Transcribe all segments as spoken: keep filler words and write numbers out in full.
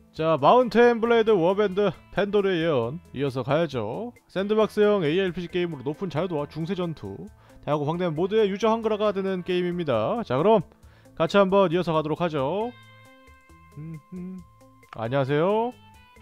자, 마운틴 블레이드 워밴드 팬도르의 예언 이어서 가야죠. 샌드박스형 에이알피지 게임으로 높은 자유도와 중세 전투, 다양하고 방대한 모드의 유저 한글화가 되는 게임입니다. 자, 그럼 같이 한번 이어서 가도록 하죠. 음흠. 안녕하세요.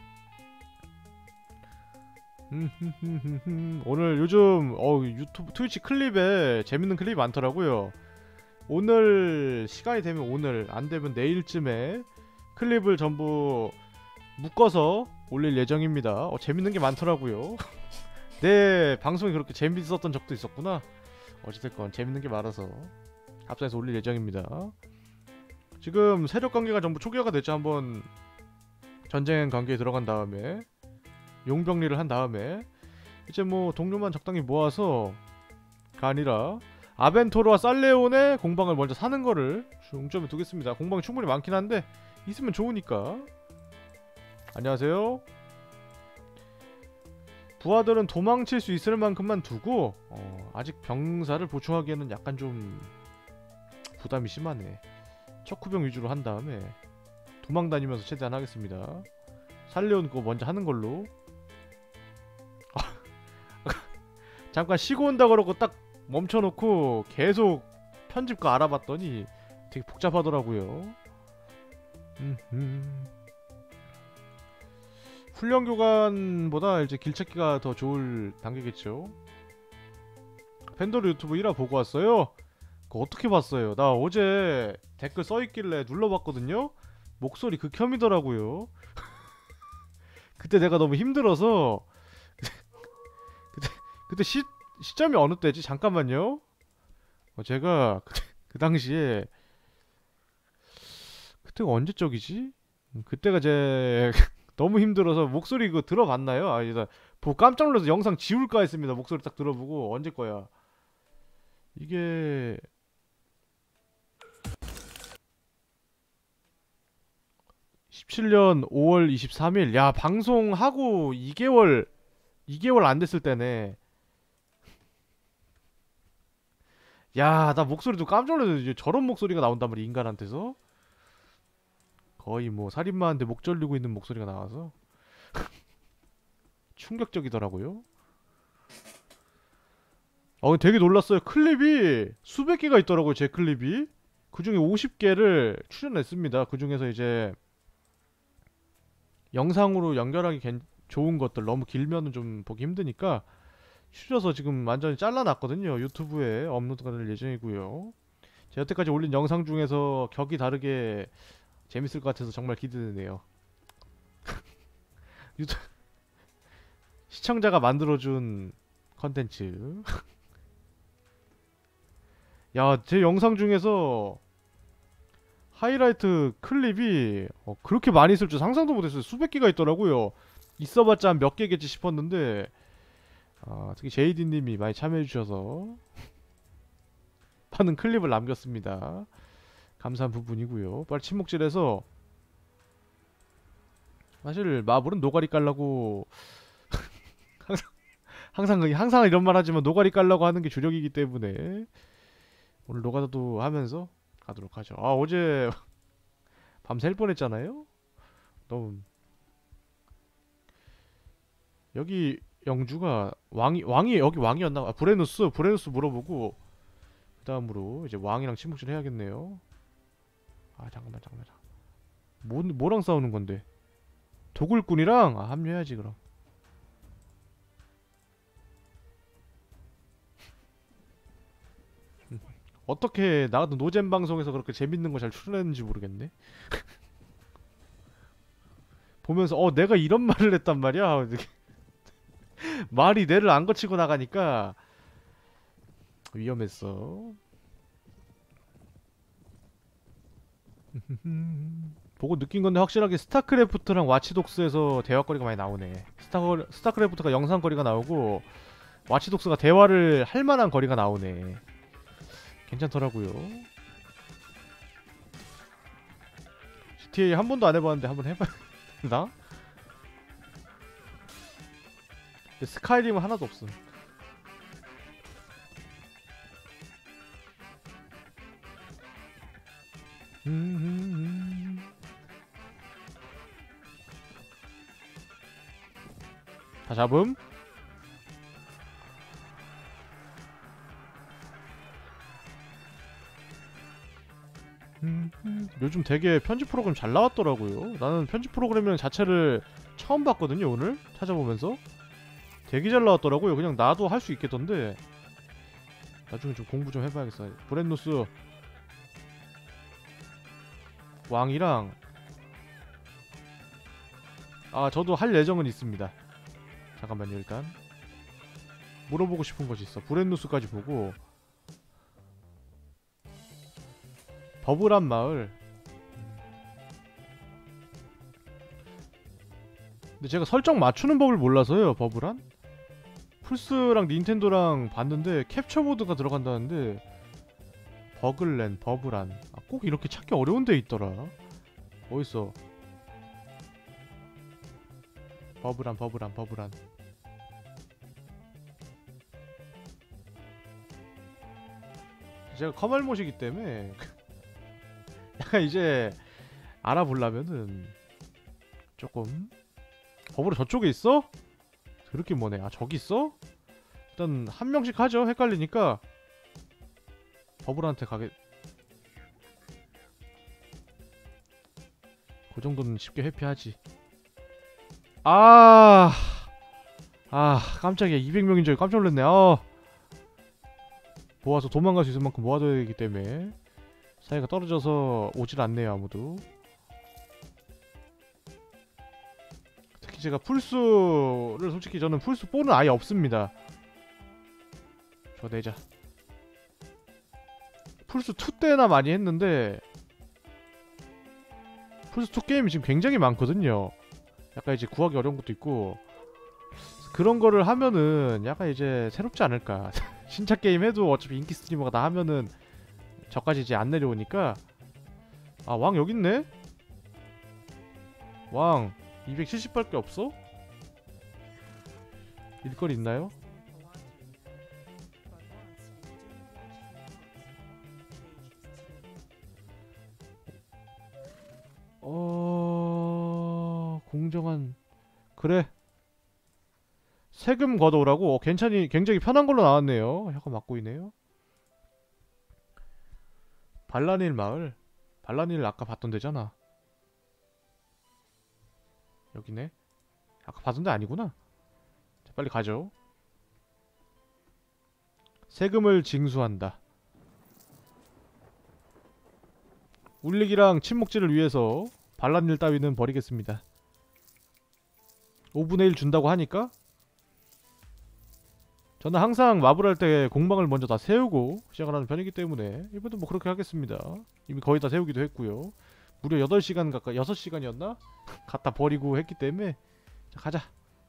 음흠흠흠흠. 오늘 요즘 어, 유튜브 트위치 클립에 재밌는 클립이 많더라고요. 오늘 시간이 되면 오늘, 안 되면 내일쯤에 클립을 전부 묶어서 올릴 예정입니다. 어, 재밌는 게 많더라고요. 내 방송이 그렇게 재밌었던 적도 있었구나. 어찌됐건 재밌는 게 많아서 합산해서 올릴 예정입니다. 지금 세력 관계가 전부 초기화가 됐죠. 한번 전쟁 관계에 들어간 다음에 용병리를 한 다음에 이제 뭐 동료만 적당히 모아서 가 아니라 아벤토르와 살레온의 공방을 먼저 사는 거를 중점에 두겠습니다. 공방이 충분히 많긴 한데 있으면 좋으니까. 안녕하세요. 부하들은 도망칠 수 있을 만큼만 두고 어, 아직 병사를 보충하기에는 약간 좀 부담이 심하네. 척후병 위주로 한 다음에 도망 다니면서 최대한 하겠습니다. 살레온 그거 먼저 하는 걸로. 잠깐 쉬고 온다 그러고 딱 멈춰놓고 계속 편집 거 알아봤더니 되게 복잡하더라고요. 음흠. 훈련 교관보다 이제 길찾기가 더 좋을 단계겠죠. 팬더르 유튜브 일 화 보고 왔어요. 그거 어떻게 봤어요? 나 어제 댓글 써있길래 눌러봤거든요. 목소리 극혐이더라고요. 그때 내가 너무 힘들어서 그때 그때 시 시점이 어느 때지? 잠깐만요. 어, 제가 그때, 그 당시에 그때가 언제적이지? 음, 그때가 제 너무 힘들어서 목소리 그거 들어봤나요? 아, 이제 보고 깜짝 놀라서 영상 지울까 했습니다. 목소리 딱 들어보고 언제 거야? 이게 십칠 년 오월 이십삼일. 야, 방송하고 이 개월 이 개월 안 됐을 때네. 야, 나 목소리도 깜짝 놀라서 이제 저런 목소리가 나온단 말이야, 인간한테서. 거의 뭐 살인마한테 목 절리고 있는 목소리가 나와서 충격적이더라고요. 어, 되게 놀랐어요. 클립이 수백 개가 있더라고요, 제 클립이. 그 중에 오십 개를 출연했습니다. 그 중에서 이제 영상으로 연결하기 괜- 좋은 것들, 너무 길면은 좀 보기 힘드니까 추려서 지금 완전히 잘라놨거든요. 유튜브에 업로드가 될 예정이고요. 제가 여태까지 올린 영상 중에서 격이 다르게 재밌을 것 같아서 정말 기대되네요. 유튜 시청자가 만들어준 컨텐츠. 야, 제 영상 중에서 하이라이트 클립이 어, 그렇게 많이 있을 줄 상상도 못했어요. 수백 개가 있더라고요. 있어봤자 한 몇 개겠지 싶었는데 아, 특히 제이디님이 많이 참여해주셔서 많은 클립을 남겼습니다. 감사한 부분이고요. 빨리 침묵질해서 사실 마블은 노가리 깔라고 항상 항상 항상 이런 말 하지만 노가리 깔라고 하는 게 주력이기 때문에 오늘 노가다도 하면서 가도록 하죠. 아, 어제 밤샐 뻔했잖아요. 너무 여기 영주가 왕이 왕이 여기 왕이었나? 아, 브레누스 브레누스 물어보고 그 다음으로 이제 왕이랑 침묵질 해야겠네요. 아, 잠깐만 잠깐만 잠깐만. 뭐 뭐랑 싸우는 건데? 도굴꾼이랑 아, 합류해야지 그럼. 어떻게 나 같은 노잼 방송에서 그렇게 재밌는 거 잘 출연했는지 모르겠네. 보면서 어 내가 이런 말을 했단 말이야. 말이 뇌를 안 거치고 나가니까 위험했어. 보고 느낀 건데 확실하게 스타크래프트랑 와치독스에서 대화거리가 많이 나오네. 스타 스타크래프트가 영상거리가 나오고 와치독스가 대화를 할 만한 거리가 나오네. 괜찮더라고요. 지티에이 한 번도 안 해봤는데 한번 해봐야 되나? 스카이림은 하나도 없음. 다 잡음. 음, 음. 요즘 되게 편집 프로그램 잘 나왔더라고요. 나는 편집 프로그램이랑 자체를 처음 봤거든요. 오늘 찾아보면서 되게 잘 나왔더라고요. 그냥 나도 할 수 있겠던데 나중에 좀 공부 좀 해봐야겠어. 브랜노스 왕이랑 아 저도 할 예정은 있습니다. 잠깐만요. 일단 물어보고 싶은 것이 있어. 브랜노스까지 보고 버블한 마을. 근데 제가 설정 맞추는 법을 몰라서요. 버블한? 플스랑 닌텐도랑 봤는데 캡처 모드가 들어간다는데 버글랜, 버블한 아, 꼭 이렇게 찾기 어려운 데 있더라. 어딨어? 버블한, 버블한, 버블한. 제가 커말못이기 때문에 약간 이제 알아보려면은 조금 버블은 저쪽에 있어? 그렇게 뭐네. 아 저기 있어? 일단 한 명씩 하죠. 헷갈리니까 버블한테 가게. 그 정도는 쉽게 회피하지. 아, 아 깜짝이야. 이백 명인 줄 깜짝 놀랐네. 아, 모아서 도망갈 수 있을 만큼 모아둬야 되기 때문에 사이가 떨어져서 오질 않네요. 아무도. 특히 제가 풀스를 솔직히 저는 풀스 사는 아예 없습니다. 저 내자. 플스 투 때나 많이 했는데 플스 투 게임이 지금 굉장히 많거든요. 약간 이제 구하기 어려운 것도 있고 그런 거를 하면은 약간 이제 새롭지 않을까. 신작 게임 해도 어차피 인기 스트리머가 다 하면은 저까지 이제 안 내려오니까. 아 왕 여기 있네? 왕 이백칠십 밖에 없어? 일거리 있나요? 어... 공정한... 그래 세금 걷어오라고? 어, 괜찮이 굉장히 편한 걸로 나왔네요. 혀가 막고이네요. 발라닐 마을. 발라닐 아까 봤던 데잖아. 여기네. 아까 봤던 데 아니구나. 자, 빨리 가죠. 세금을 징수한다. 울릭이랑 침묵지를 위해서 반란일 따위는 버리겠습니다. 오분의 일 준다고 하니까 저는 항상 마블 할 때 공방을 먼저 다 세우고 시작을 하는 편이기 때문에 이번도 뭐 그렇게 하겠습니다. 이미 거의 다 세우기도 했고요. 무려 여덟 시간 가까이 여섯 시간이었나? 갖다 버리고 했기 때문에 자 가자.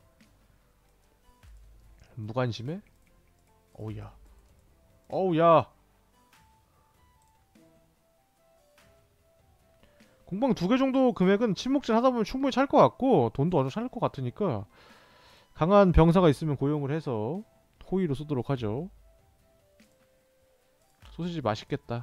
무관심해? 어우야 어우야 공방 두 개 정도 금액은 침묵질 하다보면 충분히 찰 것 같고 돈도 어느 정도 찰 것 같으니까 강한 병사가 있으면 고용을 해서 호의로 쓰도록 하죠. 소시지 맛있겠다.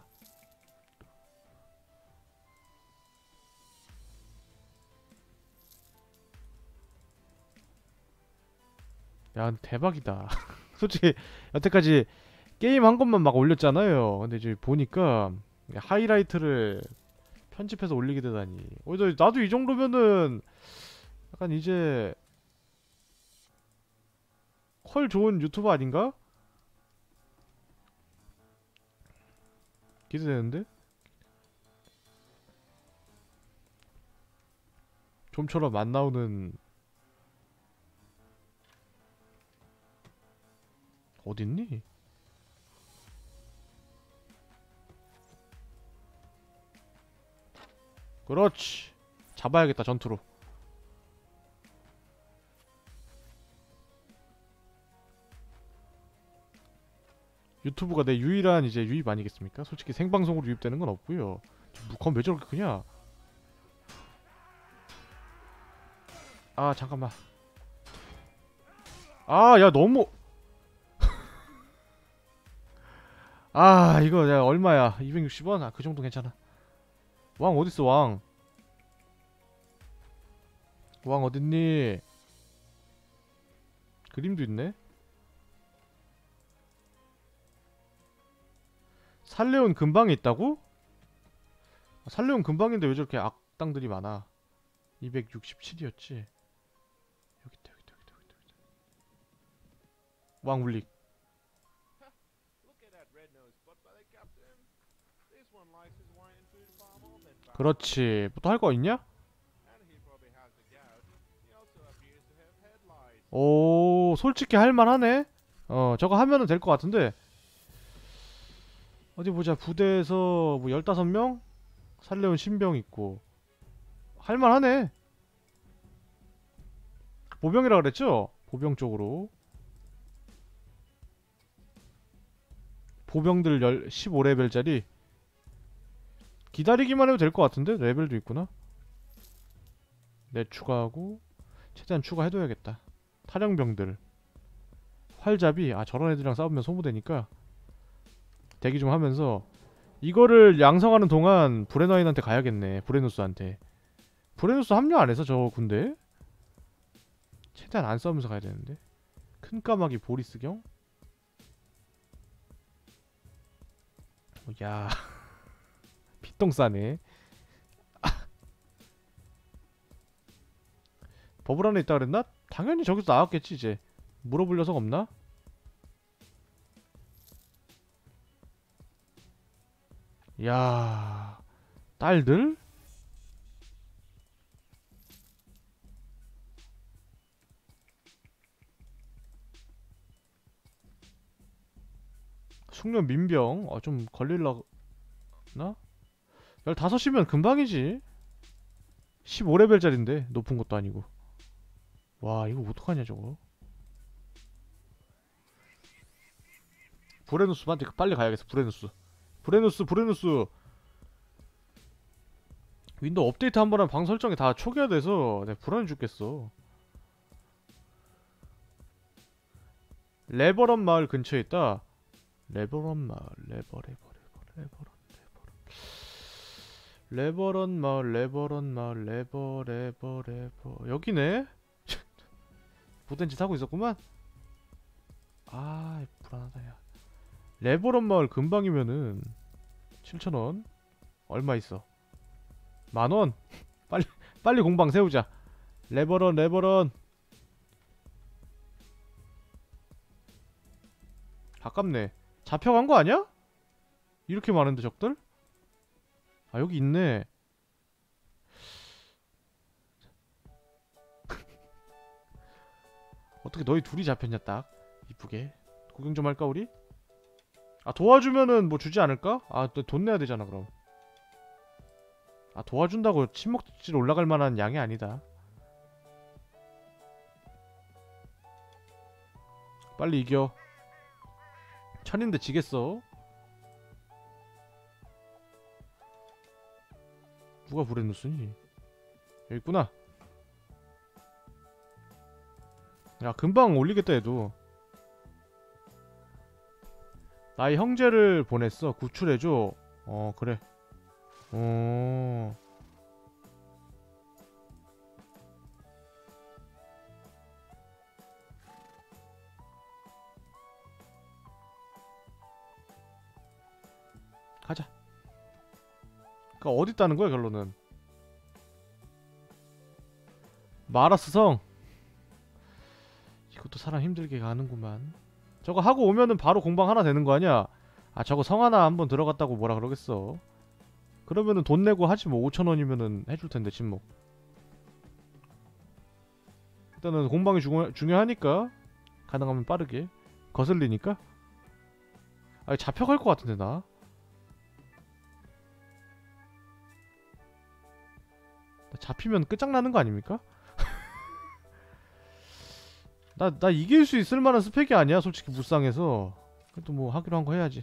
야 대박이다. 솔직히 여태까지 게임 한 것만 막 올렸잖아요. 근데 이제 보니까 하이라이트를 편집해서 올리게 되다니. 어, 나도 이 정도면은 약간 이제 퀄 좋은 유튜버 아닌가? 기대되는데? 좀처럼 안 나오는 어딨니? 그렇지. 잡아야겠다 전투로. 유튜브가 내 유일한 이제 유입 아니겠습니까? 솔직히 생방송으로 유입되는 건 없고요. 그건 왜 저렇게 크냐? 아 잠깐만. 아 야 너무 아 이거 야 얼마야? 이백육십 원? 아 그 정도 괜찮아. 왕 어딨어 왕? 왕 어딨니? 그림도 있네. 살레온 근방에 있다고? 살레온 근방인데 왜 저렇게 악당들이 많아? 이백육십칠이었지. 여기 있다, 여기 있다, 여기 있다, 여기 있다. 왕울릭. 그렇지. 뭐 또 할 거 있냐? 오, 솔직히 할만하네. 어, 저거 하면은 될 것 같은데. 어디 보자. 부대에서 뭐 열다섯 명? 살레온 신병 있고. 할만하네. 보병이라 그랬죠? 보병 쪽으로. 보병들 열, 십오 레벨짜리. 기다리기만 해도 될 것 같은데? 레벨도 있구나. 네, 추가하고. 최대한 추가해둬야겠다. 탈영병들. 활잡이. 아, 저런 애들이랑 싸우면 소모되니까. 대기 좀 하면서. 이거를 양성하는 동안 브레나인한테 가야겠네. 브레누스한테. 브레누스 합류 안 해서 저 군대? 최대한 안 싸우면서 가야 되는데. 큰 까마귀 보리스경? 어, 야. 피똥 싸네. 버블 안에 있다 그랬나? 당연히 저기서 나왔겠지 이제. 물어볼 녀석 없나? 야, 딸들? 숙련 민병. 어, 좀 걸릴라나? 열다섯이면 금방이지. 십오 레벨짜린데 높은 것도 아니고. 와, 이거 어떡하냐 저거. 브레누스한테 빨리 가야겠어. 브레누스. 브레누스 브레누스. 윈도우 업데이트 한 번 하면 방 설정이 다 초기화돼서 내가 불안해 죽겠어. 레버런 마을 근처에 있다. 레버런 마을. 레버 레버 레버 레버런 레버런 레버런 마을. 레버런 마을. 레버 레버 레버. 여기네. 못된 짓 하고 있었구만. 아, 불안하다 야. 레버런 마을 근방이면은 칠천 원. 얼마 있어? 만원? 빨리 빨리 공방 세우자. 레버런 레버런. 아깝네. 잡혀간 거 아니야? 이렇게 많은데 적들? 아, 여기 있네. 어떻게 너희 둘이 잡혔냐 딱 이쁘게. 구경 좀 할까 우리? 아, 도와주면은 뭐 주지 않을까? 아, 또 돈 내야 되잖아 그럼. 아, 도와준다고 침묵질 올라갈 만한 양이 아니다. 빨리 이겨. 천인데 지겠어. 누가 브레누스니? 여기 있구나. 야, 금방 올리겠다 얘도. 나의 형제를 보냈어. 구출해줘. 어, 그래. 어. 가자. 그니까 어디 있다는 거야 결론은? 마라스 성. 이것도 사람 힘들게 가는구만. 저거 하고 오면은 바로 공방 하나 되는 거 아니야? 아, 저거 성 하나 한번 들어갔다고 뭐라 그러겠어. 그러면은 돈 내고 하지 뭐. 오천 원이면은 해줄 텐데 침묵. 일단은 공방이 중요, 중요하니까 가능하면 빠르게. 거슬리니까. 아, 잡혀갈 것 같은데 나. 나 잡히면 끝장나는 거 아닙니까? 나, 나 이길 수 있을 만한 스펙이 아니야 솔직히 무쌍해서. 그래도 뭐 하기로 한 거 해야지.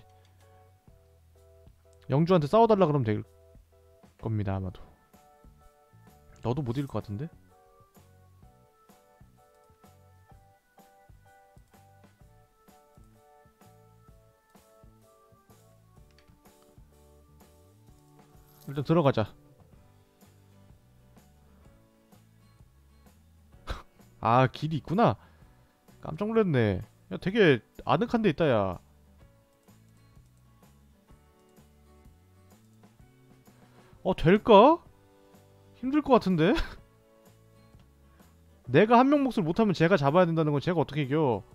영주한테 싸워달라 그러면 될 겁니다 아마도. 너도 못 이길 것 같은데? 일단 들어가자. 아, 길이 있구나. 깜짝 놀랐네. 야, 되게 아늑한 데 있다, 야. 어, 될까? 힘들 것 같은데? 내가 한 명 몫을 못하면 쟤가 잡아야 된다는 건 쟤가 어떻게 이겨?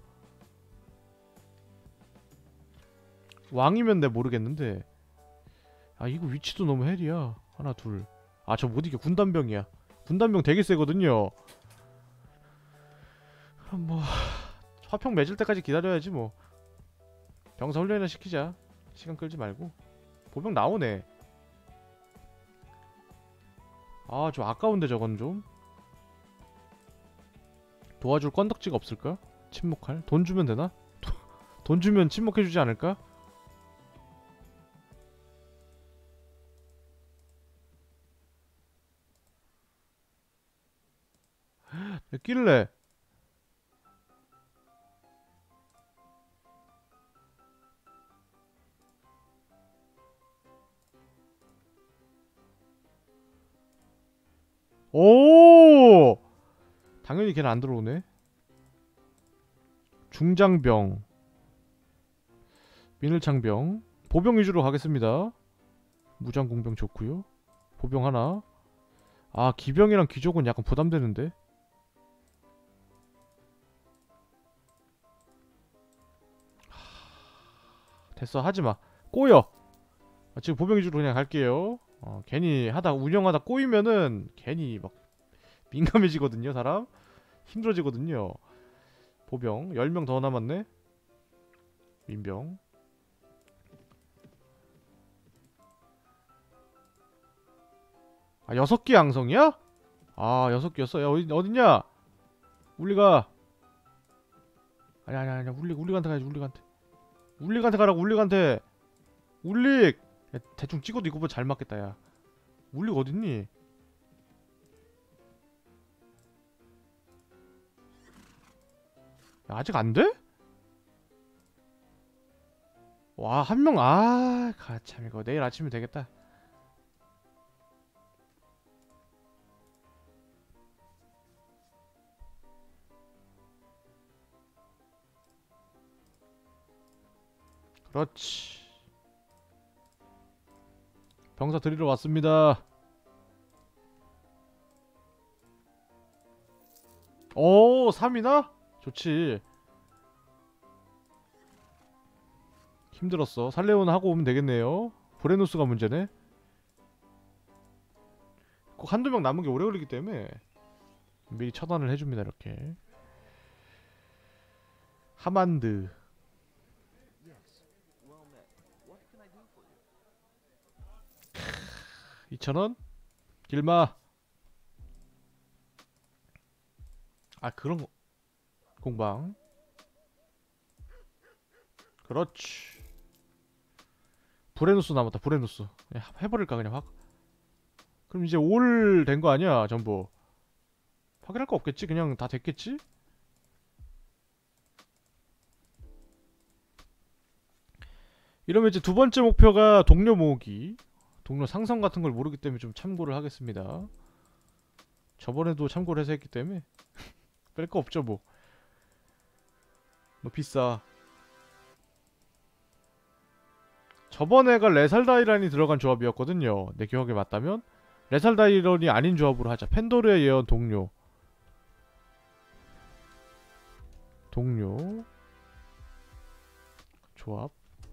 왕이면 내 모르겠는데. 아, 이거 위치도 너무 헬이야. 하나, 둘. 아, 저 못 이겨. 군단병이야. 군단병 되게 세거든요. 뭐 화평 맺을 때까지 기다려야지 뭐. 병사 훈련이나 시키자. 시간 끌지 말고. 보병 나오네. 아, 좀 아까운데 저건 좀. 도와줄 건덕지가 없을까? 침묵할? 돈 주면 되나? 돈 주면 침묵해주지 않을까? 몇 끼를래? 오! 당연히 걔는 안 들어오네. 중장병, 민을창병, 보병 위주로 가겠습니다. 무장공병 좋고요. 보병 하나. 아, 기병이랑 귀족은 약간 부담되는데. 됐어, 하지마. 꼬여. 아, 지금 보병 위주로 그냥 갈게요. 어, 괜히 하다 운영하다 꼬이면은 괜히 막 민감해지거든요, 사람. 힘들어지거든요. 보병 열 명 더 남았네. 민병. 아, 여섯 개 양성이야? 아, 여섯 개였어. 야, 어디, 어딨냐? 울리가. 아니, 아니, 아니, 울리, 울리한테 가야지, 울리한테. 울리한테 가라고, 울리한테. 울릭! 야, 대충 찍어도 이거보다 잘 맞겠다, 야. 울릭 어딨니? 야, 아직 안 돼? 와, 한 명, 아, 가, 참, 이거 내일 아침에 되겠다. 그렇지. 병사 드리러 왔습니다. 오, 삼이나? 좋지. 힘들었어. 살레오는 하고 오면 되겠네요. 브레누스가 문제네. 꼭 한두 명 남은 게 오래 걸리기 때문에 미리 처단을 해줍니다. 이렇게. 하만드 이천 원? 길마. 아, 그런 거. 공방. 그렇지. 브레누스 남았다. 브레누스. 그냥 해버릴까 그냥 확. 그럼 이제 올 된 거 아니야 전부. 확인할 거 없겠지? 그냥 다 됐겠지? 이러면 이제 두 번째 목표가 동료 모으기. 동료 상성 같은 걸 모르기 때문에 좀 참고를 하겠습니다. 저번에도 참고를 해서 했기 때문에 뺄 거 없죠 뭐. 너 비싸. 저번에가 레살다이란이 들어간 조합이었거든요. 내 기억에 맞다면. 레살다이런이 아닌 조합으로 하자. 펜도르의 예언 동료. 동료 조합.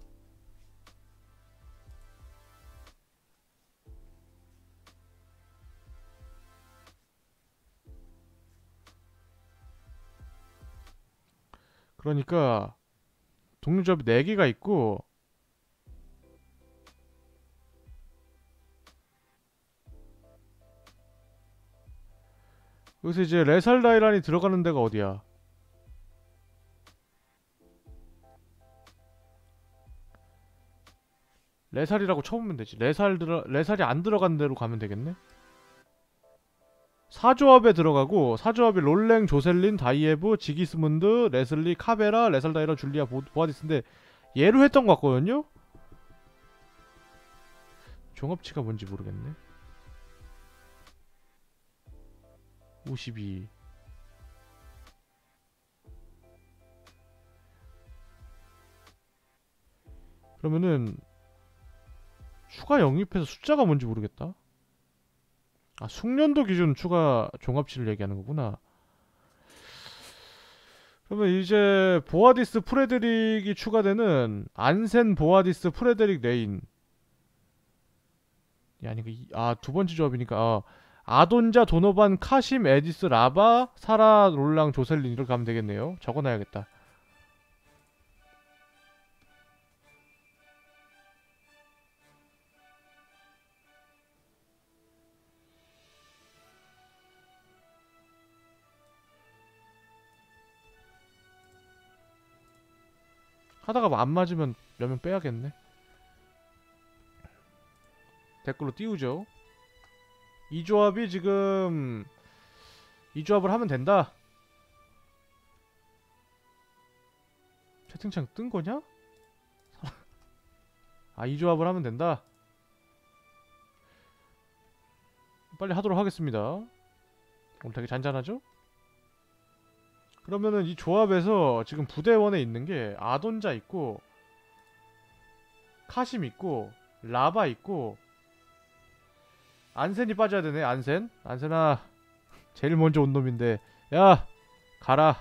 그러니까 동료 조합이 네 개가 있고 여기서 이제 레살다이란이 들어가는 데가 어디야? 레살이라고 쳐보면 되지. 레살 들어 레살이 안 들어간 데로 가면 되겠네. 사조합에 들어가고 사조합이 롤랭, 조셀린, 다이에브, 지기스문드, 레슬리, 카베라, 레살다이라, 줄리아, 보, 보아디스인데 얘로 했던 것 같거든요? 종합치가 뭔지 모르겠네. 오십이. 그러면은 추가 영입해서 숫자가 뭔지 모르겠다. 아, 숙련도 기준 추가 종합치를 얘기하는 거구나. 그러면 이제 보아디스 프레데릭이 추가되는 안센 보아디스 프레데릭 레인. 아니 아두 번째 조합이니까 어, 아돈자 도노반 카심 에디스 라바 사라 롤랑 조셀린 이렇게 가면 되겠네요. 적어놔야겠다. 하다가 뭐 안 맞으면 몇 명 빼야겠네. 댓글로 띄우죠. 이 조합이 지금 이 조합을 하면 된다. 채팅창 뜬 거냐? 아, 이 조합을 하면 된다. 빨리 하도록 하겠습니다. 오늘 되게 잔잔하죠? 그러면은 이 조합에서 지금 부대원에 있는 게 아돈자 있고 카심 있고 라바 있고 안센이 빠져야 되네. 안센 안센아 제일 먼저 온 놈인데 야 가라.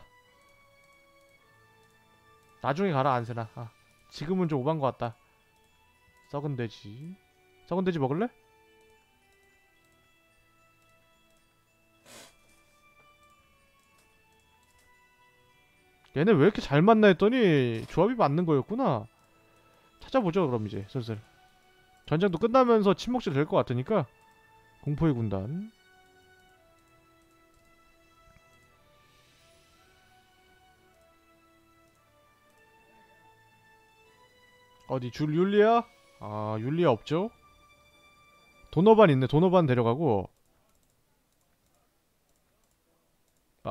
나중에 가라 안센아. 아, 지금은 좀 오반 것 같다. 썩은 돼지 썩은 돼지 먹을래? 얘네 왜 이렇게 잘 맞나 했더니 조합이 맞는 거였구나. 찾아보죠 그럼 이제 슬슬. 전쟁도 끝나면서 침묵질 될 것 같으니까. 공포의 군단. 어디 줄 율리아? 아 율리아 없죠? 도노반 있네. 도노반 데려가고. 아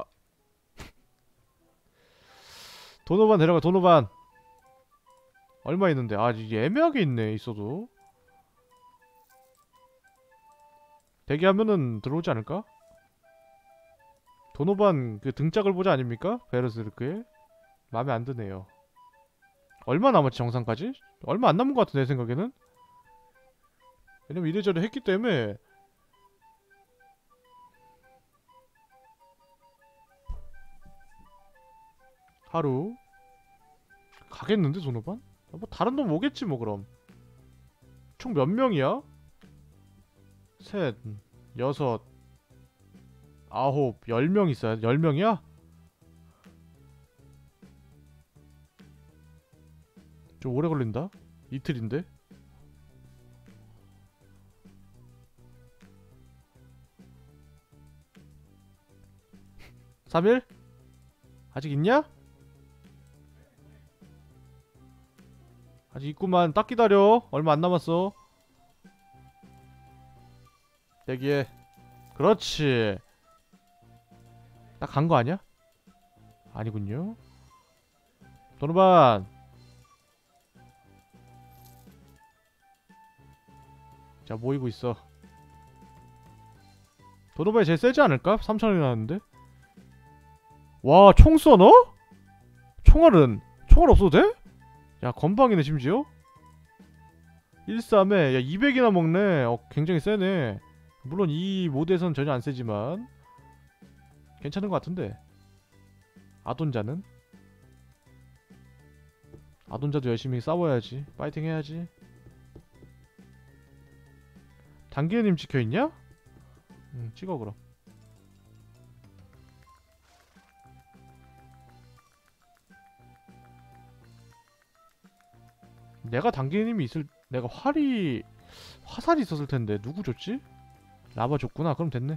도노반 데려가. 도노반 얼마 있는데. 아 이게 애매하게 있네. 있어도 대기하면은 들어오지 않을까? 도노반 그 등짝을 보자 아닙니까? 베르스르크에 마음에 안 드네요. 얼마 남았지 정상까지? 얼마 안 남은 것 같은데 내 생각에는. 왜냐면 이래저래 했기 때문에. 하루 가겠는데 도노반? 뭐 다른 놈 오겠지 뭐. 그럼 총 몇 명이야? 셋, 여섯, 아홉, 열 명 있어야 열 명이야? 좀 오래 걸린다. 이틀인데. 삼 일? 아직 있냐? 아직 있구만. 딱 기다려. 얼마 안 남았어. 대기해. 그렇지. 딱 간 거 아니야? 아니군요. 도노반. 자 모이고 있어. 도노반이 제일 세지 않을까? 삼천 원이 나왔는데. 와 총 써 너? 총알은 총알 없어도 돼? 야 건방이네 심지어. 일삼에 야 이백이나 먹네. 어 굉장히 세네. 물론 이 모드에서는 전혀 안 세지만 괜찮은 것 같은데. 아돈자는? 아돈자도 열심히 싸워야지. 파이팅 해야지. 단기님 찍혀있냐? 응 찍어 그럼. 내가 단기님이 있을 내가 활이 화살이 있었을 텐데 누구 줬지? 라바 줬구나. 그럼 됐네.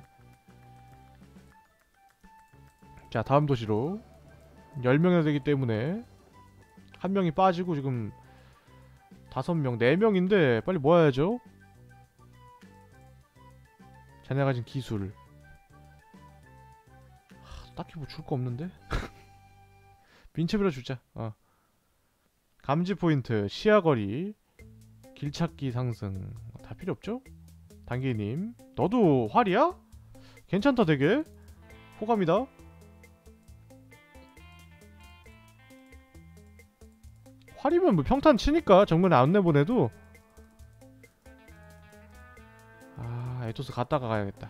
자 다음 도시로 열 명이나 되기 때문에 한 명이 빠지고 지금 다섯 명, 네 명인데 빨리 모아야죠. 자네가 가진 기술. 하, 딱히 뭐 줄 거 없는데? 빈첩이라 주자. 어. 감지 포인트, 시야거리, 길찾기 상승 다 필요 없죠? 단기님 너도 활이야? 괜찮다 되게. 호감이다. 활이면 뭐 평탄 치니까 정면에 안 내보내도. 아, 에토스 갔다가 가야겠다.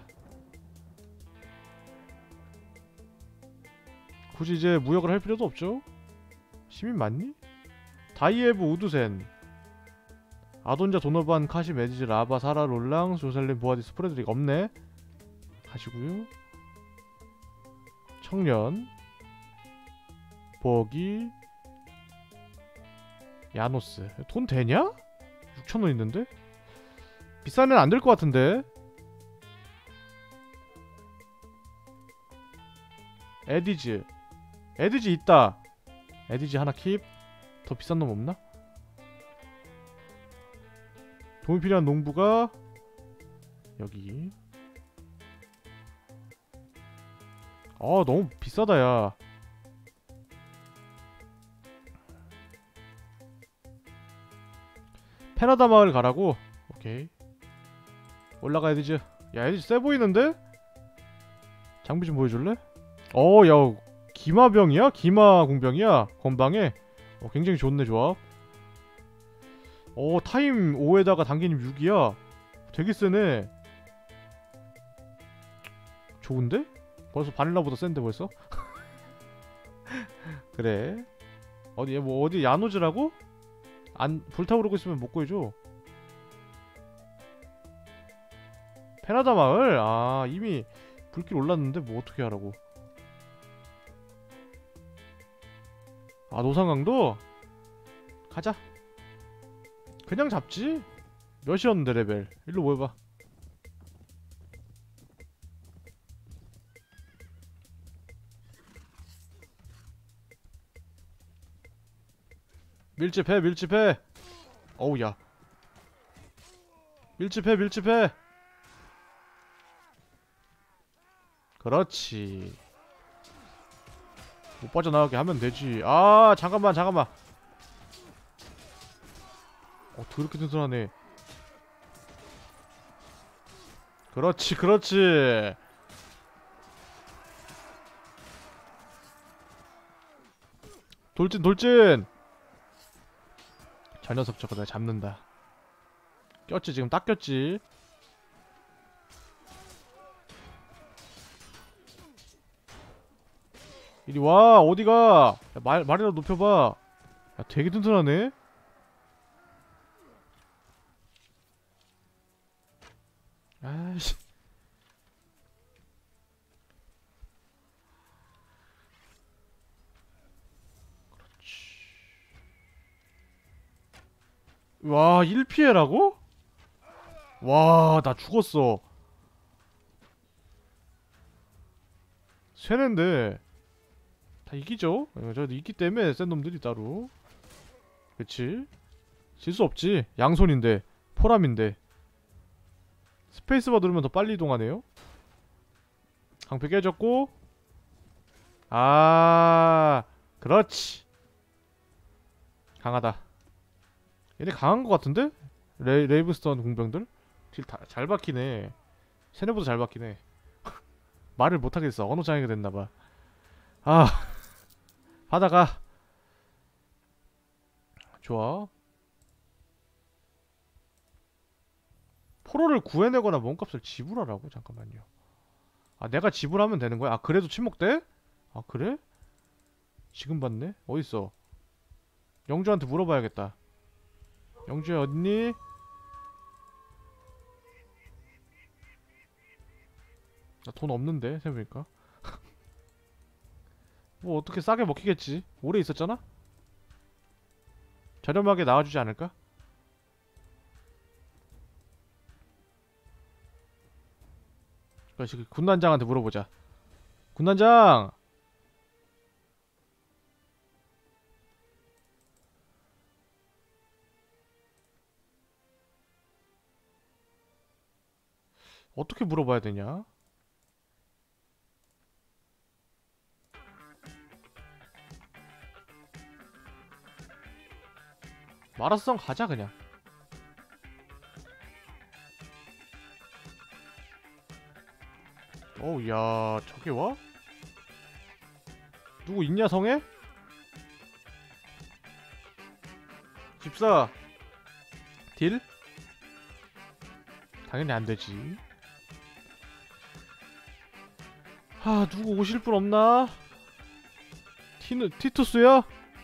굳이 이제 무역을 할 필요도 없죠. 시민 맞니? 다이에브 우드센 아돈자 도노반 카시 메디즈 라바 사라 롤랑 조셀린 보아디스 프레드릭 없네. 가시고요. 청년 버기 야노스 돈 되냐? 육천원 있는데? 비싼 애는 안 될 것 같은데. 에디즈 에디즈 있다. 에디즈 하나 킵. 더 비싼 놈 없나? 도움이 필요한 농부가 여기. 아 너무 비싸다 야. 페나다 마을 가라고? 오케이. 올라가 에디즈. 야 에디즈 세 보이는데? 장비 좀 보여줄래? 어 야 기마병이야? 기마 공병이야? 건방에? 어 굉장히 좋네 조합. 어 타임 오에다가 단계님 육이야. 되게 세네. 좋은데? 벌써 바닐라보다 센데 벌써? 그래. 어디 뭐 어디 야노즈라고? 안 불타오르고 있으면 못 구해줘. 페나다 마을? 아 이미 불길 올랐는데 뭐 어떻게 하라고. 아 노상강도? 가자. 그냥 잡지? 몇이었는데 레벨. 일로 모여봐. 밀집해 밀집해. 어우 야 밀집해 밀집해. 그렇지. 못 빠져나가게 하면 되지. 아 잠깐만 잠깐만. 어 더럽게 튼튼하네. 그렇지 그렇지. 돌진 돌진. 저 녀석 저거 내가 잡는다. 꼈지 지금 딱 꼈지. 이리 와 어디가. 야, 말, 말이라도 높여봐. 야 되게 튼튼하네. 아이씨. 와 일 피해라고? 와 나 죽었어. 쇠는데 다 이기죠? 어, 저 이기 때문에 센 놈들이 따로. 그치? 질 수 없지. 양손인데 포람인데. 스페이스바 누르면 더 빨리 이동하네요. 방패 깨졌고. 아 그렇지. 강하다. 얘네 강한 것 같은데? 레, 레이브스턴 공병들? 딜 다 잘 박히네. 세네보다 잘 박히네. 말을 못하겠어. 언어장애가 됐나봐. 아 하다가 좋아. 포로를 구해내거나 몸값을 지불하라고? 잠깐만요. 아 내가 지불하면 되는 거야? 아 그래도 침묵돼? 아 그래? 지금 봤네? 어딨어? 영주한테 물어봐야겠다. 영주야 어딨니? 나 돈 없는데 생각해보니까. 뭐 어떻게 싸게 먹히겠지. 오래 있었잖아? 저렴하게 나와주지 않을까? 그렇지. 군단장한테 물어보자. 군단장! 어떻게 물어봐야 되냐? 마라성 가자 그냥. 어우 야 저게 와? 누구 있냐 성에? 집사 딜? 당연히 안되지. 하, 누구 오실 분 없나? 티누, 티투스야?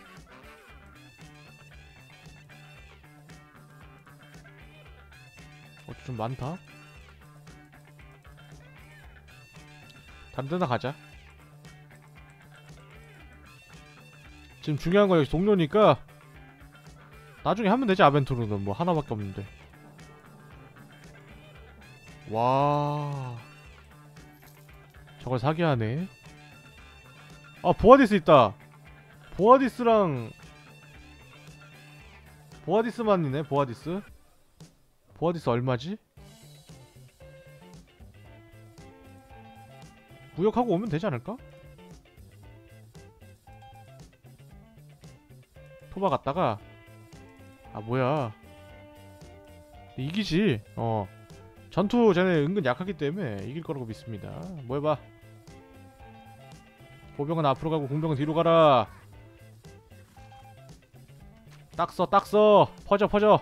어, 좀 많다. 다른 데나 가자. 지금 중요한 건 여기 동료니까 나중에 하면 되지. 아벤투르는 뭐 하나밖에 없는데. 와, 저걸 사기하네. 아, 보아디스 있다. 보아디스랑 보아디스만이네. 보아디스 보아디스 얼마지? 무역하고 오면 되지 않을까? 토바 갔다가, 아 뭐야, 이기지. 어, 전투 쟤네 은근 약하기 때문에 이길 거라고 믿습니다. 뭐 해봐. 보병은 앞으로 가고 공병은 뒤로 가라. 딱 써, 딱 써. 퍼져, 퍼져.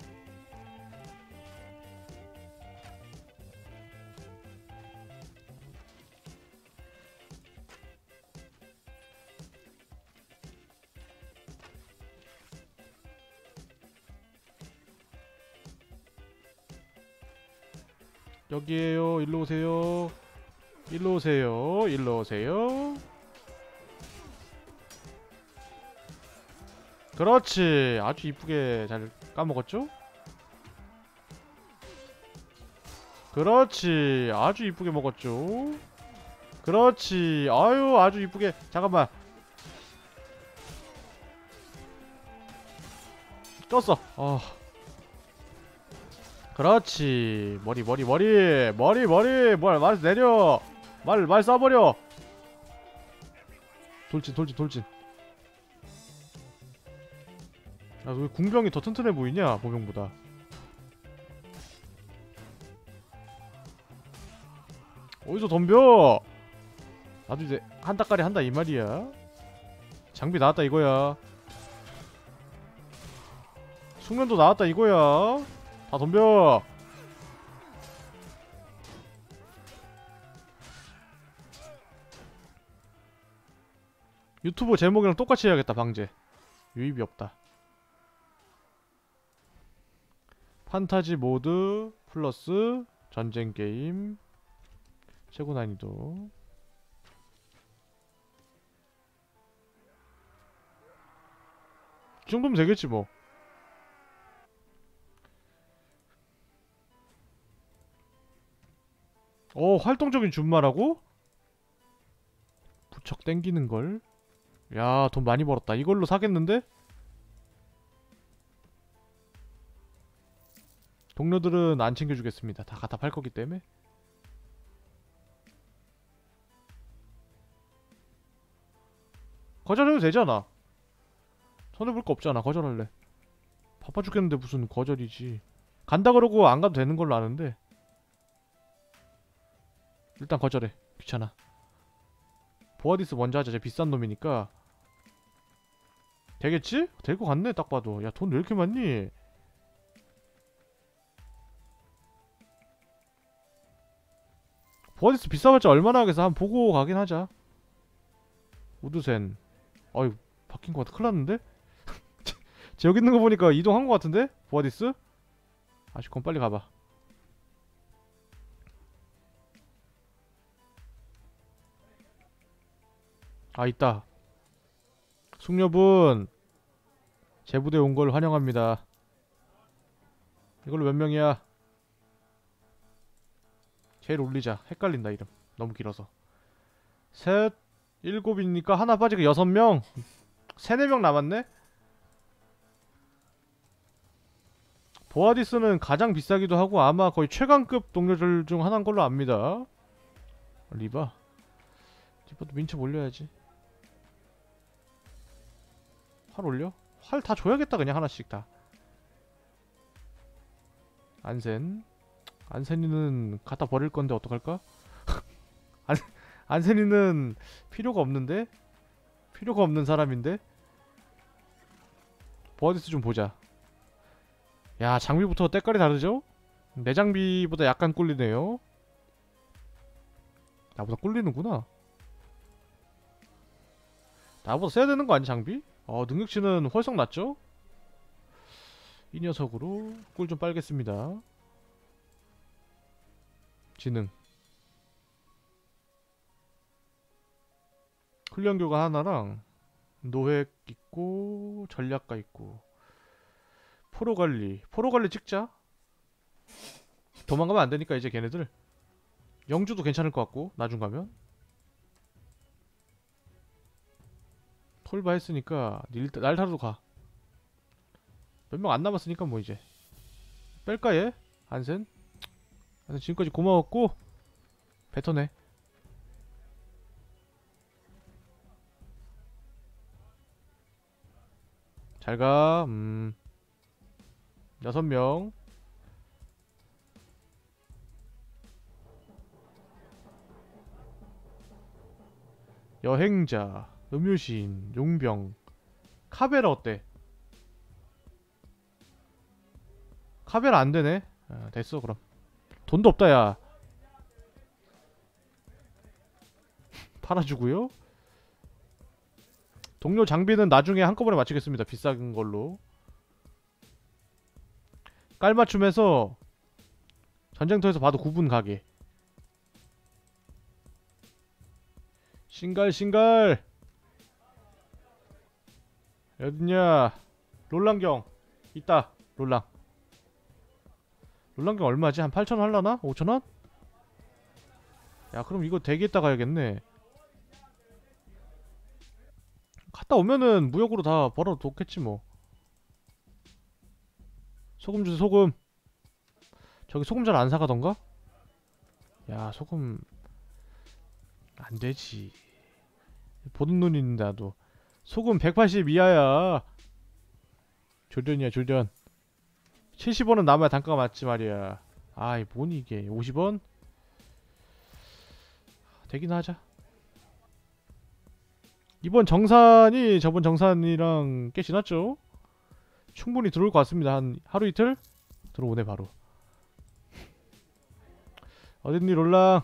여기에요. 일로 오세요. 일로 오세요. 일로 오세요. 그렇지. 아주 이쁘게 잘 까먹었죠? 그렇지. 아주 이쁘게 먹었죠? 그렇지. 아유, 아주 이쁘게. 잠깐만. 꼈어. 어. 그렇지. 머리 머리 머리 머리 머리 뭘 말 내려. 말 말 쏴버려. 돌진 돌진 돌진. 야, 왜 궁병이 더 튼튼해 보이냐 보병보다. 어디서 덤벼. 나도 이제 한다까리 한다 이 말이야. 장비 나왔다 이거야. 숙련도 나왔다 이거야. 다 덤벼. 유튜브 제목이랑 똑같이 해야겠다. 방제 유입이 없다. 판타지 모드 플러스 전쟁 게임 최고 난이도. 이 정도면 되겠지 뭐. 어, 활동적인 준마라고? 부쩍 땡기는걸. 야, 돈 많이 벌었다. 이걸로 사겠는데? 동료들은 안 챙겨주겠습니다. 다 갖다 팔 거기 때문에. 거절해도 되잖아. 손해볼 거 없잖아. 거절할래. 바빠 죽겠는데 무슨 거절이지. 간다 그러고 안 가도 되는 걸로 아는데. 일단 거절해. 귀찮아. 보아디스 먼저 하자. 쟤 비싼 놈이니까. 되겠지? 될 것 같네 딱 봐도. 야, 돈 왜 이렇게 많니? 보아디스 비싸봤자 얼마나 하겠어. 한번 보고 가긴 하자. 우드센. 아유, 바뀐 것 같아. 큰일 났는데? 쟤 여기 있는 거 보니까 이동한 것 같은데? 보아디스? 아쉽 그럼 빨리 가봐. 아, 있다. 숙녀분, 제 부대 온 걸 환영합니다. 이걸로 몇 명이야? 제일 올리자. 헷갈린다 이름. 너무 길어서. 셋, 일곱이니까 하나 빠지고 여섯 명. 세네 명 남았네? 보아디스는 가장 비싸기도 하고 아마 거의 최강급 동료들 중 하나인 걸로 압니다. 리바. 리바도 민첩 올려야지. 활 올려? 활 다 줘야겠다 그냥 하나씩 다. 안센. 안센이는 갖다 버릴 건데 어떡할까? 안, 안센이는 필요가 없는데? 필요가 없는 사람인데? 보아디스 좀 보자. 야, 장비부터 때깔이 다르죠? 내 장비보다 약간 꿀리네요. 나보다 꿀리는구나. 나보다 써야 되는 거 아니 장비? 어, 능력치는 훨씬 낮죠? 이 녀석으로 꿀 좀 빨겠습니다. 지능. 훈련 교관 하나랑 노획 있고 전략가 있고 포로 관리. 포로 관리 찍자. 도망가면 안 되니까 이제 걔네들. 영주도 괜찮을 것 같고 나중 가면. 톨바 했으니까 날타로도 가. 몇 명 안 남았으니까 뭐 이제 뺄까 얘? 안센? 안센 지금까지 고마웠고 뱉어내. 잘가. 음 여섯 명. 여행자, 음유시인, 용병. 카베라 어때? 카베라 안되네. 아, 됐어 그럼. 돈도 없다 야. 팔아주고요. 동료 장비는 나중에 한꺼번에 맞추겠습니다. 비싼 걸로. 깔맞춤해서 전쟁터에서 봐도 구분 가게. 싱갈 싱갈. 어딨냐. 롤랑경 있다. 롤랑. 롤랑경 얼마지? 한 팔천원 할라나? 오천원? 야 그럼 이거 대기했다 가야겠네. 갔다 오면은 무역으로 다 벌어뒀겠지 뭐. 소금 주세요 소금. 저기 소금 잘 안 사가던가? 야 소금 안되지. 보는 눈이 있는데 나도. 소금 백팔십 이하야. 졸전이야 졸전. 칠십원은 남아야 단가가 맞지 말이야. 아이 뭐니 이게. 오십원? 되긴 하자. 이번 정산이 저번 정산이랑 꽤 지났죠? 충분히 들어올 것 같습니다. 한 하루 이틀? 들어오네 바로. 어딨니 롤랑.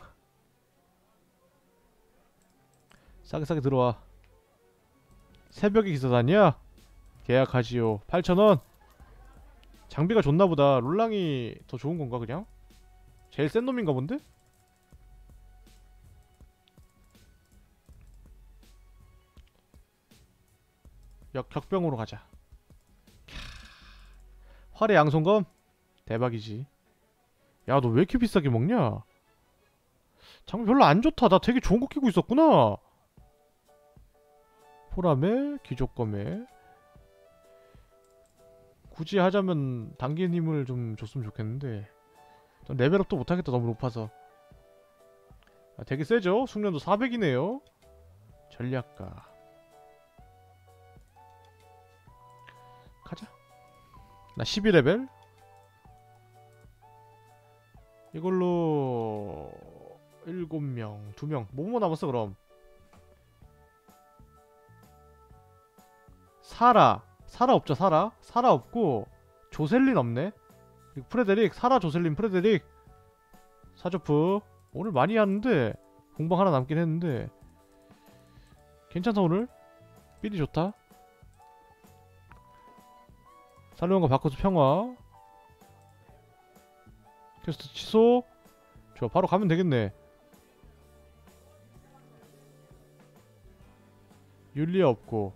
싸게 싸게 들어와. 새벽에 기사단이야? 계약하지요. 팔천원. 장비가 좋나보다. 롤랑이 더 좋은건가 그냥? 제일 센 놈인가 본데? 역 격병으로 가자. 활의 양손검? 대박이지. 야 너 왜 이렇게 비싸게 먹냐? 장비 별로 안 좋다. 나 되게 좋은 거 끼고 있었구나. 포람에 귀족검에. 굳이 하자면 단계님을 좀 줬으면 좋겠는데 레벨업도 못하겠다. 너무 높아서. 아, 되게 세죠? 숙련도 사백이네요 전략가. 가자. 나 십이 레벨. 이걸로 일곱 명, 두 명. 뭐뭐 남았어 그럼? 사라. 사라 없죠 사라. 사라 없고 조셀린 없네. 그리고 프레데릭. 사라 조셀린 프레데릭. 사조프. 오늘 많이 하는데 공방 하나 남긴 했는데 괜찮다 오늘. 삘이 좋다. 살려온거 바꿔서 평화. 퀘스트 취소. 좋아 바로 가면 되겠네. 율리아 없고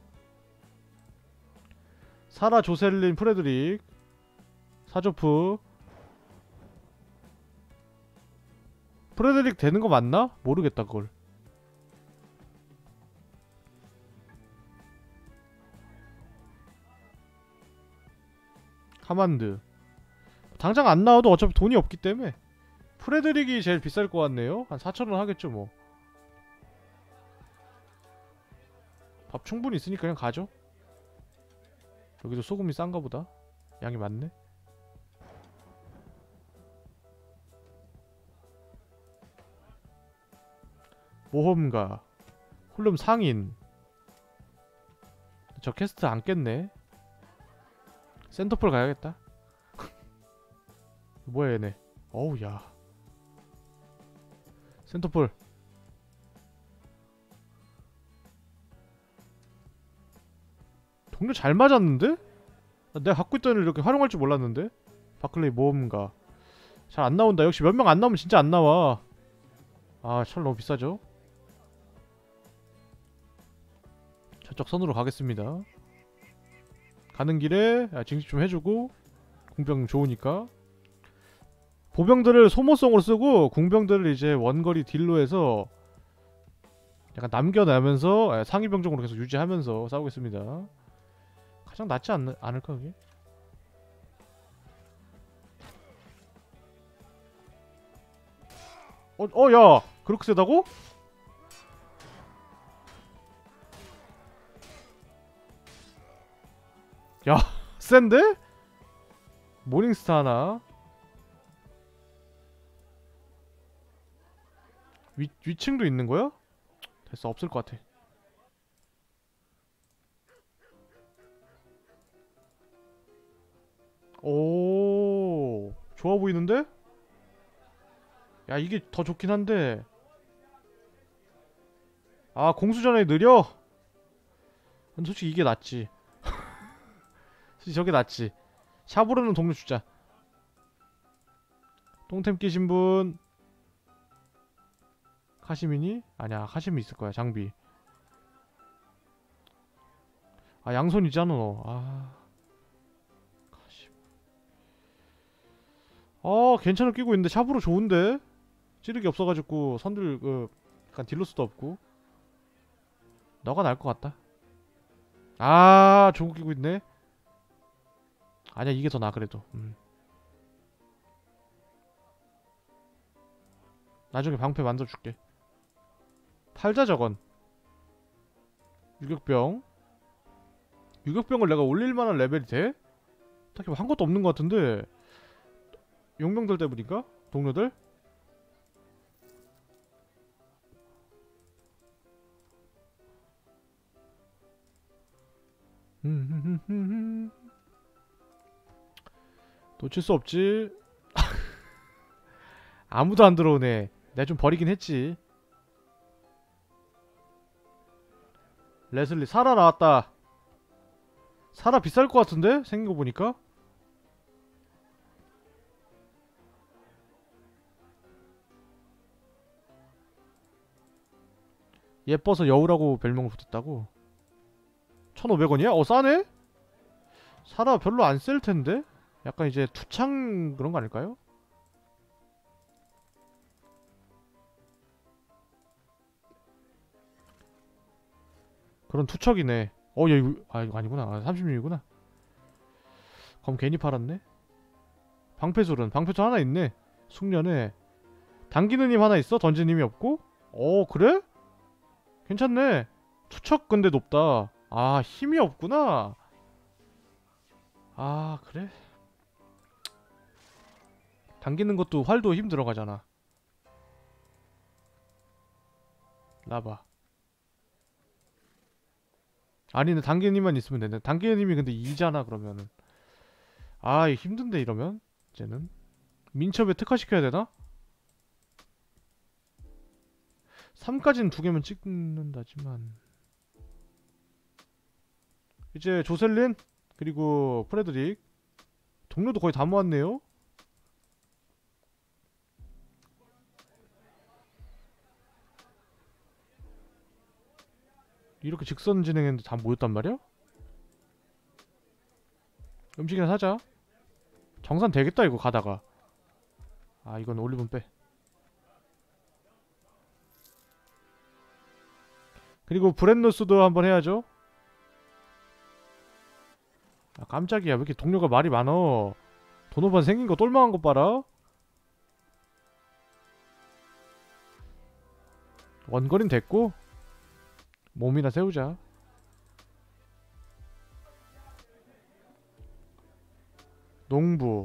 사라 조셀린 프레드릭 사조프. 프레드릭 되는 거 맞나? 모르겠다 그걸. 카만드. 당장 안 나와도 어차피 돈이 없기 때문에 프레드릭이 제일 비쌀 것 같네요. 한 사천원 하겠죠 뭐. 밥 충분히 있으니까 그냥 가죠. 여기도 소금이 싼가 보다. 양이 많네. 모험가. 홀름 상인. 저 퀘스트 안 깼네. 센터폴 가야겠다. 뭐야 얘네. 어우 야. 센터폴. 동료 잘 맞았는데? 내가 갖고 있던 애를 이렇게 활용할 줄 몰랐는데? 바클레이 모험가. 잘 안 나온다. 역시 몇 명 안 나오면 진짜 안 나와. 아, 철 너무 비싸죠? 저쪽 선으로 가겠습니다. 가는 길에 아, 징집 좀 해주고 궁병 좋으니까 보병들을 소모성으로 쓰고 궁병들을 이제 원거리 딜로 해서 약간 남겨내면서 아, 상위병종으로 계속 유지하면서 싸우겠습니다. 가장 낫지 않, 않을까 그게? 어, 어, 야! 그렇게 세다고? 야, 센데? 모닝스타 하나. 위, 위층도 있는 거야? 됐어, 없을 것 같아. 오, 좋아 보이는데? 야, 이게 더 좋긴 한데. 아, 공수전에 느려? 근데 솔직히 이게 낫지. 솔직히 저게 낫지. 샤브르는 동료 주자. 똥템 끼신 분. 카시미니? 아니야, 카시미 있을 거야, 장비. 아, 양손이잖아, 너. 아. 카시미. 아, 괜찮아 끼고 있는데, 샤브르 좋은데? 찌르기 없어가지고, 선들, 그, 약간 딜로스도 없고. 너가 나을 것 같다. 아, 좋은 거 끼고 있네? 아니야, 이게 더 나아, 그래도. 음. 나중에 방패 만들어줄게. 팔자 저건. 유격병. 유격병을 내가 올릴만한 레벨이 돼? 딱히 뭐 한 것도 없는 것 같은데. 용병들 때문인가? 동료들? 놓칠 수 없지. 아무도 안 들어오네. 내가 좀 버리긴 했지. 레슬리 사라 나왔다. 사라 비쌀 것 같은데? 생긴 거 보니까. 예뻐서 여우라고 별명을 붙였다고? 천오백 원이야? 어, 싸네? 사라 별로 안 쓸 텐데? 약간 이제 투창 그런 거 아닐까요? 그런 투척이네. 어, 야, 이거, 아, 이거 아니구나. 아, 삼십 육이구나. 그럼 괜히 팔았네? 방패술은, 방패술 하나 있네. 숙련에. 당기느님 하나 있어? 던지님이 없고? 어, 그래? 괜찮네. 투척 근데 높다. 아, 힘이 없구나. 아, 그래? 당기는 것도 활도 힘 들어가잖아. 라바. 아니, 근데 당기님만 있으면 되네. 당기님이 근데 이잖아, 그러면은. 아, 이거 힘든데, 이러면? 이제는. 민첩에 특화시켜야 되나? 삼까지는 두 개면 찍는다지만. 이제 조셀린? 그리고 프레드릭. 동료도 거의 다 모았네요? 이렇게 직선 진행했는데 다 모였단 말이야? 음식이나 사자. 정산 되겠다 이거 가다가. 아, 이건 올리브는 빼. 그리고 브랜누스도 한번 해야죠. 아, 깜짝이야. 왜 이렇게 동료가 말이 많어. 도노반 생긴 거 똘망한 거 봐라. 원거리는 됐고 몸이나 세우자. 농부.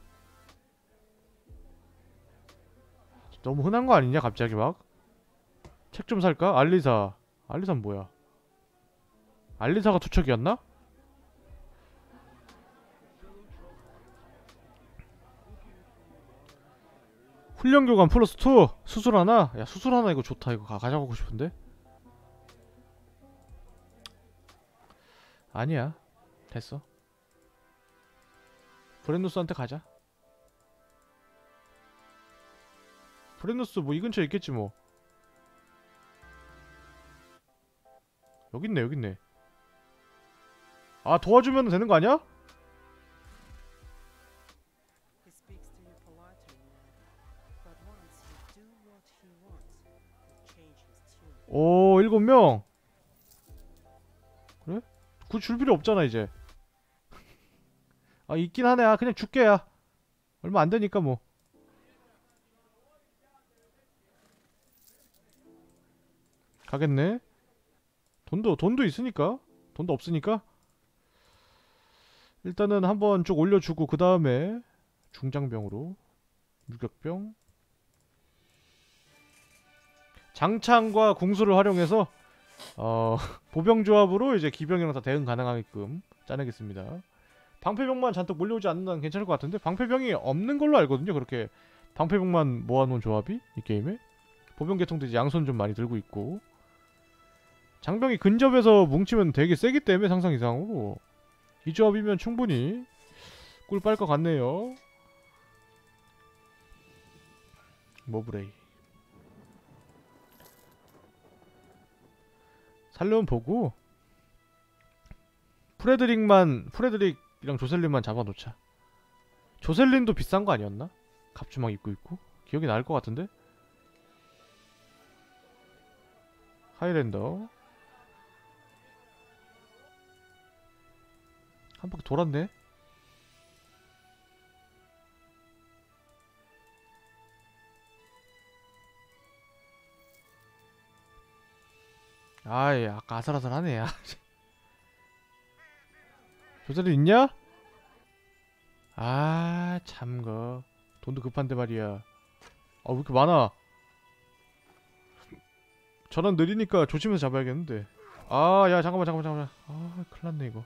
너무 흔한 거 아니냐 갑자기 막. 책 좀 살까? 알리사. 알리사는 뭐야? 알리사가 투척이었나? 훈련 교관 플러스 투. 수술 하나? 야 수술 하나 이거 좋다. 이거 가, 가져가고 싶은데. 아니야 됐어. 브랜누스한테 가자. 브랜누스 뭐 이 근처에 있겠지 뭐. 여깄네 여깄네. 아 도와주면 되는 거 아니야? 오 일곱 명. 그래? 굳이 줄 필요 없잖아 이제. 아 있긴 하네. 아 그냥 줄게. 야 얼마 안 되니까 뭐. 가겠네. 돈도 돈도 있으니까. 돈도 없으니까 일단은 한번 쭉 올려주고 그 다음에 중장병으로 유격병 장창과 궁수를 활용해서 어 보병조합으로 이제 기병이랑 다 대응 가능하게끔 짜내겠습니다. 방패병만 잔뜩 몰려오지 않는다면 괜찮을 것 같은데 방패병이 없는 걸로 알거든요. 그렇게 방패병만 모아놓은 조합이 이 게임에. 보병계통도 이제 양손 좀 많이 들고 있고 장병이 근접해서 뭉치면 되게 세기 때문에 상상 이상으로 이 조합이면 충분히 꿀 빨 것 같네요. 모브레이 살려면 보고 프레드릭만 프레드릭이랑 조셀린만 잡아놓자. 조셀린도 비싼 거 아니었나? 갑주막 입고 있고 기억이 날 것 같은데. 하이랜더 한 바퀴 돌았네. 아이 아까 아슬아슬하네. 야. 조셀린 있냐? 아 참거 돈도 급한데 말이야. 아 왜 이렇게 많아. 전환 느리니까 조심해서 잡아야겠는데. 아 야 잠깐만 잠깐만 잠깐만. 아 큰일났네 이거.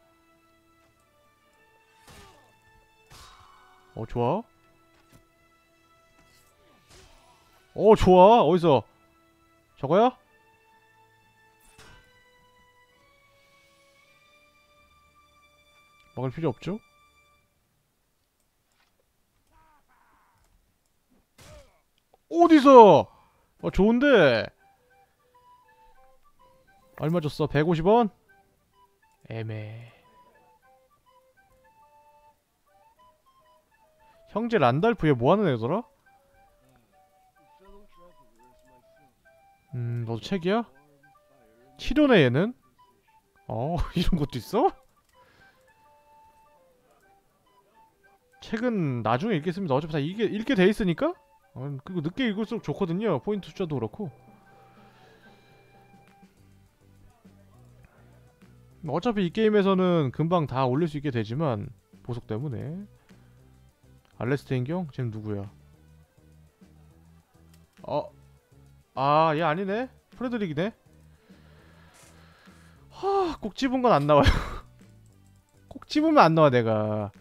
어 좋아. 어 좋아. 어디서 저거야? 먹을 필요 없죠? 어디서? 어 좋은데. 얼마 줬어? 백오십 원? 애매. 형제 란달프 얘 뭐하는 애더라? 음 너도 책이야? 치료네 얘는? 어 이런 것도 있어? 책은 나중에 읽겠습니다. 어차피 다 읽게, 읽게 돼 있으니까? 어, 그리고 늦게 읽을수록 좋거든요. 포인트 숫자도 그렇고. 어차피 이 게임에서는 금방 다 올릴 수 있게 되지만 보석 때문에. 알레스테인경? 쟤는 누구야? 어? 아, 얘 아니네? 프레드릭이네? 하, 꼭 집은 건 안 나와요. 꼭 집으면 안 나와 내가.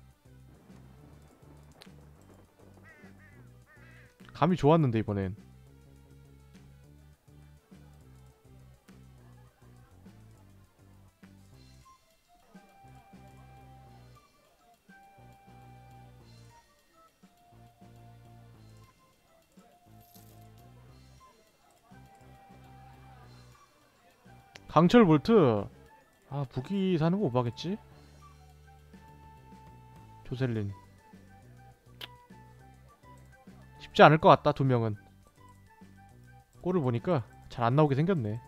감이 좋았는데 이번엔. 강철 볼트. 아 무기 사는 거 오바겠지? 조셀린 쉽지 않을 것 같다. 두 명은 꼴을 보니까 잘 안 나오게 생겼네.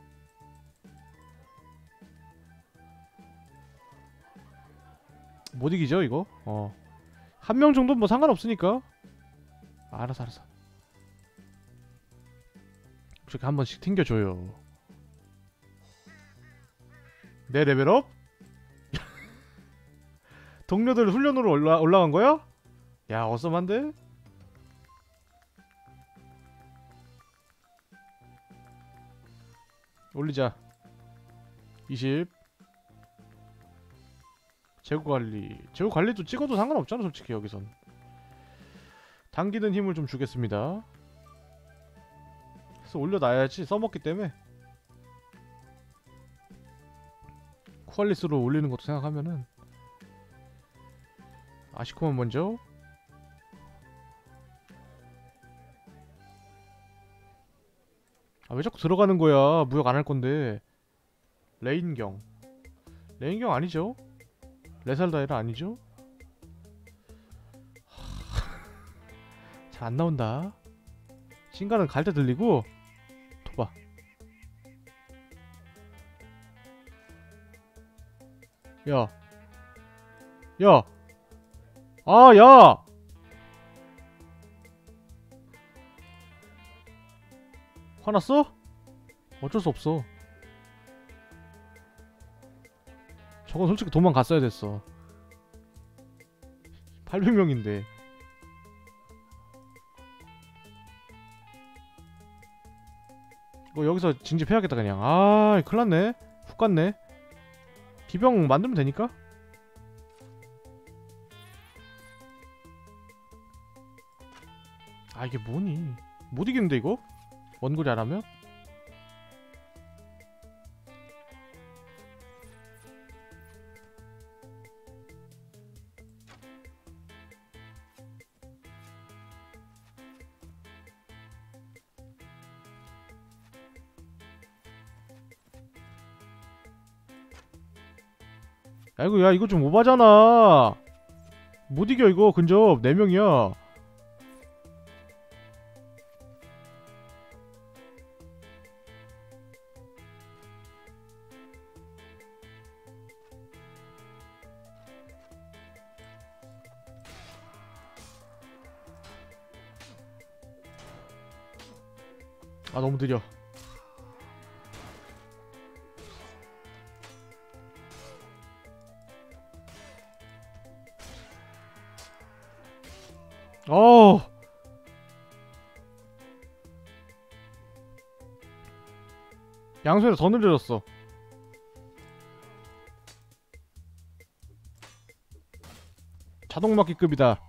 못 이기죠 이거? 어 한 명 정도 뭐 상관없으니까. 아, 알았어 알았어. 저렇게 한 번씩 튕겨줘요. 내 레벨업? 동료들 훈련으로 올라, 올라간 거야? 야 어썸한데? 올리자. 이십. 재고관리. 재고관리도 찍어도 상관없잖아 솔직히 여기선. 당기는 힘을 좀 주겠습니다. 그래서 올려놔야지, 써먹기 때문에. 쿠알리스로 올리는 것도 생각하면은. 아시코만 먼저. 아, 왜 자꾸 들어가는 거야? 무역 안 할 건데. 레인경. 레인경 아니죠? 레살다이라 아니죠? 잘 안 나온다. 신가는 갈 때 들리고. 토바. 야. 야. 아, 야. 화났어? 어쩔 수 없어. 저건 솔직히 도망갔어야 됐어. 팔백 명인데. 이거 여기서 징집해야겠다 그냥. 아, 큰일났네. 훅 갔네. 기병 만들면 되니까. 아, 이게 뭐니. 못 이기는데 이거? 원거리 안 하면? 야, 이거, 야, 이거 좀 오바잖아. 못 이겨, 이거. 근접 네 명이야. 아, 너무 느려. 어. 양손에 더 느려졌어. 자동막기급이다.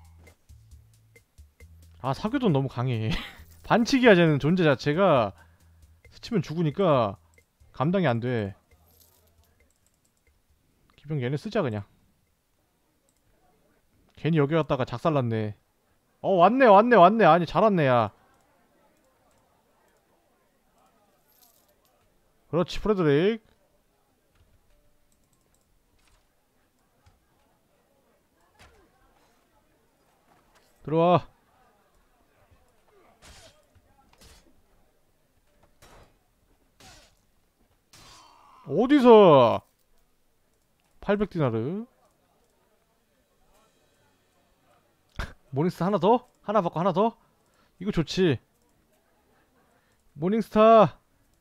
아, 사교도 너무 강해. 반칙이야, 쟤는 존재 자체가. 스치면 죽으니까 감당이 안 돼. 기병 얘네 쓰자 그냥. 괜히 여기 갔다가 작살났네. 어, 왔네 왔네 왔네. 아니, 잘 왔네. 야, 그렇지 프레드릭. 들어와. 어디서 팔백 디나르. 모닝스타 하나 더? 하나 받고 하나 더? 이거 좋지. 모닝스타.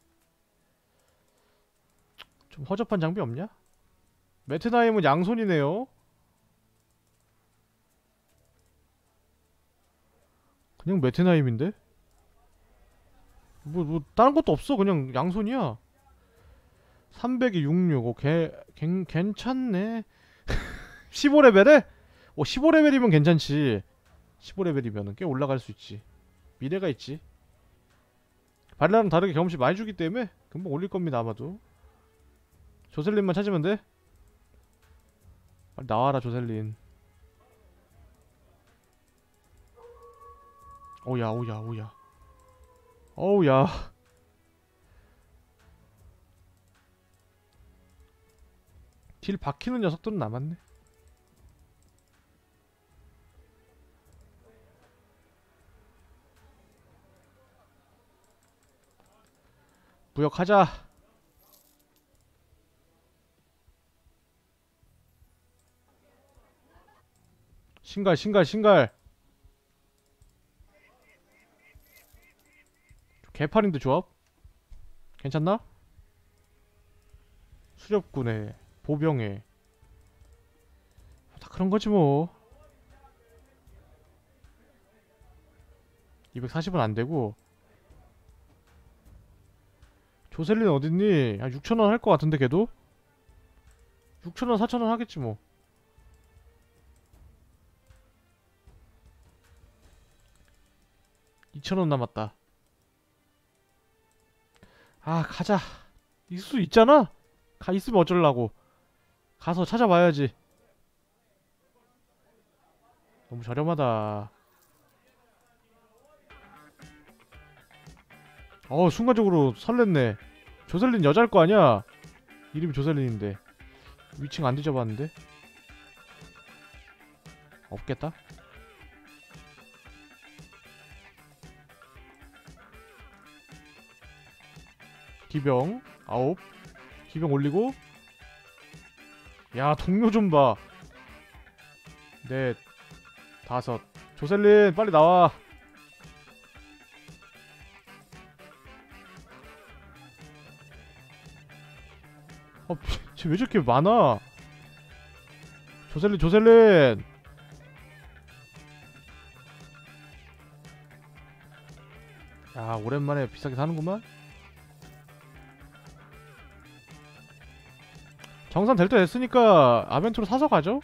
좀 허접한 장비 없냐? 메테나임은 양손이네요. 그냥 메테나임인데? 뭐, 뭐 다른 것도 없어. 그냥 양손이야. 삼백이 육십육. 오, 개, 갱, 괜찮네. 십오 레벨에? 오, 십오 레벨이면 괜찮지. 십오 레벨이면은 꽤 올라갈 수 있지. 미래가 있지. 발라랑 다르게 경험치 많이 주기 때문에 금방 올릴 겁니다, 아마도. 조셀린만 찾으면 돼. 빨리 나와라, 조셀린. 오야, 오야, 오야. 어우야. 딜 박히는 녀석들은 남았네. 무역하자. 신갈 신갈 신갈. 개팔인데 조합? 괜찮나? 수렵군에 보병에 다 그런거지 뭐. 이백사십은 안되고. 조셀린 어딨니? 한 육천원 할 것 같은데 걔도? 육천원 사천원 하겠지 뭐. 이천 원 남았다. 아 가자. 있을 수 있잖아. 가 있으면 어쩌려고. 가서 찾아봐야지. 너무 저렴하다. 어 순간적으로 설렜네. 조셀린 여자일 거 아니야. 이름이 조셀린인데 위층 안 뒤져봤는데. 없겠다. 기병 아홉. 기병 올리고. 야 동료 좀봐. 넷 다섯. 조셀린 빨리 나와. 어, 쟤 왜 저렇게 많아? 조셀린, 조셀린! 야, 오랜만에 비싸게 사는구만? 정산 될 때 됐으니까 아벤투로 사서 가죠?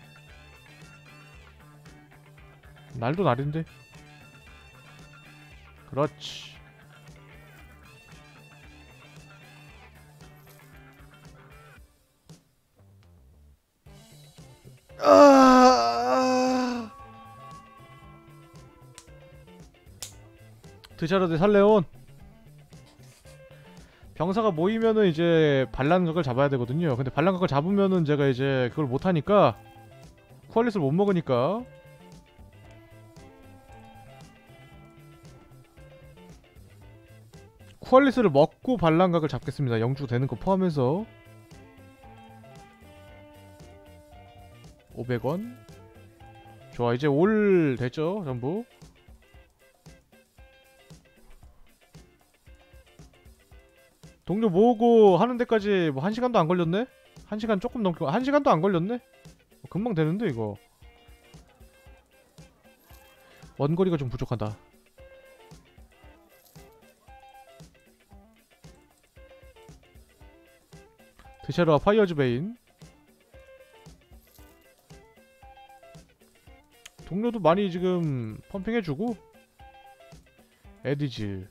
날도 날인데. 그렇지. 아... 드샤르드 살레온. 병사가 모이면은 이제 반란각을 잡아야 되거든요. 근데 반란각을 잡으면은 제가 이제 그걸 못하니까 쿠알리스를 못 먹으니까 쿠알리스를 먹고 반란각을 잡겠습니다. 영주 되는 거 포함해서 오백 원. 좋아 이제 올 됐죠 전부. 동료 모으고 하는 데까지 뭐 한 시간도 안 걸렸네? 한 시간 조금 넘게 한 시간도 안 걸렸네? 금방 되는데 이거. 원거리가 좀 부족하다. 드샤르와 파이어즈 베인. 동료도 많이 지금 펌핑해주고. 에디즈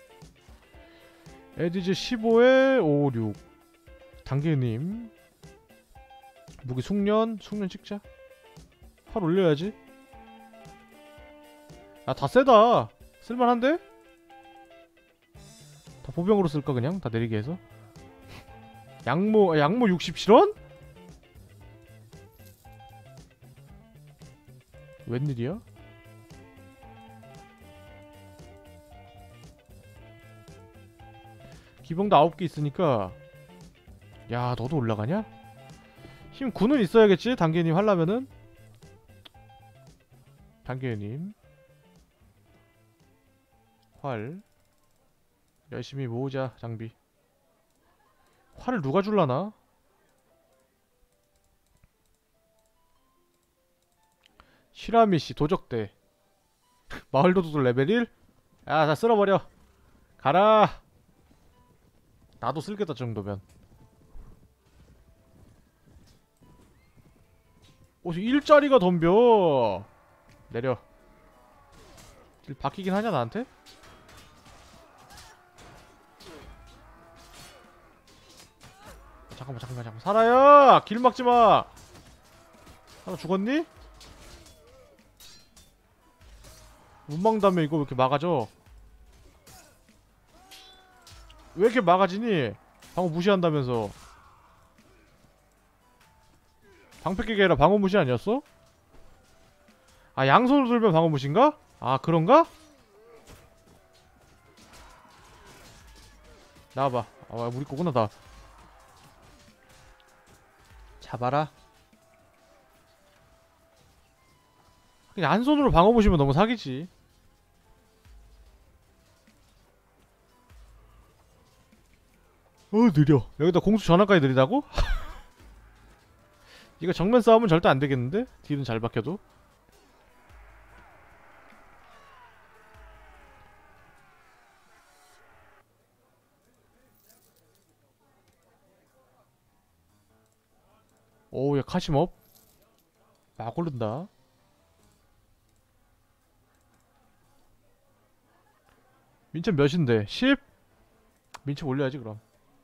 에디즈 십오에 오십육. 단계님 무기 숙련. 숙련 찍자. 활 올려야지. 야 다 세다. 쓸만한데? 다 보병으로 쓸까 그냥? 다 내리게 해서. 양모 양모 육십칠 원? 웬일이야? 기병도 아홉 개 있으니까. 야 너도 올라가냐? 힘 구는 있어야겠지? 단계님 하려면은. 단계님 활 열심히 모으자. 장비 활을 누가 줄라나? 시라미씨 도적대. 마을도둑 레벨 일? 야 다 쓸어버려. 가라. 나도 쓸겠다 정도면. 오 일자리가 덤벼. 내려. 길 바뀌긴 하냐 나한테? 잠깐만 잠깐만 잠깐만. 살아야! 길 막지마! 하나 죽었니? 운망다며 이거 왜 이렇게 막아져? 왜 이렇게 막아지니? 방어 무시한다면서. 방패 깨게 아니라 방어 무시 아니었어? 아 양손으로 들면 방어 무시인가? 아 그런가? 나와봐. 아 우리 거구나 다. 잡아라. 그냥 한 손으로 방어 보시면 너무 사기지. 어 느려. 여기다 공수 전환까지 느리다고? 이거 정면 싸움은 절대 안 되겠는데? 뒤는 잘 박혀도. 오우 야 카시몹 막 오른다. 민첩 몇인데? 십? 민첩 올려야지 그럼.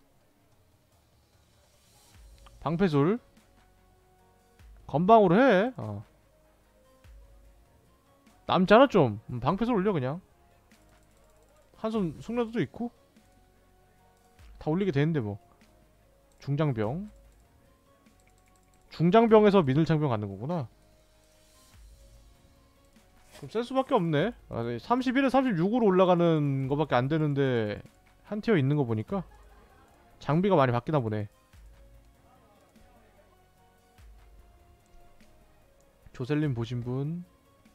방패술 건방으로 해. 어. 남잖아 좀. 음, 방패술 올려 그냥. 한손 숙련도도 있고 다 올리게 되는데 뭐. 중장병. 중장병에서 미들창병 갖는 거구나. 그럼 쓸 수밖에 없네. 아, 삼십일에 삼십육으로 올라가는 거밖에 안 되는데 한 티어 있는 거 보니까 장비가 많이 바뀌나 보네. 조셀린 보신 분.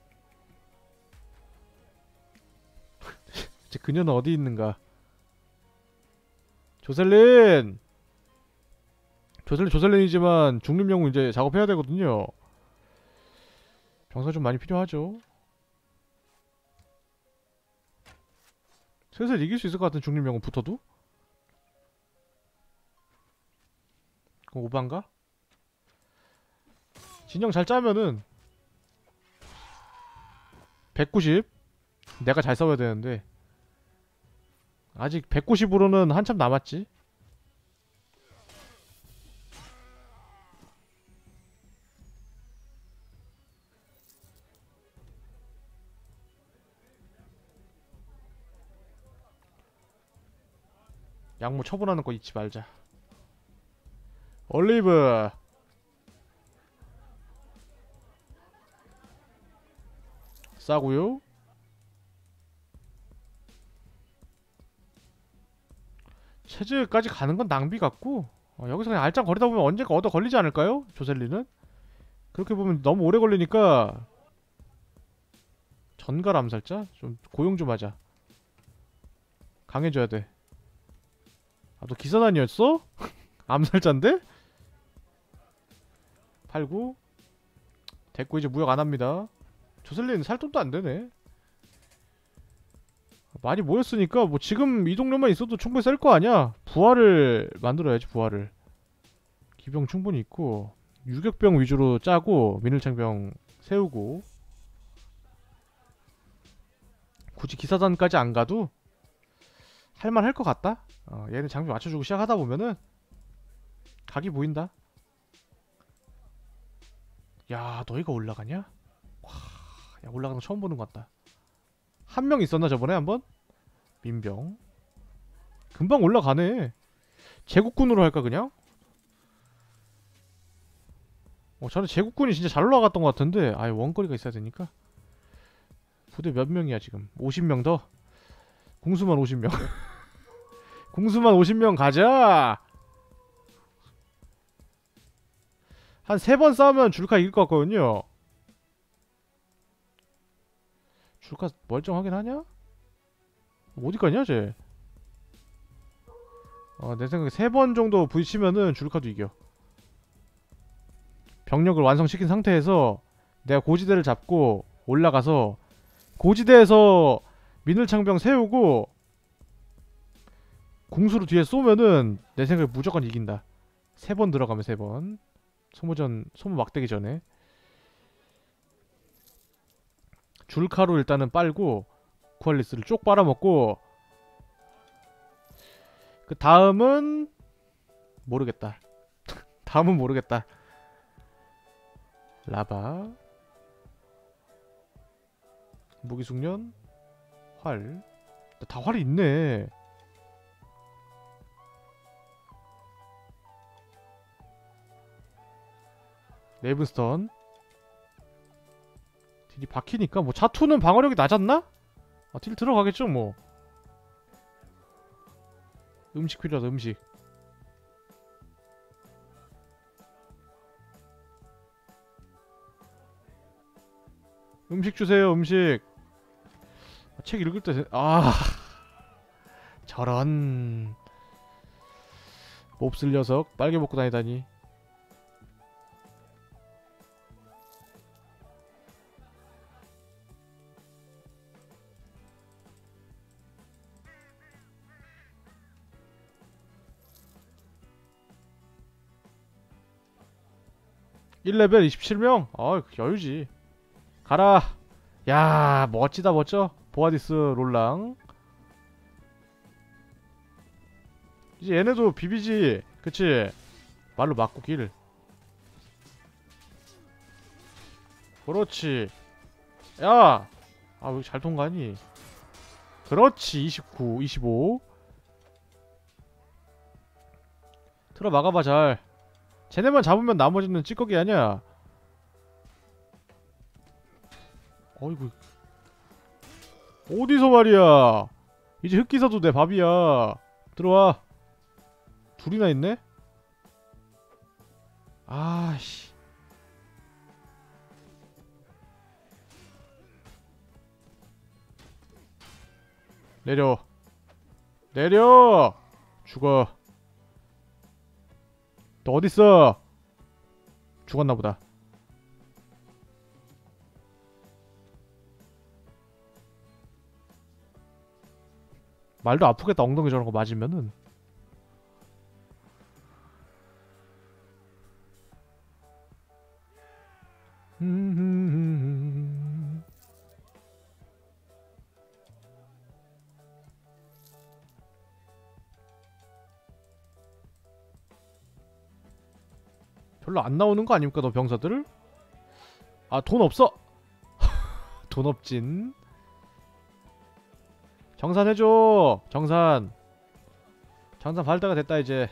이제 그녀는 어디 있는가? 조셀린! 조셀린 조셀린이지만 중립영웅 이제 작업해야 되거든요. 병사 좀 많이 필요하죠. 슬슬 이길 수 있을 것 같은 중립영웅 붙어도? 그럼 오반가? 진영 잘 짜면은 백구십. 내가 잘 싸워야 되는데 아직 백구십으로는 한참 남았지. 양모 처분하는 거 잊지 말자. 올리브 싸구요. 체즈까지 가는 건 낭비 같고 어, 여기서 그냥 알짱 거리다 보면 언젠가 얻어 걸리지 않을까요? 조셀리는? 그렇게 보면 너무 오래 걸리니까 전갈 암살자? 좀 고용 좀 하자. 강해져야 돼. 아, 너 기사단이었어? 암살자인데? 팔구. 됐고 이제 무역 안합니다. 조셀리는 살 돈도 안되네. 많이 모였으니까 뭐 지금 이 동료만 있어도 충분히 셀 거 아니야. 부하를 만들어야지. 부하를. 기병 충분히 있고 유격병 위주로 짜고 민을창병 세우고 굳이 기사단까지 안 가도 할만할 것 같다. 어, 얘는 장비 맞춰주고 시작하다 보면은 각이 보인다. 야 너희가 올라가냐? 와, 야 올라가는 거 처음 보는 것 같다. 한 명 있었나 저번에 한번? 민병 금방 올라가네. 제국군으로 할까 그냥? 어 저는 제국군이 진짜 잘 올라갔던 것 같은데 아예 원거리가 있어야 되니까. 부대 몇 명이야 지금? 오십 명 더? 공수만 오십 명. 공수만 오십 명 가자. 한 세 번 싸우면 줄카 이길 것 같거든요. 줄카 멀쩡하긴 하냐? 어디 가냐 쟤? 어, 내 생각에 세 번 정도 부딪히면은 줄카도 이겨. 병력을 완성시킨 상태에서 내가 고지대를 잡고 올라가서 고지대에서 민을창병 세우고 궁수로 뒤에 쏘면은 내 생각에 무조건 이긴다. 세 번 들어가면 세 번. 소모전 소모 막대기 전에 줄카로 일단은 빨고 쿠알리스를 쪽 빨아먹고 그 다음은 모르겠다. 다음은 모르겠다. 라바 무기숙련 활. 다 활이 있네. 레이븐스턴 딜이 박히니까 뭐 자투는 방어력이 낮았나? 아, 딜 들어가겠죠 뭐. 음식 필요하다. 음식 음식 주세요. 음식. 아, 책 읽을 때 아 저런 몹쓸 녀석 빨개 먹고 다니다니. 일 레벨 이십칠 명? 아 여유지. 가라. 야 멋지다 멋져. 보아디스 롤랑 이제 얘네도 비비지. 그치? 말로 맞고 길. 그렇지. 야! 아, 왜 잘 통과하니? 그렇지. 이십구, 이십오. 틀어 막아봐, 잘. 쟤네만 잡으면 나머지는 찌꺼기 아니야. 어이구. 어디서 말이야. 이제 흑기사도 내 밥이야. 들어와. 둘이나 있네? 아씨. 내려. 내려! 죽어. 너 어딨어? 죽었나보다. 말도 아프겠다. 엉덩이 저런 거 맞으면은. 별로 안 나오는 거 아닙니까, 너 병사들? 아, 돈 없어! 돈 없진. 정산 해줘! 정산! 정산 받을 때가 됐다, 이제.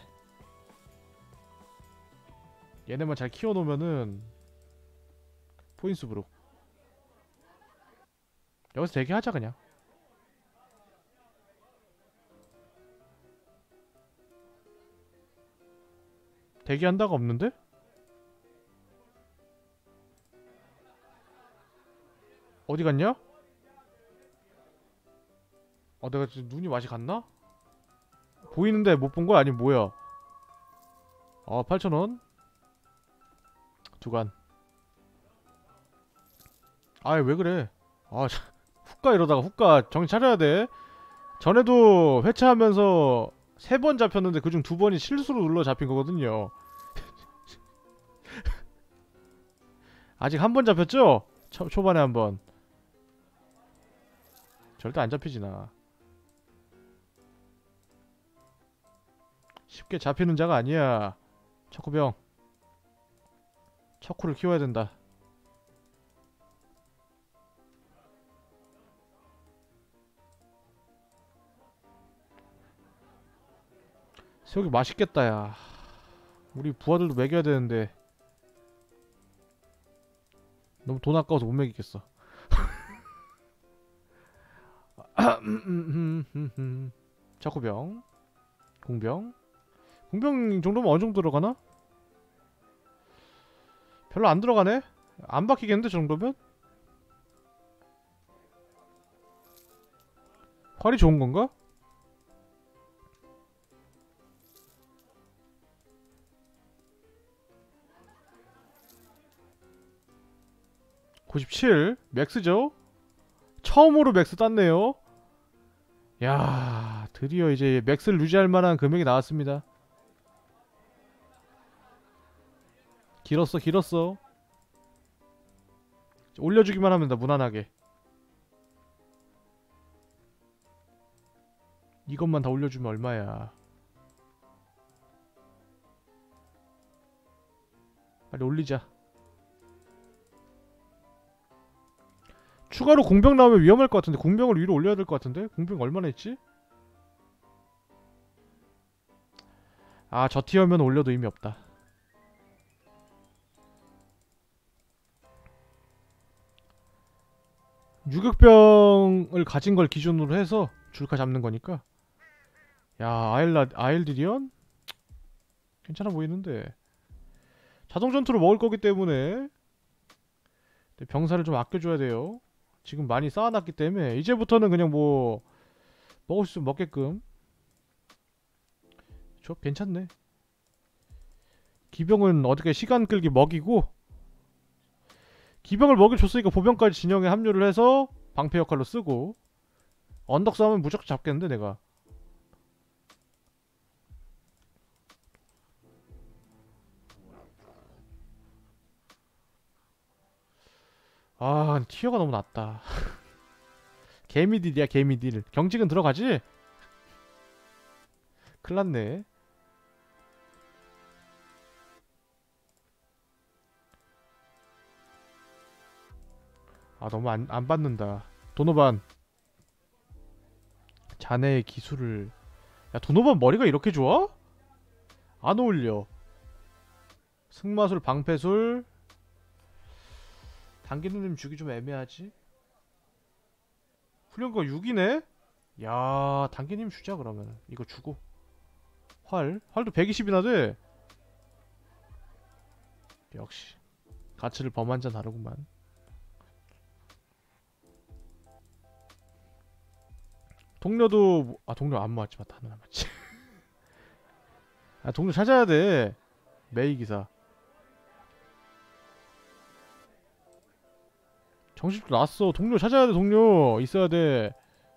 얘네만 잘 키워놓으면은 포인수브로. 여기서 대기하자, 그냥. 대기한다가 없는데? 어디 갔냐? 어, 내가 지금 눈이 맛이 갔나? 보이는데 못 본 거야? 아니면 뭐야? 어, 팔천 원. 두간. 아이, 왜 그래? 아, 훅가 이러다가 훅가 정신 차려야 돼. 전에도 회차하면서 세 번 잡혔는데 그중 두 번이 실수로 눌러 잡힌 거거든요. 아직 한 번 잡혔죠? 초, 초반에 한 번. 절대 안 잡히지 나. 쉽게 잡히는 자가 아니야. 척후병. 척후를 키워야 된다. 새우기 맛있겠다, 야. 우리 부하들도 먹여야 되는데 너무 돈 아까워서 못 먹이겠어. 척후병. 공병. 공병 정도면 어느 정도 들어가나? 별로 안 들어가네? 안 바뀌겠는데, 저 정도면? 활이 좋은 건가? 구십칠. 맥스죠? 처음으로 맥스 땄네요. 야, 드디어 이제 맥스를 유지할 만한 금액이 나왔습니다. 길었어, 길었어. 올려주기만 하면 돼, 무난하게. 이것만 다 올려주면 얼마야. 빨리 올리자. 추가로 공병 나오면 위험할 것 같은데 공병을 위로 올려야 될 것 같은데? 공병 얼마나 했지? 아, 저 티어면 올려도 의미 없다. 유격병을 가진 걸 기준으로 해서 줄카 잡는 거니까. 야, 아일라, 아일디리언? 괜찮아 보이는데. 자동 전투로 먹을 거기 때문에 병사를 좀 아껴줘야 돼요. 지금 많이 쌓아놨기 때문에 이제부터는 그냥 뭐 먹을 수 있으면 먹게끔. 저 괜찮네. 기병은 어떻게 시간 끌기 먹이고, 기병을 먹여줬으니까 보병까지 진영에 합류를 해서 방패 역할로 쓰고. 언덕 싸움은 무조건 잡겠는데 내가. 아, 티어가 너무 낮다. 개미딜이야, 개미딜. 경직은 들어가지? 큰일났네. 아 너무 안, 안 받는다. 도노반 자네의 기술을. 야 도노반 머리가 이렇게 좋아? 안 어울려. 승마술 방패술. 당기누님 주기 좀 애매하지? 훈련가 육이네? 야 당기님 주자 그러면. 이거 주고 활? 활도 백이십이나 돼. 역시 가치를 범한 자 다르구만. 동료도 뭐- 아 동료 안 모았지만 다는 안 맞지. 아 동료 찾아야 돼. 메이 기사. 정식도 났어. 동료 찾아야 돼. 동료 있어야 돼.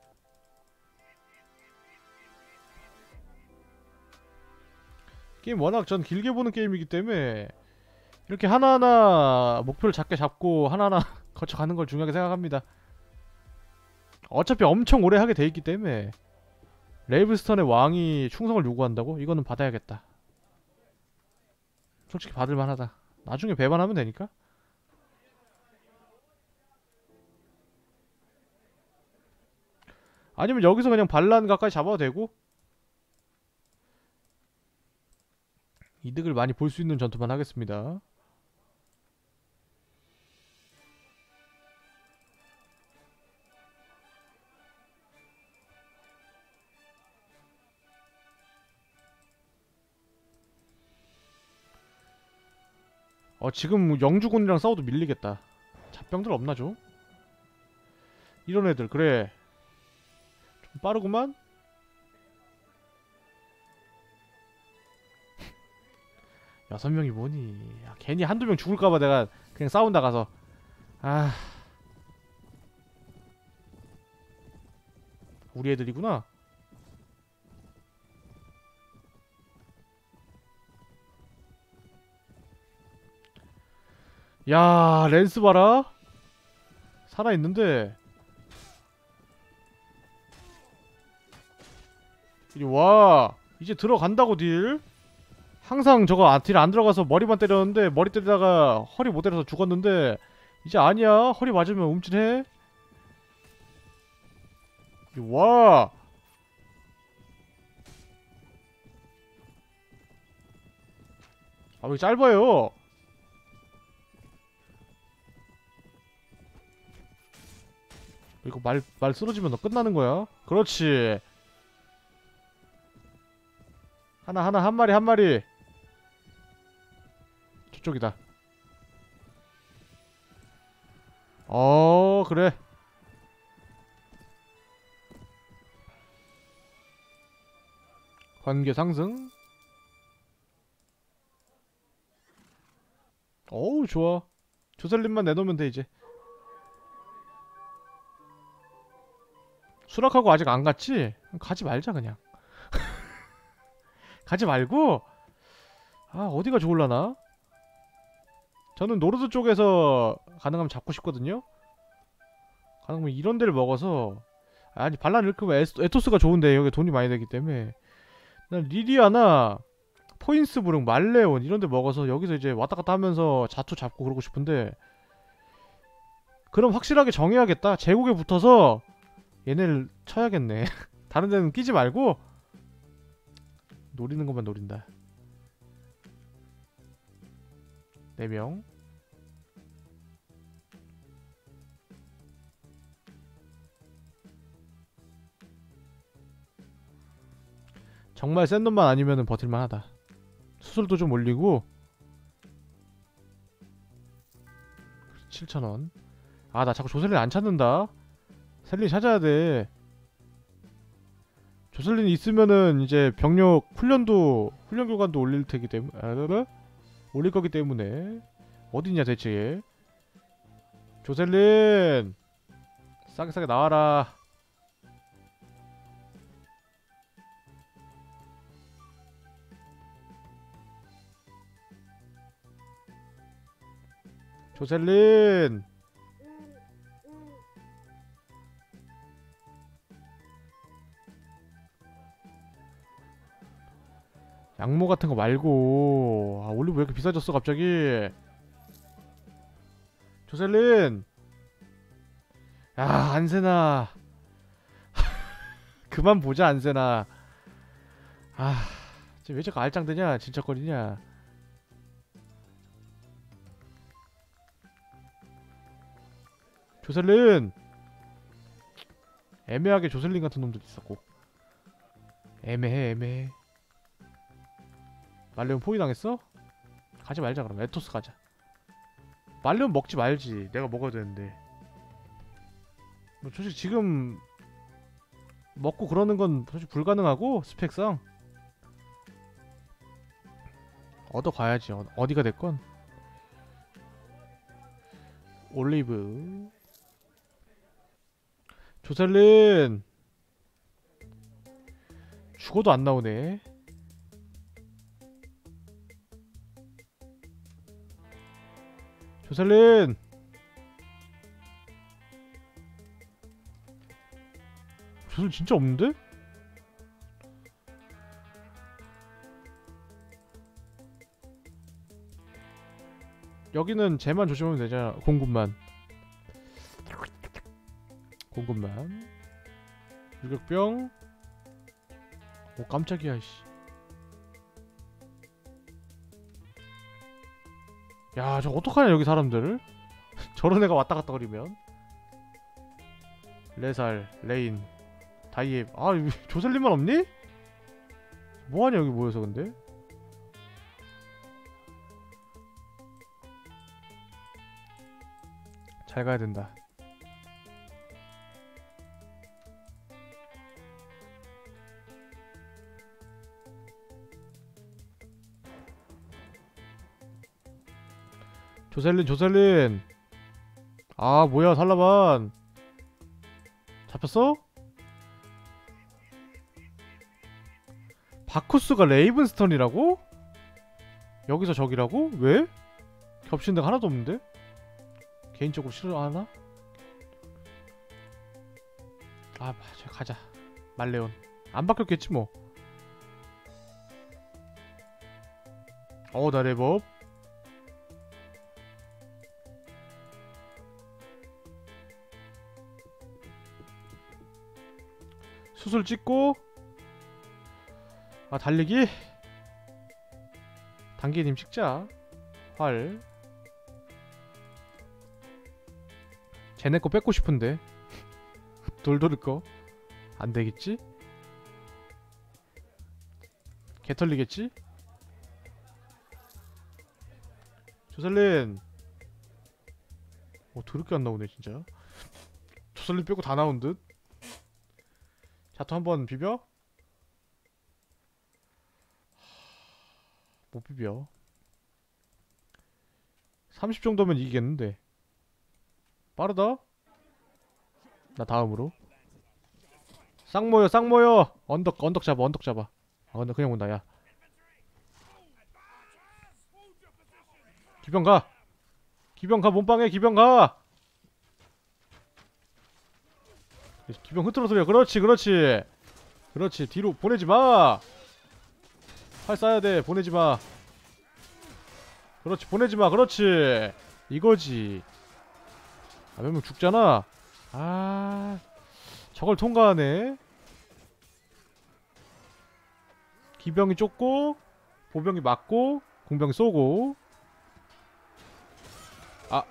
게임 워낙 전 길게 보는 게임이기 때문에 이렇게 하나하나 목표를 작게 잡고 하나하나 거쳐가는 걸 중요하게 생각합니다. 어차피 엄청 오래 하게 돼 있기 때문에. 레이브스턴의 왕이 충성을 요구한다고? 이거는 받아야겠다. 솔직히 받을만하다. 나중에 배반하면 되니까. 아니면 여기서 그냥 반란 가까이 잡아도 되고 이득을 많이 볼 수 있는 전투만 하겠습니다. 어 지금 영주군이랑 싸워도 밀리겠다. 잡병들 없나 좀? 이런 애들 그래 좀 빠르구만? 여섯 명이 뭐니. 야, 괜히 한두 명 죽을까봐 내가 그냥 싸운다 가서. 아 우리 애들이구나. 야 랜스 봐라. 살아있는데. 이리 와. 이제 들어간다고 딜. 항상 저거 아, 딜 안 들어가서 머리만 때렸는데 머리 때리다가 허리 못 때려서 죽었는데 이제 아니야. 허리 맞으면 움찔해. 이리 와. 아 왜 짧아요. 이거 말, 말 쓰러지면 너 끝나는 거야. 그렇지. 하나 하나 한 마리 한 마리. 저쪽이다. 어 그래. 관계 상승. 어우 좋아. 조셀린만 내놓으면 돼 이제. 수락하고 아직 안 갔지? 가지 말자 그냥. 가지 말고. 아 어디가 좋을라나? 저는 노르드 쪽에서 가능하면 잡고 싶거든요. 가능하면 이런 데를 먹어서. 아니 반란 일으키면 에스- 에토스가 좋은데 여기 돈이 많이 되기 때문에 난 리디아나 포인스부릉 말레온 이런 데 먹어서 여기서 이제 왔다 갔다 하면서 자투 잡고 그러고 싶은데 그럼 확실하게 정해야겠다. 제국에 붙어서 얘네를 쳐야겠네. 다른 데는 끼지 말고 노리는 것만 노린다. 네 명. 정말 센 놈만 아니면은 버틸만 하다. 수술도 좀 올리고. 칠천 원. 아 나 자꾸 조셀린 안 찾는다. 셀린 찾아야 돼. 조셀린 있으면은 이제 병력 훈련도 훈련 교관도 올릴 테기 때문에 아, 올릴 거기 때문에. 어딨냐 대체 얘. 조셀린 싸게 싸게 나와라. 조셀린. 양모 같은 거 말고. 아, 올리브 왜 이렇게 비싸졌어 갑자기. 조셀린. 야, 안세나. 그만 보자, 안세나. 아, 지금 왜 자꾸 알짱대냐, 진척거리냐. 조셀린. 애매하게 조셀린 같은 놈들 있었고. 애매해, 애매해. 말레온 포위 당했어? 가지 말자. 그럼 에토스 가자. 말레온 먹지 말지. 내가 먹어야 되는데. 뭐 솔직히 지금 먹고 그러는 건 솔직히 불가능하고, 스펙상 얻어가야지. 어, 어디가 됐건. 올리브. 조셀린. 죽어도 안 나오네. 조셀린. 조셀린 진짜 없는데? 여기는 쟤만 조심하면 되잖아. 공군만. 공군만. 유격병. 오, 깜짝이야 씨. 야, 저 어떡하냐 여기 사람들. 저런 애가 왔다 갔다 거리면. 레살, 레인, 다이앱. 아, 조셀린만 없니? 뭐하냐 여기 모여서 근데? 잘 가야 된다. 조셀린, 조셀린. 아, 뭐야 살라반. 잡혔어? 바쿠스가 레이븐스턴이라고? 여기서 적이라고? 왜? 겹치는 데가 하나도 없는데? 개인적으로 싫어하나? 아, 맞아. 가자. 말레온. 안 바뀌었겠지 뭐. 어, 나 랩업. 수술 찍고. 아, 달리기? 단계님 찍자. 활. 쟤네 거 뺏고 싶은데. 돌돌이 거. 안 되겠지? 개 털리겠지? 조셀린. 어, 더럽게 안 나오네 진짜. 조셀린 빼고 다 나온 듯. 자토 한번 비벼? 못 비벼. 삼십 정도면 이기겠는데. 빠르다. 나 다음으로. 쌍 모여, 쌍 모여. 언덕, 언덕 잡아, 언덕 잡아. 아, 근데 그냥 온다, 야. 기병 가. 기병 가, 몸빵해, 기병 가. 기병 흐트러뜨려. 그렇지, 그렇지. 그렇지. 뒤로 보내지 마. 활 쏴야 돼. 보내지 마. 그렇지, 보내지 마. 그렇지. 이거지. 아, 몇 명 죽잖아. 아, 저걸 통과하네. 기병이 쫓고, 보병이 맞고, 공병이 쏘고. 아,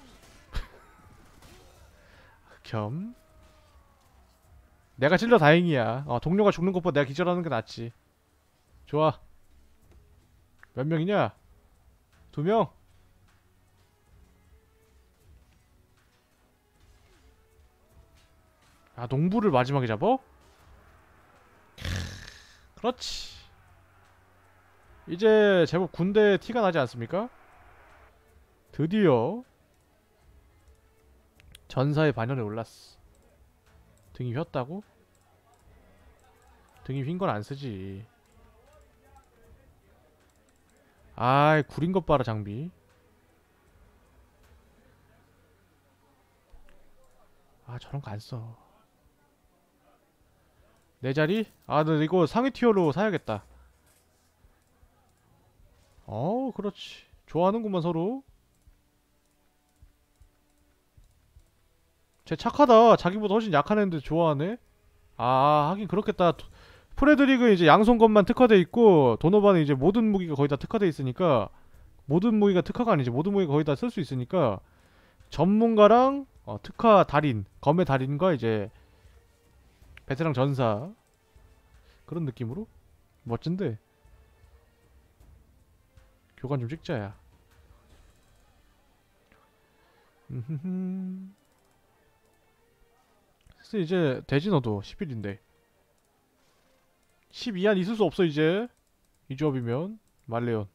겸. 내가 찔러 다행이야. 어, 동료가 죽는 것보다 내가 기절하는 게 낫지. 좋아. 몇 명이냐? 두 명? 아, 농부를 마지막에 잡어? 그렇지. 이제 제법 군대 티가 나지 않습니까? 드디어 전사의 반열에 올랐어. 등이 휘었다고? 등이 휜 건 안 쓰지. 아이, 구린 것 봐라 장비. 아, 저런 거 안 써. 내 자리? 아, 나 이거 상위 티어로 사야겠다. 어, 그렇지. 좋아하는구만 서로. 쟤 착하다. 자기보다 훨씬 약한 애인데 좋아하네. 아, 하긴 그렇겠다. 프레드릭은 이제 양손건만 특화돼 있고 도노반은 이제 모든 무기가 거의 다 특화돼 있으니까, 모든 무기가 특화가 아니지, 모든 무기가 거의 다 쓸 수 있으니까 전문가랑 어, 특화 달인, 검의 달인과 이제 베테랑 전사, 그런 느낌으로. 멋진데. 교관 좀 찍자야. 음흠흠. 글쎄 이제 되지 너도 십 일인데 십이 안 있을 수 없어 이제. 이 조합이면 말레온.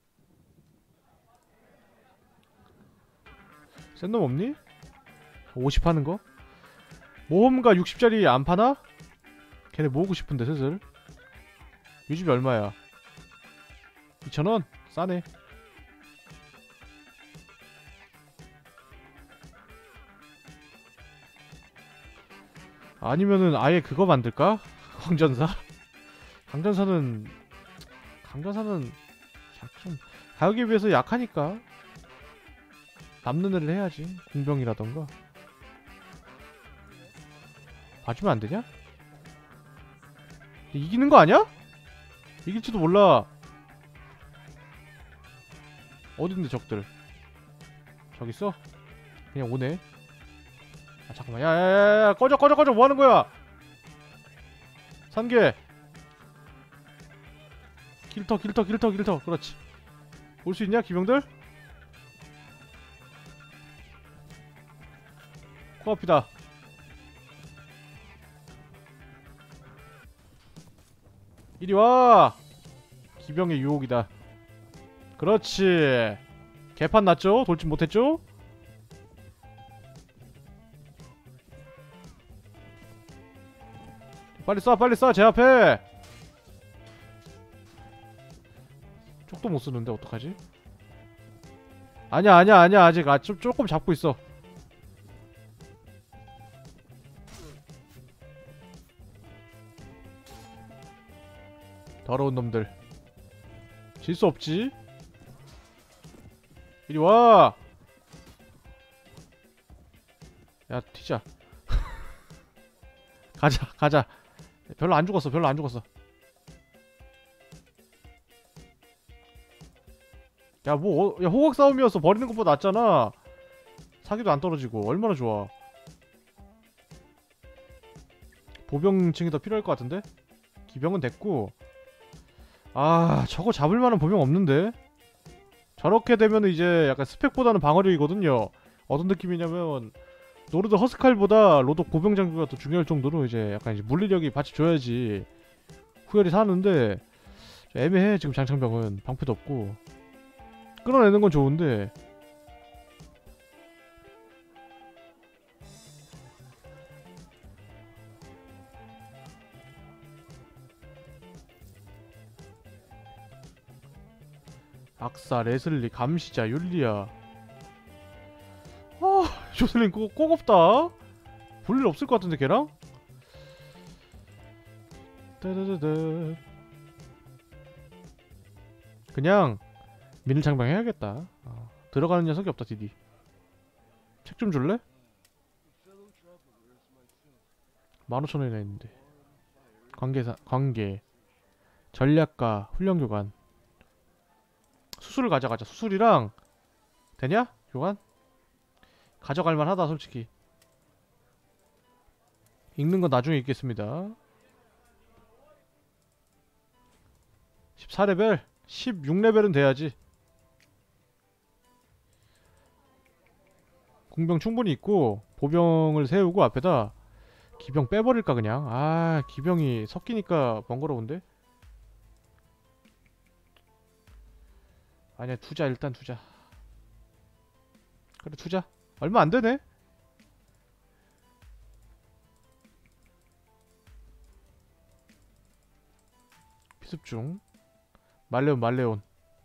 센 놈 없니? 오십 하는 거? 모험가 육십짜리 안 파나? 걔네 모으고 싶은데 슬슬. 요즘이 얼마야? 이천 원? 싸네. 아니면은 아예 그거 만들까? 황전사? 강전사는 강전사는 좀 가격에 비해서 약하니까 남는 애를 해야지. 공병이라던가. 봐주면 안 되냐? 이기는 거 아니야? 이길지도 몰라. 어딘데 적들? 저기 있어? 그냥 오네. 아 잠깐만, 야야야야, 꺼져 꺼져 꺼져. 뭐하는 거야? 산개. 길터 길터 길터 길터. 그렇지. 올 수 있냐 기병들? 코앞이다. 이리와. 기병의 유혹이다. 그렇지. 개판 났죠? 돌진 못했죠? 빨리 쏴 빨리 쏴 제 앞에. 쪽도 못쓰는데 어떡하지? 아니야 아니야 아니야 아직. 아 좀, 조금 잡고 있어. 더러운 놈들. 질 수 없지. 이리와. 야 튀자. 가자 가자. 별로 안 죽었어 별로 안 죽었어. 야 뭐 어, 야 호각 싸움이었어. 버리는 것보다 낫잖아. 사기도 안 떨어지고 얼마나 좋아. 보병층이 더 필요할 것 같은데? 기병은 됐고. 아 저거 잡을만한 보병 없는데? 저렇게 되면 이제 약간 스펙보다는 방어력이거든요. 어떤 느낌이냐면 노르드 허스칼보다 로독 보병 장비가 더 중요할 정도로 이제 약간 이제 물리력이 받쳐줘야지 후열이 사는데 애매해. 지금 장창병은 방패도 없고. 끌어내는 건 좋은데. 악사, 레슬리, 감시자, 율리아. 아, 조슬린 꼭, 꼭 없다. 볼 일 없을 것 같은데 걔랑? 따다다다. 그냥 민일창병 해야겠다. 어, 들어가는 녀석이 없다 디디. 책 좀 줄래? 만 오천 원이나 있는데. 관계사, 관계, 전략가, 훈련교관. 수술을 가져가자. 수술이랑 되냐? 교관? 가져갈만 하다 솔직히. 읽는 건 나중에 읽겠습니다. 십사 레벨? 십육 레벨은 돼야지. 공병 충분히 있고 보병을 세우고 앞에다 기병 빼버릴까 그냥. 아 기병이 섞이니까 번거로운데. 아니야 두자. 일단 두자. 그래 두자. 얼마 안되네. 피습중. 말레온 말레온.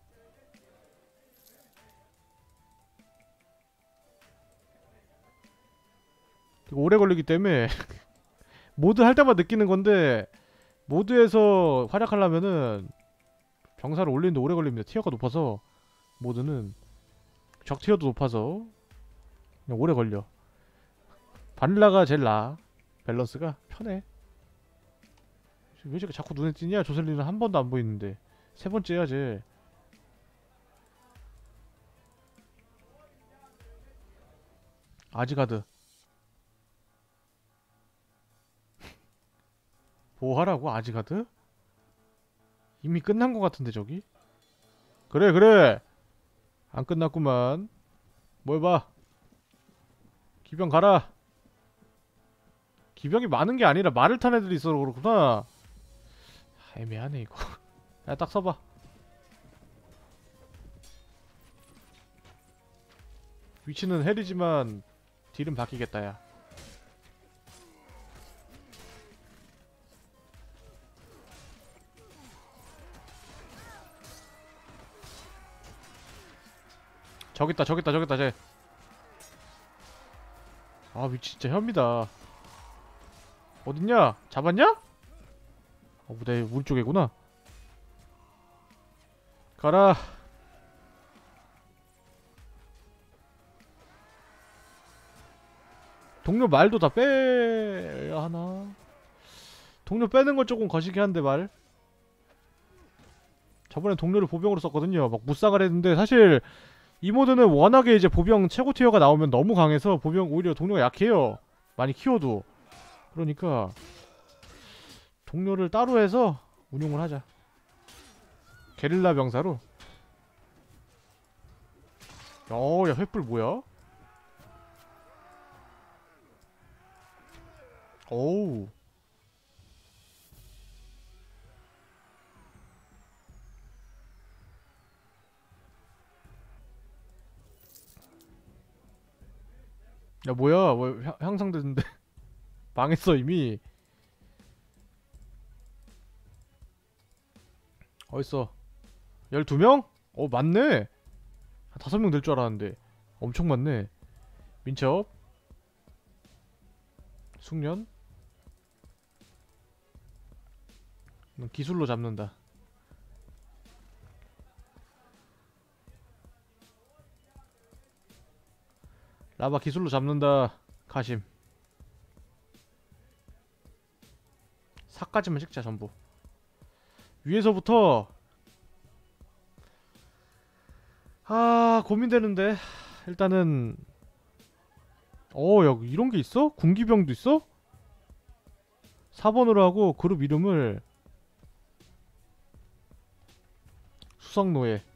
이거 오래 걸리기 때문에 모드 할 때마다 느끼는 건데 모드에서 활약하려면은 병사를 올리는데 오래 걸립니다. 티어가 높아서 모드는 적 티어도 높아서 그냥 오래 걸려. 바닐라가 제일 나아. 밸런스가 편해. 왜 저렇게 자꾸 눈에 띄냐? 조셀리는 한 번도 안 보이는데 세 번째야 쟤. 아지가드 뭐하라고? 아지가드? 이미 끝난 것 같은데 저기? 그래 그래 안 끝났구만. 뭐 해봐. 기병 가라. 기병이 많은 게 아니라 말을 탄 애들이 있어서 그렇구나. 아, 애매하네 이거. 야 딱 서봐. 위치는 헬이지만 딜은 바뀌겠다 야. 저기있다 저기있다 저기있다 쟤. 아 위치 진짜 현미다. 어딨냐? 잡았냐? 어 무대 우리 쪽이구나. 가라. 동료 말도 다 빼야 하나? 동료 빼는 건 조금 거시기 한데 말. 저번에 동료를 보병으로 썼거든요. 막 무쌍을 했는데 사실 이 모드는 워낙에 이제 보병 최고 티어가 나오면 너무 강해서 보병 오히려 동료가 약해요. 많이 키워도. 그러니까 동료를 따로 해서 운용을 하자. 게릴라 병사로. 어, 야 횃불 뭐야? 어우. 야 뭐야? 뭐 향- 향상되는데 망했어 이미. 어딨어? 열두 명? 어 맞네. 한 다섯 명 될 줄 알았는데 엄청 많네. 민첩 숙련 기술로 잡는다. 라바 기술로 잡는다. 가심 삭까지만 찍자 전부. 위에서부터 아 고민되는데 일단은 어 야 이런게 있어? 군기병도 있어? 사 번으로 하고 그룹 이름을 수성노예.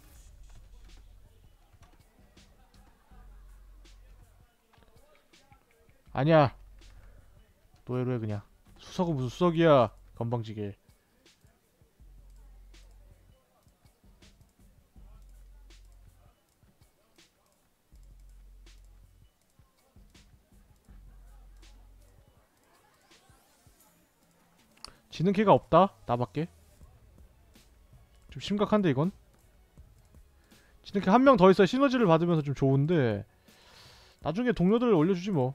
아니야 노예로 해 그냥. 수석은 무슨 수석이야 건방지게. 지능캐가 없다 나밖에. 좀 심각한데 이건. 지능캐 한 명 더 있어야 시너지를 받으면서 좀 좋은데 나중에 동료들을 올려주지 뭐.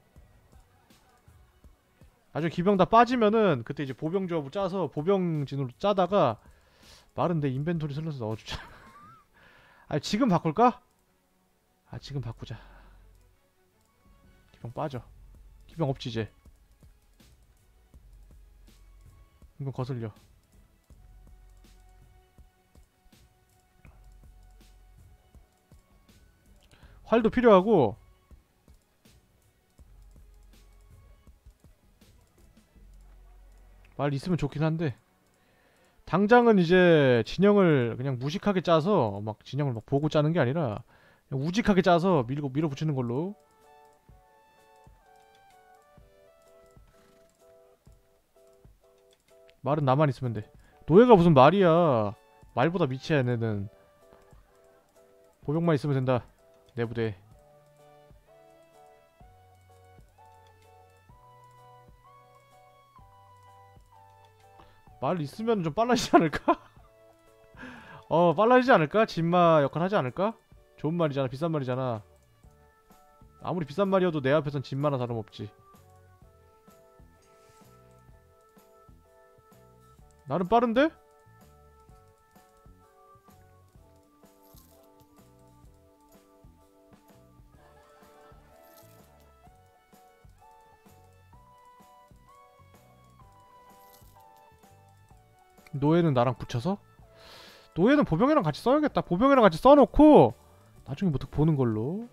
나중에 기병 다 빠지면은 그때 이제 보병 조합을 짜서 보병진으로 짜다가 말은 내 인벤토리 슬롯에 넣어주자. 아 지금 바꿀까? 아 지금 바꾸자. 기병 빠져. 기병 없지 이제. 기병 거슬려. 활도 필요하고 말 있으면 좋긴 한데 당장은 이제 진영을 그냥 무식하게 짜서 막 진영을 막 보고 짜는 게 아니라 그냥 우직하게 짜서 밀고 밀어붙이는 걸로. 말은 나만 있으면 돼. 노예가 무슨 말이야. 말보다 미치야 얘네는. 보병만 있으면 된다 내 부대. 말 있으면 좀 빨라지지 않을까? 어 빨라지지 않을까? 진마 역할 하지 않을까? 좋은 말이잖아. 비싼 말이잖아. 아무리 비싼 말이어도 내 앞에선 진마나 다름없지. 나는 빠른데? 노예는 나랑 붙여서? 노예는 보병이랑 같이 써야겠다. 보병이랑 같이 써놓고 나중에 뭐 어떻게 보는 걸로.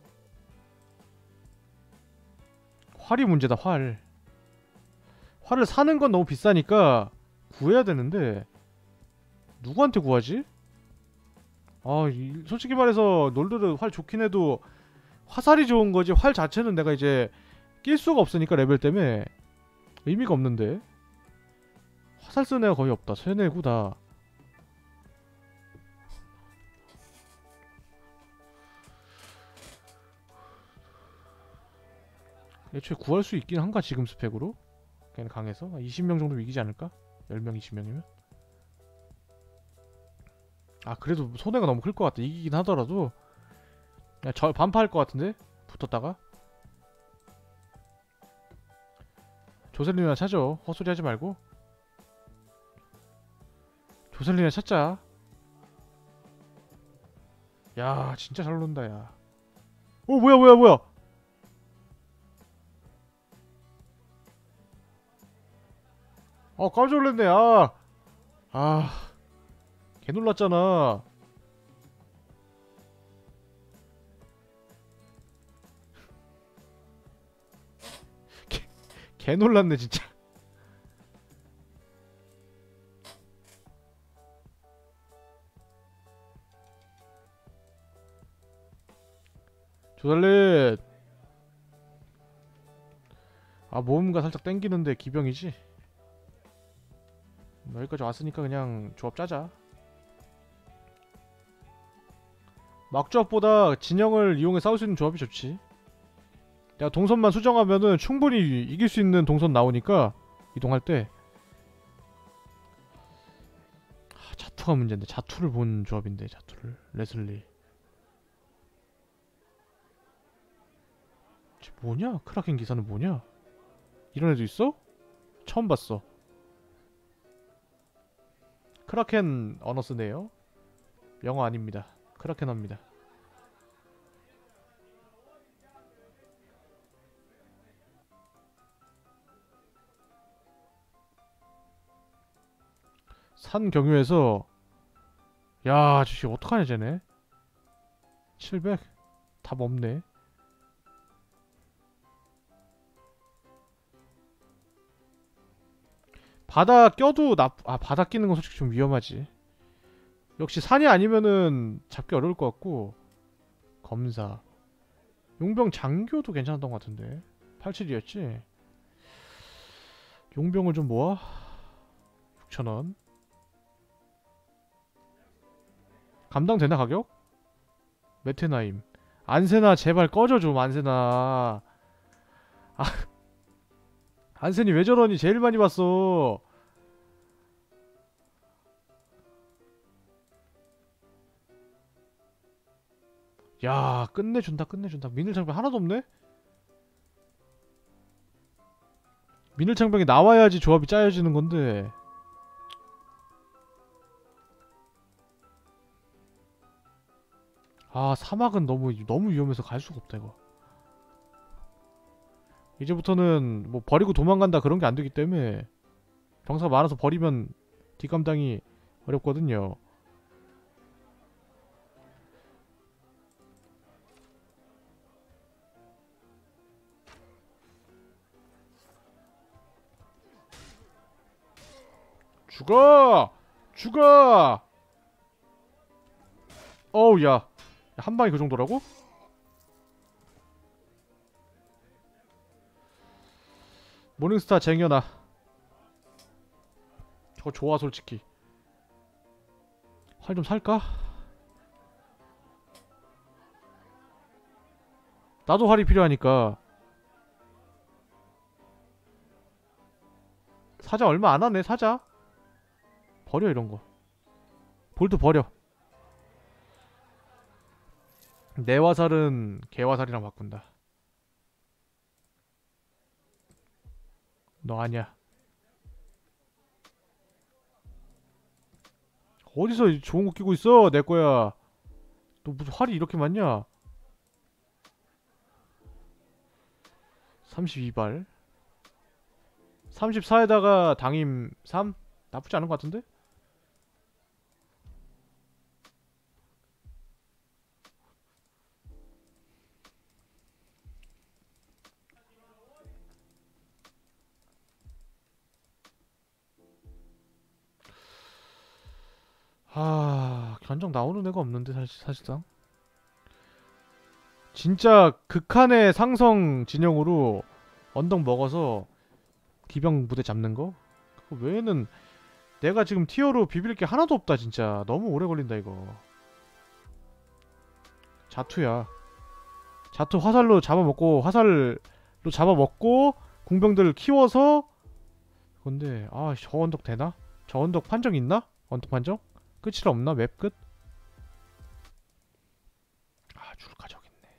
활이 문제다. 활. 활을 사는 건 너무 비싸니까 구해야 되는데 누구한테 구하지? 아, 이, 솔직히 말해서 놀드르 활 좋긴 해도 화살이 좋은 거지 활 자체는 내가 이제 낄 수가 없으니까 레벨 때문에 의미가 없는데. 화살 쓰는 애가 거의 없다. 세네구다. 애초에 구할 수 있긴 한가 지금 스펙으로? 걔는 강해서? 이십 명 정도 이기지 않을까? 십 명 이십 명이면? 아 그래도 손해가 너무 클 것 같다. 이기긴 하더라도 야, 저 반파할 것 같은데? 붙었다가? 조셀리나 찾아. 헛소리 하지 말고 조셀리나 찾자. 야 진짜 잘 논다 야. 어 뭐야 뭐야 뭐야. 어 깜짝 놀랐네. 아 아 개놀랐잖아. 개, 개놀랐네 진짜. 조달렛. 아 모험가 살짝 땡기는데 기병이지? 여기까지 왔으니까 그냥 조합 짜자. 막조합보다 진영을 이용해 싸울 수 있는 조합이 좋지. 내가 동선만 수정하면은 충분히 이길 수 있는 동선 나오니까 이동할 때. 아, 자투가 문제인데. 자투를 본 조합인데. 자투를 레슬리 쟤 뭐냐? 크라켄 기사는 뭐냐? 이런 애도 있어? 처음 봤어. 크라켄 언어 쓰네요. 영어 아닙니다. 크라켄어입니다. 산 경유에서 야 저씨 어떡하냐 쟤네. 칠백? 답 없네. 바다 껴도 나... 아 바다 끼는 건 솔직히 좀 위험하지. 역시 산이 아니면은 잡기 어려울 것 같고. 검사 용병 장교도 괜찮았던 것 같은데. 팔십칠이었지? 용병을 좀 모아? 육천 원 감당되나 가격? 메테나임 안세나 제발 꺼져 좀. 안세나 아 안세니 왜 저러니. 제일 많이 봤어. 야 끝내준다 끝내준다. 미늘창병 하나도 없네? 미늘창병이 나와야지 조합이 짜여지는 건데. 아 사막은 너무 너무 위험해서 갈 수가 없다 이거. 이제부터는 뭐 버리고 도망간다 그런 게 안 되기 때문에 병사가 많아서 버리면 뒷감당이 어렵거든요. 죽어! 죽어! 어우 야 한방에 그 정도라고? 모닝스타 쟁여놔. 저거 좋아 솔직히. 활 좀 살까? 나도 활이 필요하니까. 사자 얼마 안하네. 사자 버려 이런거. 볼트 버려. 내 화살은 개 화살이랑 바꾼다. 너 아니야. 어디서 좋은 거 끼고 있어. 내 거야. 너 무슨 활이 이렇게 많냐? 삼십이 발 삼십사에다가 당임 삼? 나쁘지 않은 것 같은데? 하... 견적 나오는 애가 없는데 사실, 사실상 진짜 극한의 상성 진영으로 언덕 먹어서 기병 부대 잡는 거? 그거 외에는 내가 지금 티어로 비빌 게 하나도 없다 진짜. 너무 오래 걸린다 이거. 자투야. 자투 화살로 잡아먹고 화살로 잡아먹고 궁병들 키워서 근데 아 저 언덕 되나? 저 언덕 판정 있나? 언덕 판정? 끝이 없나? 맵 끝? 아 줄까 저기 있네.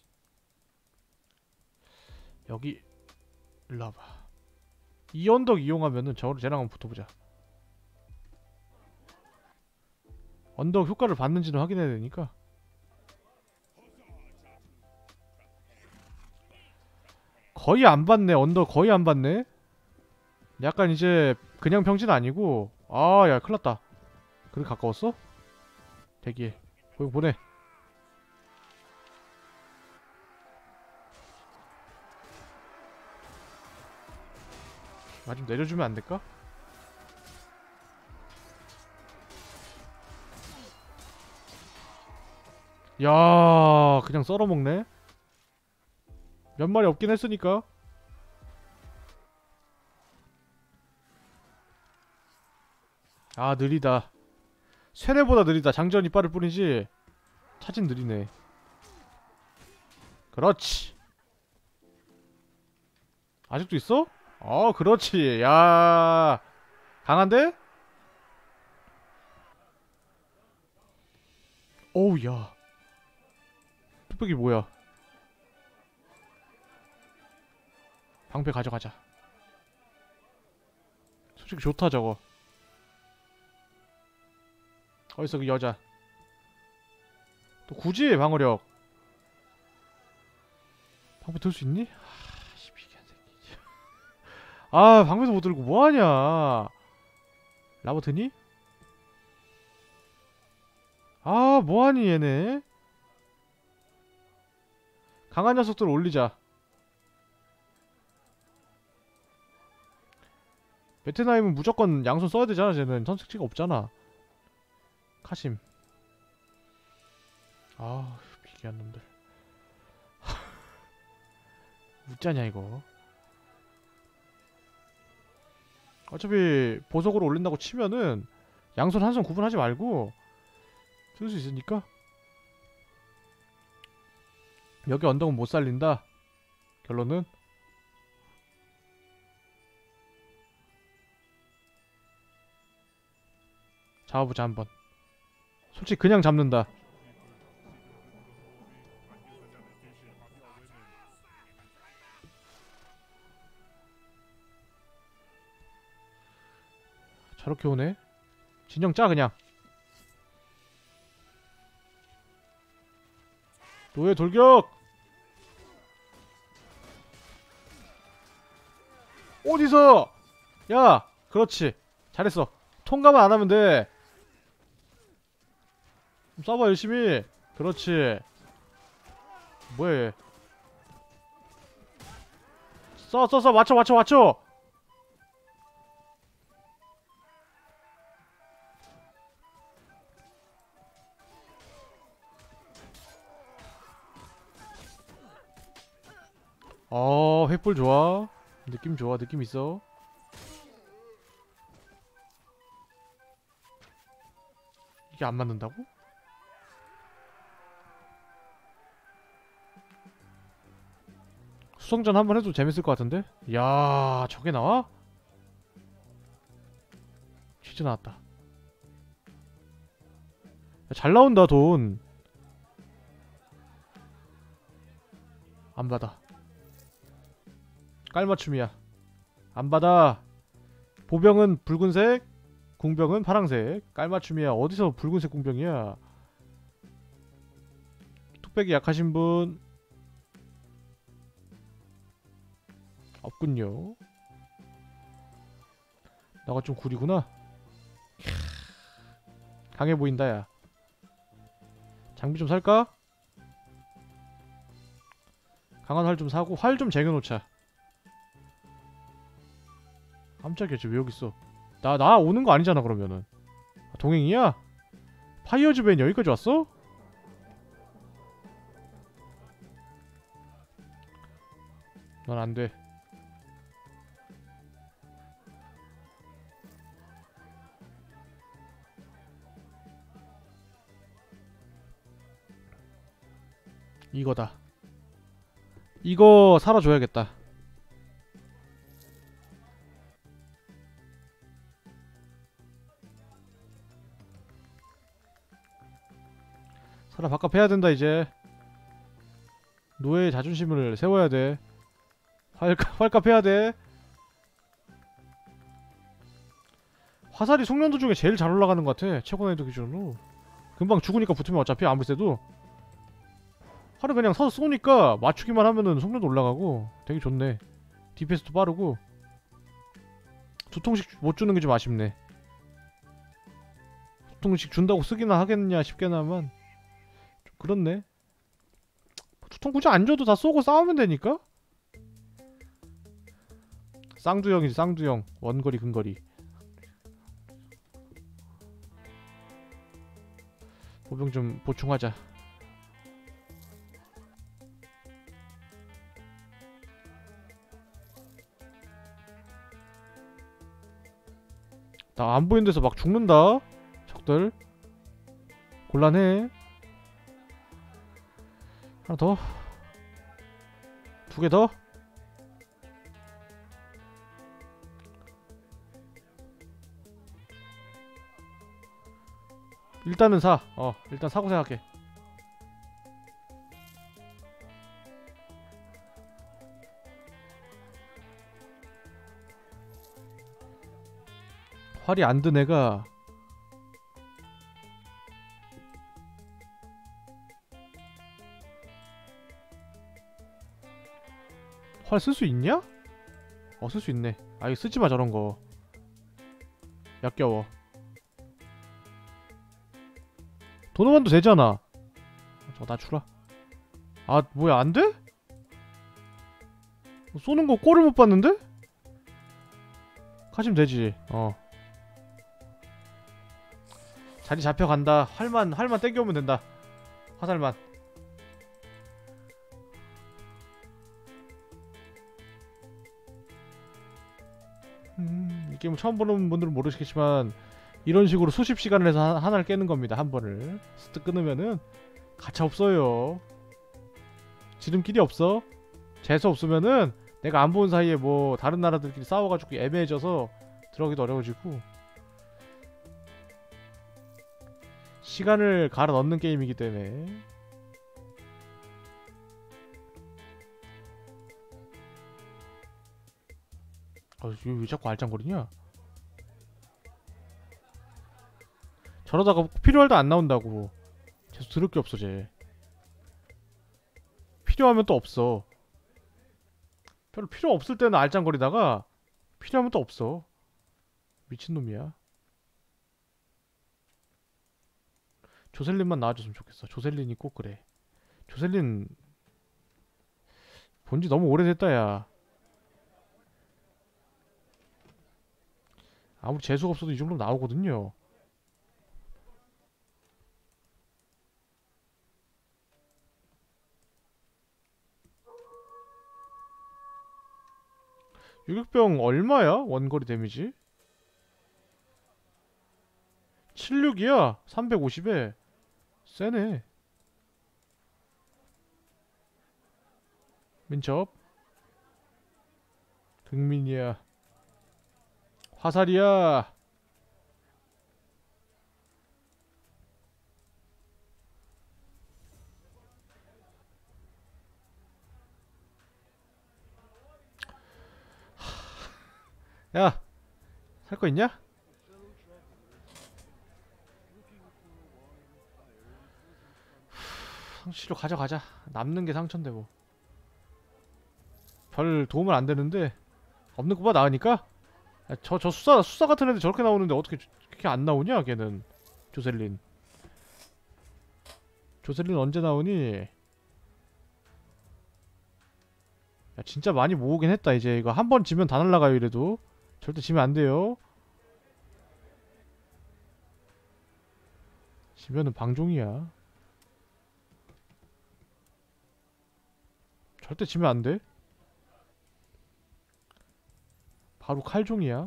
여기 일로 와봐. 이 언덕 이용하면은 저 쟤랑 한번 붙어보자. 언덕 효과를 받는지는 확인해야 되니까. 거의 안 받네. 언덕 거의 안 받네. 약간 이제 그냥 평진 아니고 아 야 큰일났다. 그래 가까웠어? 대기해. 거기 보내. 나 좀 내려주면 안 될까? 야 그냥 썰어먹네. 몇 마리 없긴 했으니까. 아 느리다. 쇠뇌보다 느리다. 장전이 빠를 뿐이지 차진 느리네. 그렇지. 아직도 있어? 어 그렇지. 야 강한데? 어우 야 뚝배기 뭐야. 방패 가져가자. 솔직히 좋다 저거. 어딨어 그 여자. 또 굳이 방어력. 방패 들 수 있니? 아 시비기한 새끼. 아 방패도 못 들고 뭐하냐. 라버 드니? 아 뭐하니 얘네. 강한 녀석들 올리자. 베트나임은 무조건 양손 써야 되잖아. 쟤는 선택지가 없잖아. 카심. 아 비기한 놈들. 웃자냐 이거. 어차피 보석으로 올린다고 치면은 양손 한 손 구분하지 말고 쓸 수 있으니까. 여기 언덕은 못 살린다. 결론은 잡아보자 한번. 솔직히 그냥 잡는다. 저렇게 오네. 진영 짜 그냥. 노예 돌격! 어디서! 야! 그렇지. 잘했어. 통과만 안 하면 돼. 쏴봐 열심히. 그렇지. 뭐야 얘. 쏴 쏴 쏴 맞춰 맞춰 맞춰. 어 횃불 좋아. 느낌 좋아. 느낌 있어. 이게 안 맞는다고? 수성전 한번 해도 재밌을 것 같은데? 이야 저게 나와? 퀴즈 나왔다. 야, 잘 나온다 돈. 안 받아. 깔맞춤이야. 안 받아. 보병은 붉은색, 궁병은 파랑색. 깔맞춤이야. 어디서 붉은색 궁병이야. 뚝배기 약하신 분 없군요. 너가 좀 구리구나. 강해 보인다 야. 장비 좀 살까? 강한 활 좀 사고 활 좀 쟁여놓자. 깜짝이야 쟤 왜 여기 있어. 나 나 오는 거 아니잖아 그러면은. 아, 동행이야? 파이어즈벤 여기까지 왔어? 넌 안돼. 이거다. 이거 살아줘야겠다. 살아 바깥 해야 된다 이제. 노예의 자존심을 세워야 돼. 활값 활값 해야 돼. 화살이 숙련도 중에 제일 잘 올라가는 것 같아. 최고 난이도 기준으로. 금방 죽으니까 붙으면 어차피 아무리 세도 활을 그냥 서서 쏘니까 맞추기만 하면은 속력도 올라가고 되게 좋네. 디피에스도 빠르고. 두 통씩 못 주는 게 좀 아쉽네. 두 통씩 준다고 쓰기나 하겠냐 싶게나만 좀 그렇네. 두 통 굳이 안 줘도 다 쏘고 싸우면 되니까. 쌍두형이지 쌍두형. 원거리 근거리. 보병 좀 보충하자. 나 안 보이는 데서 막 죽는다 적들. 곤란해. 하나 더. 두 개 더. 일단은 사. 어 일단 사고 생각해. 활이 안 든 애가 활 쓸 수 있냐? 어 쓸 수 있네. 아 이거 쓰지마 저런거. 약겨워. 도노만도 되잖아. 저거 나 주라. 아 뭐야 안돼? 쏘는거 꼴을 못봤는데? 가시면 되지. 어 자리 잡혀간다. 활만 활만 땡겨오면 된다. 화살만. 음, 이 게임 처음 보는 분들은 모르시겠지만 이런 식으로 수십 시간을 해서 하, 하나를 깨는 겁니다. 한 번을 스트 끊으면은 가차 없어요. 지름길이 없어. 재수 없으면은 내가 안 본 사이에 뭐 다른 나라들끼리 싸워가지고 애매해져서 들어가기도 어려워지고 시간을 갈아 넣는 게임이기 때문에. 아, 이거 왜 자꾸 알짱거리냐? 저러다가 필요할 때 안 나온다고. 계속 들을 게 없어 쟤. 필요하면 또 없어. 별로 필요 없을 때는 알짱거리다가 필요하면 또 없어. 미친놈이야. 조셀린만 나와줬으면 좋겠어. 조셀린이 꼭 그래. 조셀린 본지 너무 오래됐다 야. 아무리 재수가 없어도 이 정도면 나오거든요. 유격병 얼마야? 원거리 데미지? 칠십육이야. 삼백오십에 세네. 민첩 등민이야. 화살이야. 야, 살 거 있냐? 상치로 가져가자. 남는 게 상처인데 뭐. 별 도움은 안 되는데 없는 것보다 나으니까. 저 저 수사 수사 같은 애들 저렇게 나오는데 어떻게 그렇게 안 나오냐 걔는. 조셀린. 조셀린 언제 나오니? 야 진짜 많이 모으긴 했다. 이제 이거 한 번 지면 다 날라가요. 이래도 절대 지면 안 돼요. 지면은 방종이야. 절대 지면 안 돼. 바로 칼종이야.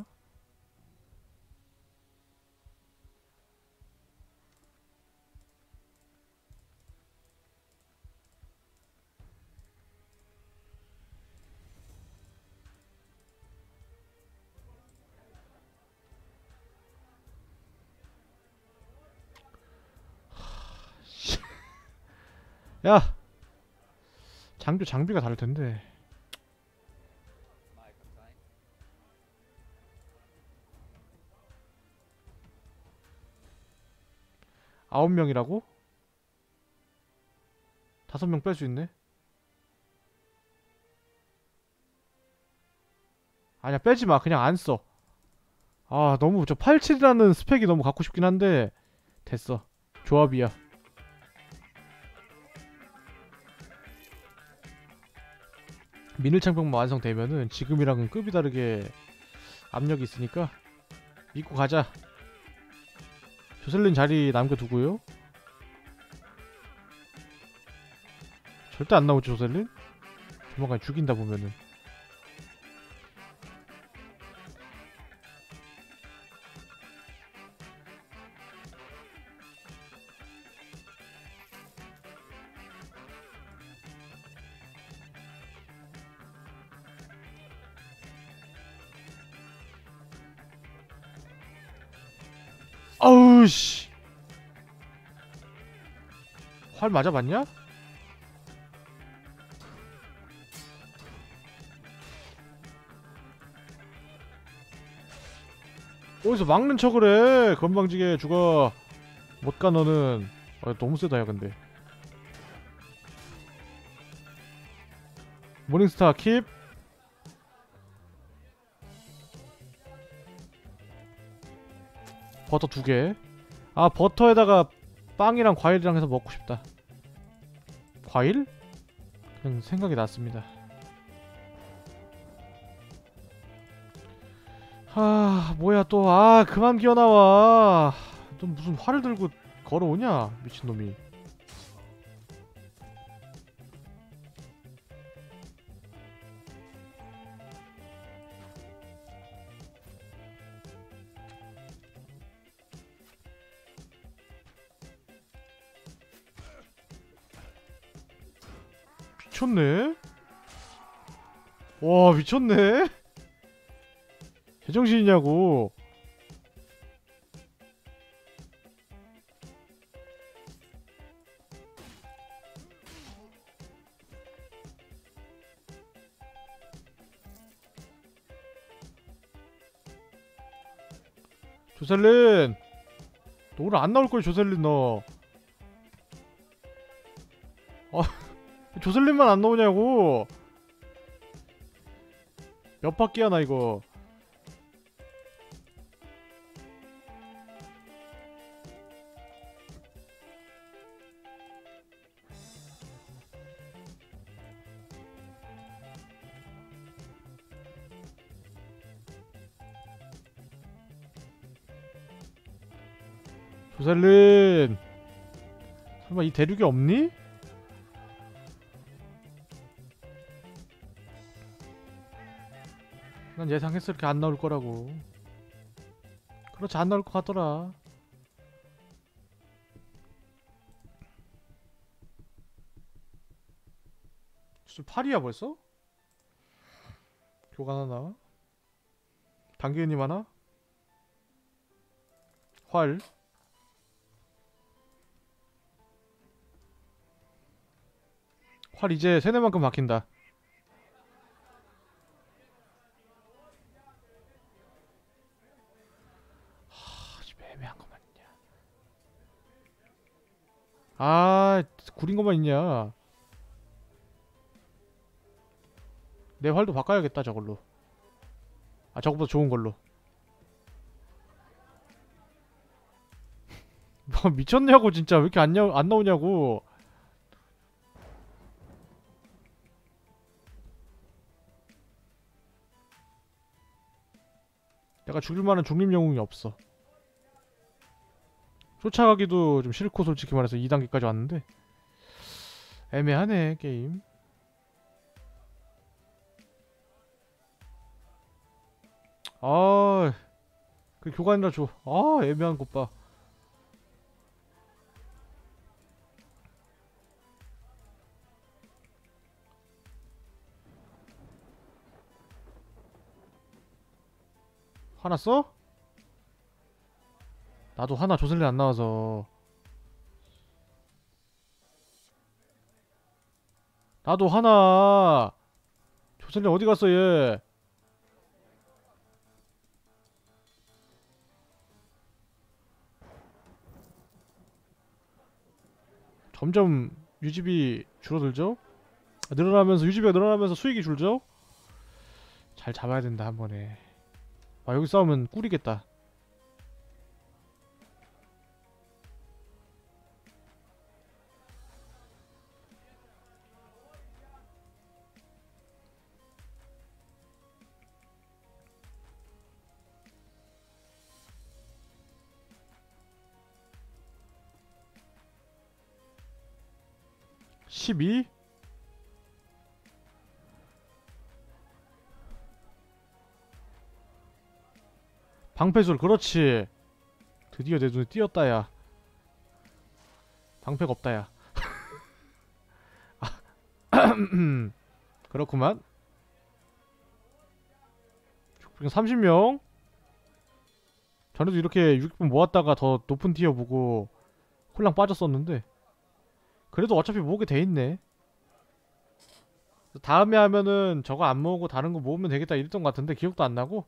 야! 장비 장비가 다를 텐데. 아홉 명이라고? 다섯 명 뺄 수 있네. 아니야, 빼지 마. 그냥 안 써. 아, 너무 저 팔십칠이라는 스펙이 너무 갖고 싶긴 한데 됐어. 조합이야. 민일창병만 완성되면은 지금이랑은 급이 다르게 압력이 있으니까 믿고 가자. 조셀린 자리 남겨두고요. 절대 안 나오죠, 조셀린? 조만간 죽인다 보면은. 아우 씨. 활 맞아봤냐? 어디서 막는 척을 해. 건방지게 죽어. 못가 너는. 아, 너무 세다 야 근데. 모닝스타 킵. 버터 두개. 아, 버터에다가 빵이랑 과일이랑 해서 먹고 싶다. 과일? 그냥 생각이 났습니다. 아, 뭐야 또. 아, 그만 기어나와. 너 무슨 활을 들고 걸어오냐, 미친놈이. 미쳤네? 와, 미쳤네? 제정신이냐고. 조셀린! 너 오늘 안 나올걸, 조셀린 너. 아, 조셀린만 안 나오냐고. 몇 바퀴야 나 이거. 조셀린! 설마 이 대륙에 없니? 난 예상했어 이렇게 안 나올 거라고. 그렇지, 안 나올 것 같더라. 진짜 팔이야 벌써? 교관 하나, 당기님 하나, 활. 활 이제 세네만큼 박힌다. 하, 지금 애매한 것만 있냐. 아, 구린 것만 있냐. 내 활도 바꿔야겠다 저걸로. 아, 저거보다 좋은 걸로. 뭐 미쳤냐고 진짜. 왜 이렇게 안, 냐, 안 나오냐고. 내가 죽일 만한 중립 영웅이 없어. 쫓아가기도 좀 싫고 솔직히 말해서 이 단계까지 왔는데 애매하네 게임. 아, 그 교관이라 줘. 아, 애매한 것 봐. 화났어? 나도 하나 조슬리 안 나와서. 나도 하나. 조슬리 어디 갔어 얘? 점점 유지비 줄어들죠? 늘어나면서 유지비가 늘어나면서 수익이 줄죠? 잘 잡아야 된다 한 번에. 아 여기 싸우면 꿀이겠다. 십이? 방패술 그렇지. 드디어 내 눈에 띄었다 야. 방패가 없다 야. 그렇구만. 삼십 명? 전에도 이렇게 육백 분 모았다가 더 높은 티어 보고 홀랑 빠졌었는데 그래도 어차피 모으게 돼있네. 다음에 하면은 저거 안 모으고 다른 거 모으면 되겠다 이랬던 것 같은데 기억도 안 나고.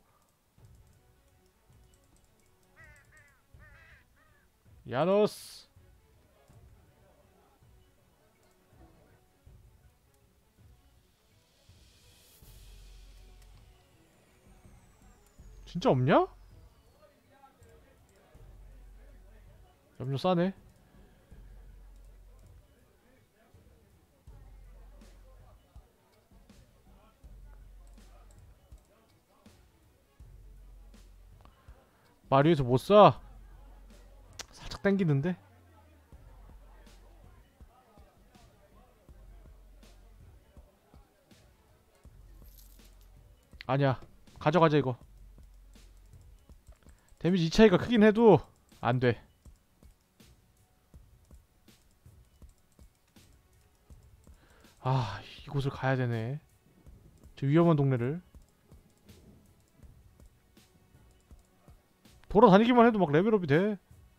야노스. 진짜 없냐? 염료 싸네. 마리에서 못 사? 살짝 땡기는데? 아니야. 가져가자 이거. 데미지 이 차이가 크긴 해도 안 돼. 아, 이곳을 가야 되네. 저 위험한 동네를. 돌아다니기만 해도 막 레벨업이 돼.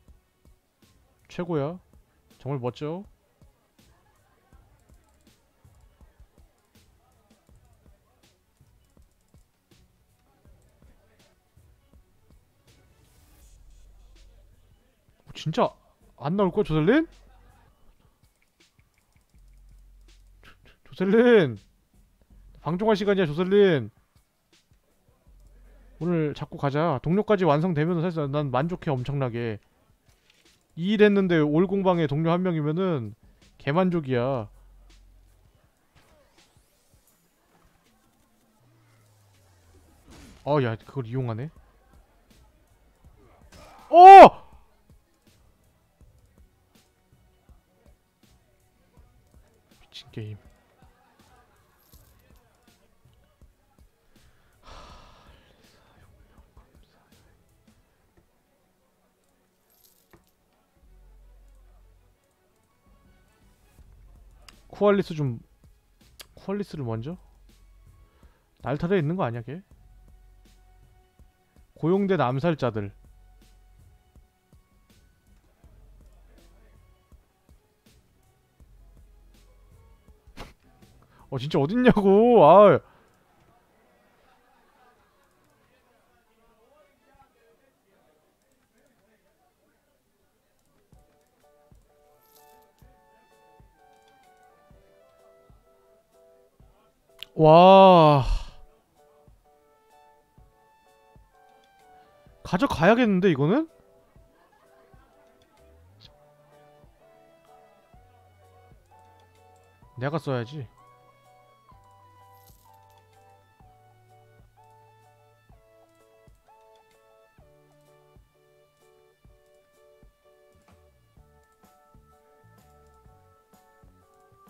최고야. 정말 멋져. 진짜 안 나올걸 조셀린? 조, 조, 조셀린 방종할 시간이야 조셀린. 오늘 잡고 가자. 동료까지 완성되면은 사실 난 만족해 엄청나게. 이 일 했는데 올 공방에 동료 한 명이면은 개만족이야. 어, 야, 그걸 이용하네. 어! 미친 게임. 쿠알리스 좀 쿠알리스를 먼저? 날탈에 있는 거 아니야 걔? 고용된 암살자들. 어 진짜 어딨냐고. 아. 와. 가져가야겠는데 이거는? 내가 써야지.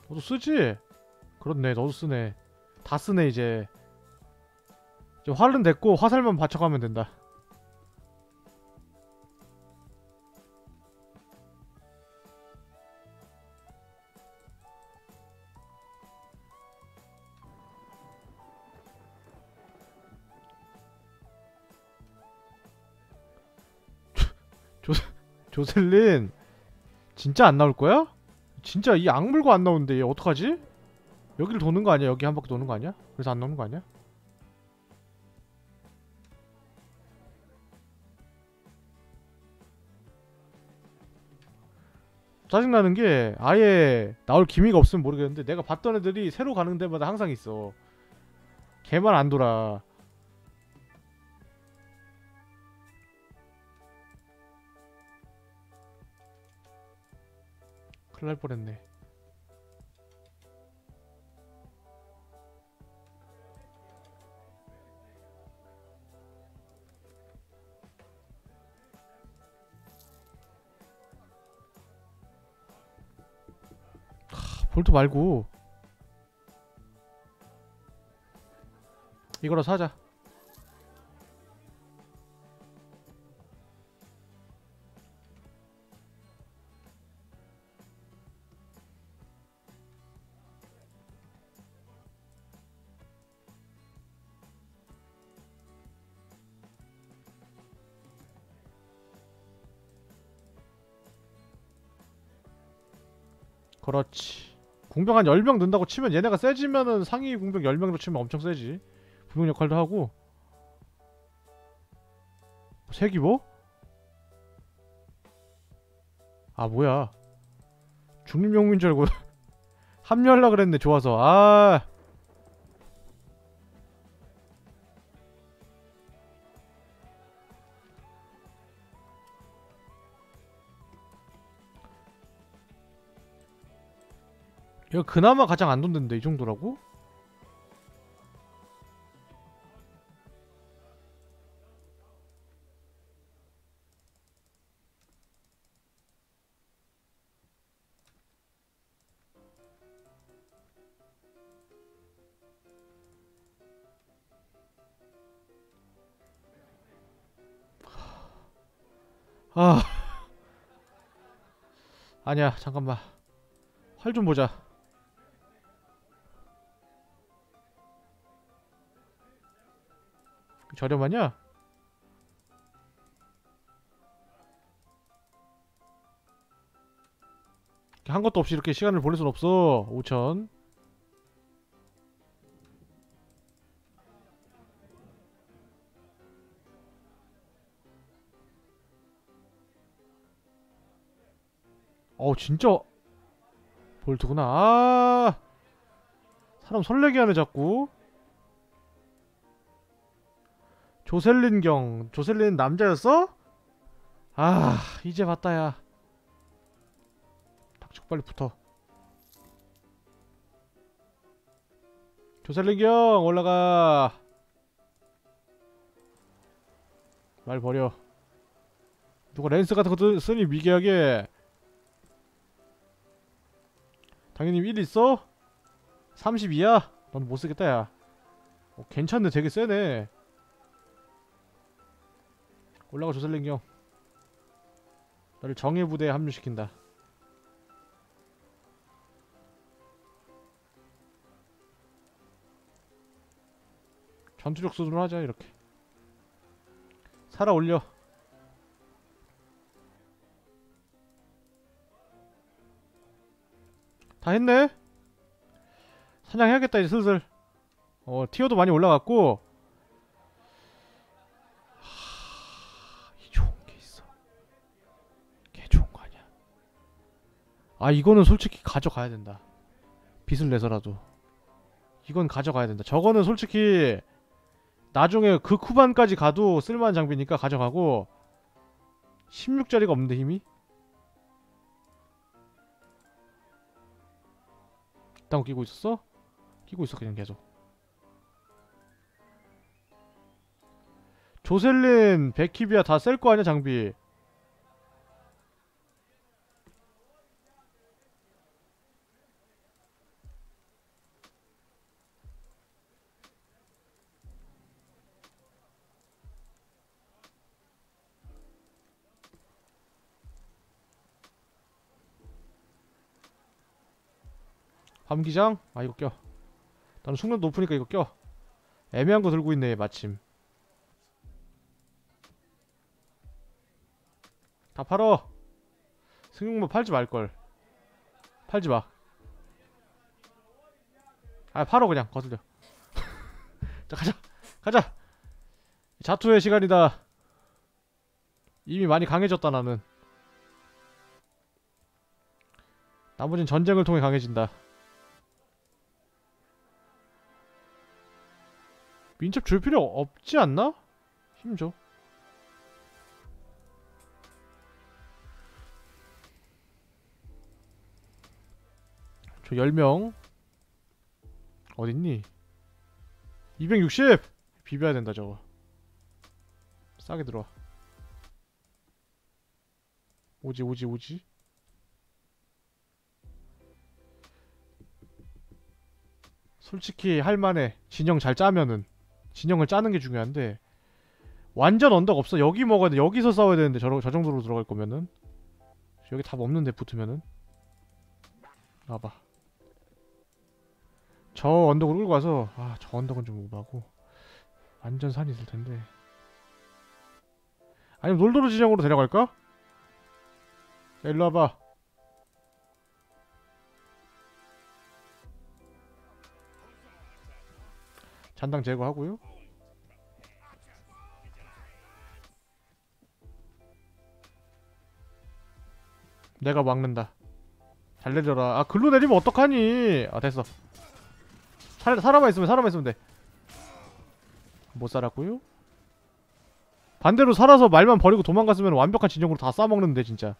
너도 쓰지? 그렇네, 너도 쓰네. 다 쓰네 이제. 이제 활은 됐고 화살만 받쳐가면 된다. 조, 조셀린 진짜 안 나올 거야? 진짜 이 악물고 안 나오는데 얘 어떡하지? 여기를 도는 거 아니야? 여기 한 바퀴 도는 거 아니야? 그래서 안 나오는 거 아니야? 짜증나는 게 아예 나올 기미가 없으면 모르겠는데 내가 봤던 애들이 새로 가는 데마다 항상 있어. 걔만 안 돌아. 큰일 날 뻔했네. 볼트 말고 이거라 사자. 그렇지. 공병 한 열 명 넣는다고 치면 얘네가 세지면은 상위 공병 열 명으로 치면 엄청 세지. 부병 역할도 하고. 세기보? 아 뭐야. 중립용민 줄 알고 합류하려고 그랬네. 좋아서. 아 이거 그나마 가장 안 돈는데 이 정도라고? 아 아니야 잠깐만. 활 좀 보자. 저렴하냐? 한 것도 없이 이렇게 시간을 보낼 순 없어. 오천. 어우 진짜 볼트구나. 아 사람 설레게 하네 자꾸. 조셀린경. 조셀린 남자였어? 아 이제 봤다 야. 닥쳐 빨리 붙어. 조셀린경 올라가. 말 버려. 누가 랜스 같은 거 쓰니 미개하게. 당연히 일 있어? 삼십이야? 넌 못쓰겠다 야. 어, 괜찮네. 되게 세네. 올라가 조셀린경. 너를 정예부대에 합류시킨다. 전투력 수준으로 하자 이렇게. 살아 올려. 다 했네? 사냥해야겠다 이제 슬슬. 어 티어도 많이 올라갔고. 하... 이 좋은 게 있어. 개 좋은 거 아니야. 아 이거는 솔직히 가져가야 된다. 빚을 내서라도 이건 가져가야 된다. 저거는 솔직히 나중에 그 쿠반까지 가도 쓸만한 장비니까 가져가고. 십육짜리가 없는데 힘이? 딴 거 끼고 있었어? 끼고 있어 그냥 계속. 조셀린, 베키비아 다 셀 거 아니야 장비. 밤기장? 아 이거 껴. 나는 숙련 높으니까 이거 껴. 애매한 거 들고 있네 마침. 다 팔어. 승용모 팔지 말걸. 팔지 마. 아 팔어 그냥 거슬려. 자 가자 가자. 자투의 시간이다. 이미 많이 강해졌다 나는. 나머진 전쟁을 통해 강해진다. 민첩 줄 필요 없지 않나? 힘줘. 저 열 명 어딨니? 이백육십! 비벼야 된다 저거. 싸게 들어와. 오지 오지 오지. 솔직히 할만해. 진영 잘 짜면은. 진영을 짜는 게 중요한데 완전 언덕 없어. 여기 먹어야 돼. 여기서 싸워야 되는데 저, 저 정도로 들어갈 거면은. 여기 답 없는데 붙으면은. 와봐. 저 언덕으로 끌고 가서 아 저 언덕은 좀 오바고 완전 산이 있을 텐데. 아니면 놀도로 진영으로 데려갈까? 자 일로 와봐. 잔당 제거하고요. 내가 막는다. 잘 내려라. 아 글로 내리면 어떡하니. 아 됐어. 살, 살아만 있으면 살아만 있으면 돼. 못 살았고요. 반대로 살아서 말만 버리고 도망갔으면 완벽한 진영으로 다 싸먹는데 진짜.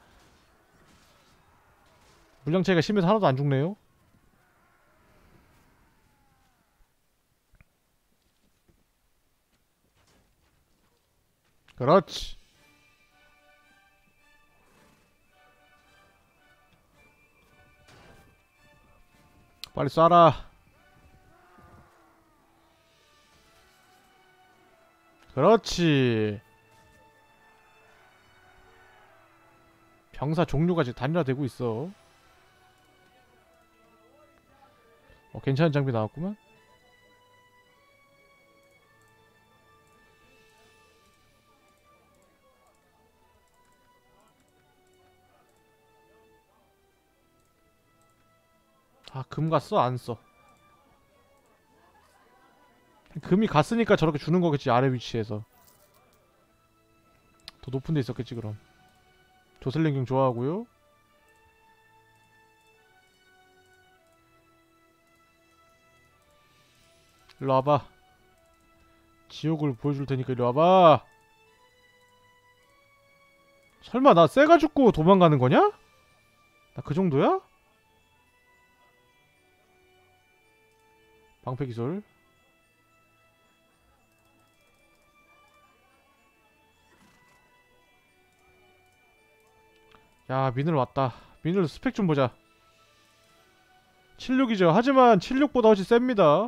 물량차이가 심해서 하나도 안 죽네요. 그렇지. 빨리 쏴라. 그렇지. 병사 종류가 지금 단일화되고 있어. 어, 괜찮은 장비 나왔구만. 아, 금 갔어? 안 써. 금이 갔으니까 저렇게 주는 거겠지, 아래 위치에서. 더 높은 데 있었겠지, 그럼. 조슬랭경 좋아하고요. 일로 와봐. 지옥을 보여줄 테니까 일로 와봐. 설마 나 쎄가 죽고 도망가는 거냐? 나 그 정도야? 방패 기술. 야, 미늘 왔다. 미늘 스펙 좀 보자. 칠십육이죠. 하지만 칠십육보다 훨씬 셉니다.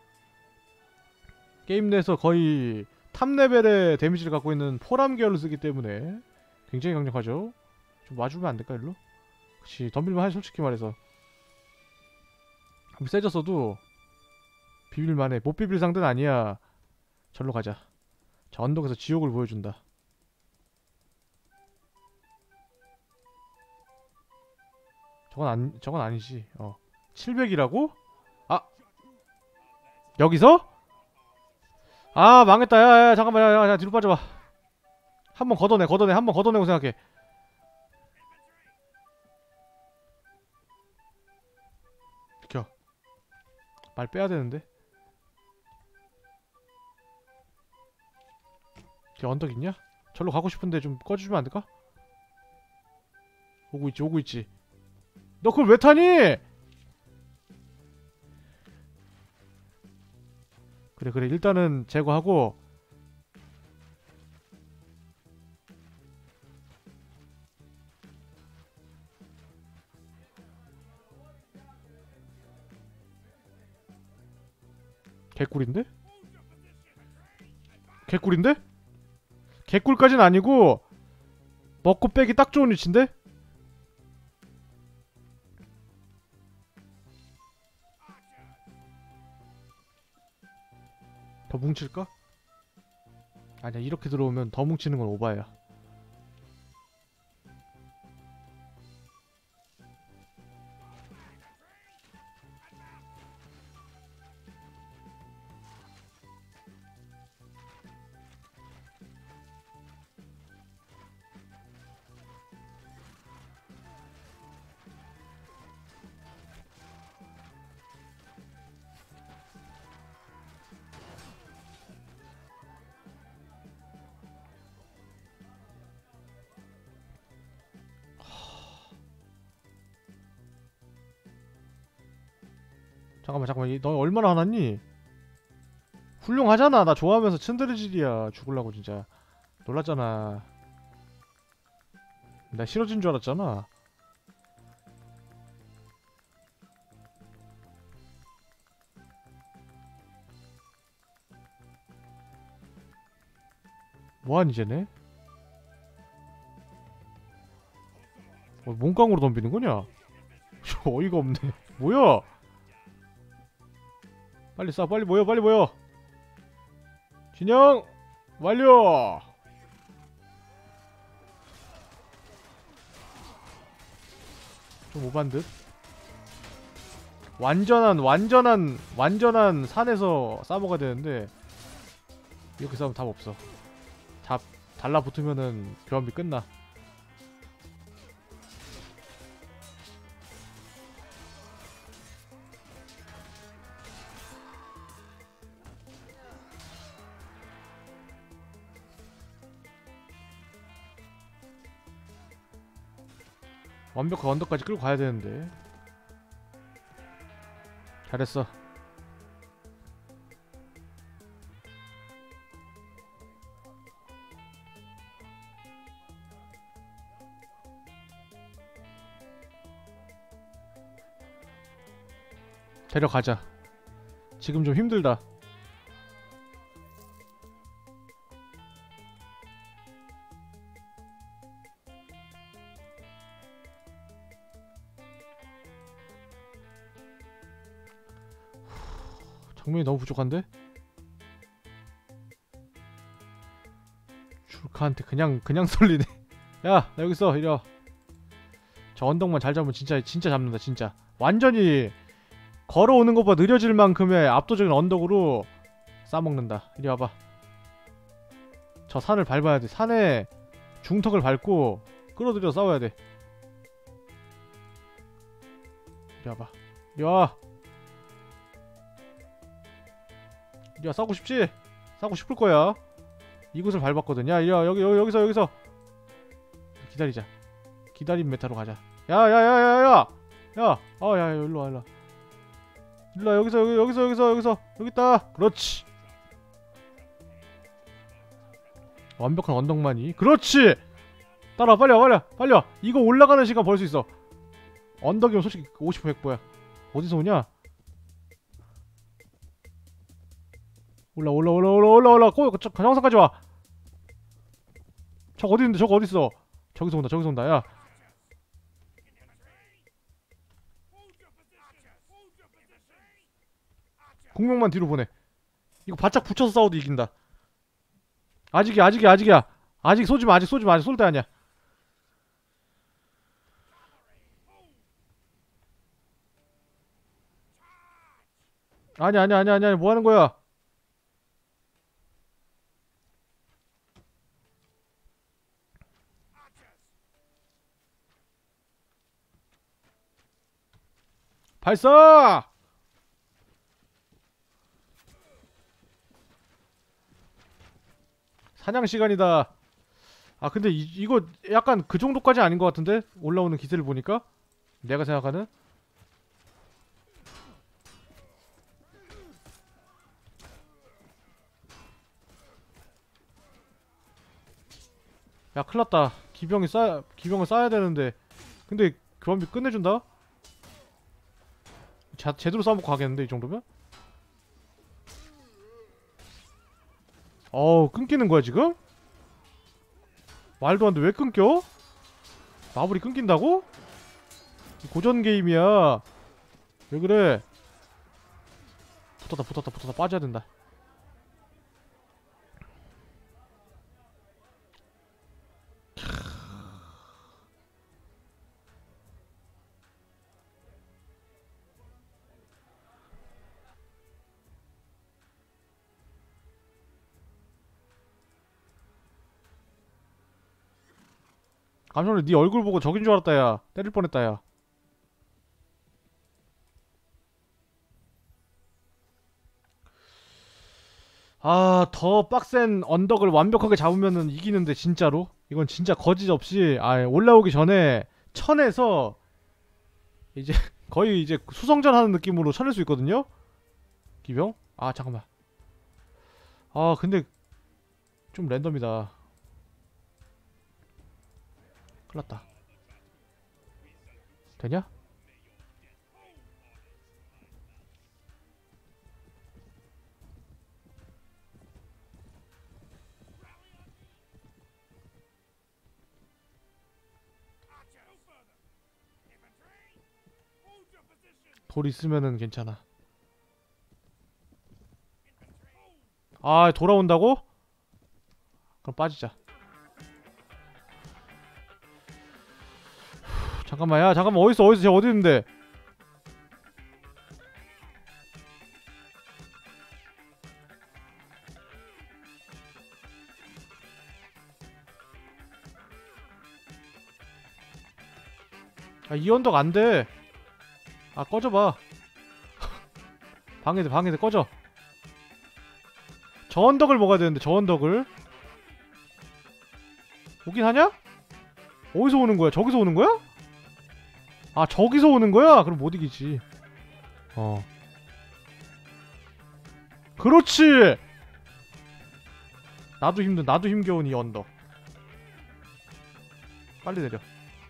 게임 내에서 거의 탑 레벨의 데미지를 갖고 있는 포람 계열을 쓰기 때문에 굉장히 강력하죠. 좀 와주면 안 될까, 일로? 그치, 덤빌만 하지, 솔직히 말해서. 아무리 세졌어도 비빌만해. 못 비빌 상대는 아니야. 절로 가자. 자, 언덕에서 지옥을 보여준다. 저건 안, 저건 아니지. 어. 칠백이라고? 아! 여기서? 아, 망했다. 야, 야, 잠깐만. 야, 야, 야, 뒤로 빠져봐. 한번 걷어내, 걷어내. 한번 걷어내고 생각해. 비켜. 말 빼야 되는데. 걔 언덕 있냐? 절로 가고 싶은데 좀 꺼주면 안 될까? 오고 있지, 오고 있지. 너 그걸 왜 타니? 그래, 그래. 일단은 제거하고. 개꿀인데? 개꿀인데? 개꿀까진 아니고 먹고 빼기 딱 좋은 위치인데? 더 뭉칠까? 아니야, 이렇게 들어오면 더 뭉치는 건 오바야. 잠깐만 잠깐만, 너 얼마나 화났니? 훌륭하잖아. 나 좋아하면서 츤드레질이야. 죽을라고 진짜. 놀랐잖아. 나 싫어진 줄 알았잖아. 뭐하니 쟤네? 어, 몸깡으로 덤비는 거냐? 어이가 없네. 뭐야? 빨리 쏴, 빨리 모여, 빨리 모여. 진영 완료. 좀 오반 듯. 완전한 완전한 완전한 산에서 싸먹어야 되는데 이렇게 싸우면 답 없어. 답 달라붙으면은 교환비 끝나. 완벽한 언덕까지 끌고 가야 되는데. 잘했어. 데려가자. 지금 좀 힘들다. 정면이 너무 부족한데? 줄카한테 그냥 그냥 쏠리네. 야, 나 여기 있어. 이리 와. 저 언덕만 잘 잡으면 진짜 진짜 잡는다. 진짜 완전히 걸어오는 것보다 느려질 만큼의 압도적인 언덕으로 싸먹는다. 이리 와봐. 저 산을 밟아야 돼. 산에 중턱을 밟고 끌어들여 싸워야 돼. 이리 와봐. 이리 와. 야, 싸우고 싶지? 싸우고 싶을 거야. 이곳을 밟았거든. 야, 야, 여기, 여기, 여기서, 여기서. 기다리자. 기다림 메타로 가자. 야, 야, 야, 야, 야! 야! 아, 야, 야, 일로 와, 일로 와. 일로 와, 여기서, 여기, 여기서, 여기서, 여기서. 여기 있다. 그렇지. 완벽한 언덕만이. 그렇지! 따라와, 빨리 와, 빨리 와, 빨리 와. 이거 올라가는 시간 벌 수 있어. 언덕이면 솔직히 오십 퍼센트 백 퍼야. 어디서 오냐? 올라 올라 올라 올라 올라 올라 꼭 저 정상까지 와. 저 어디 있는데? 저거 어디 있어? 저기서 온다. 저기서 온다. 야. 공룡만 뒤로 보내. 이거 바짝 붙여서 싸워도 이긴다. 아직이야, 아직이야, 아직이야. 아직 쏘지 마. 아직 쏘지 마. 아직 쏠 때 아니야. 아니 아니 아니 아니 아니 뭐 하는 거야? 발사! 사냥 시간이다. 아 근데 이, 이거 약간 그 정도까지 아닌 것 같은데? 올라오는 기세를 보니까? 내가 생각하는? 야 큰일났다. 기병이 쌓 기병을 쌓아야 되는데 근데 교환비 끝내준다? 자, 제대로 싸먹고 가겠는데 이 정도면? 어우 끊기는 거야 지금? 말도 안 돼. 왜 끊겨? 마블이 끊긴다고? 고전 게임이야. 왜 그래? 붙었다 붙었다 붙었다. 빠져야 된다. 깜짝 놀래. 네 얼굴 보고 적인 줄 알았다 야. 때릴 뻔했다 야. 아, 더 빡센 언덕을 완벽하게 잡으면은 이기는데 진짜로? 이건 진짜 거짓 없이 아, 올라오기 전에 천에서 이제 거의 이제 수성전 하는 느낌으로 쳐낼 수 있거든요? 기병? 아, 잠깐만. 아, 근데 좀 랜덤이다. 큰일났다. 되냐? 돌 있으면은 괜찮아. 아, 돌아온다고? 그럼 빠지자. 후, 잠깐만, 야, 잠깐만, 어딨어, 어딨어, 쟤 어디 있는데? 아, 이 언덕 안 돼. 아, 꺼져봐. 방해돼, 방해돼, 꺼져. 저 언덕을 먹어야 되는데, 저 언덕을. 오긴 하냐? 어디서 오는 거야? 저기서 오는 거야? 아, 저기서 오는 거야? 그럼 못 이기지. 어. 그렇지! 나도 힘든, 나도 힘겨운 이 언덕. 빨리 내려.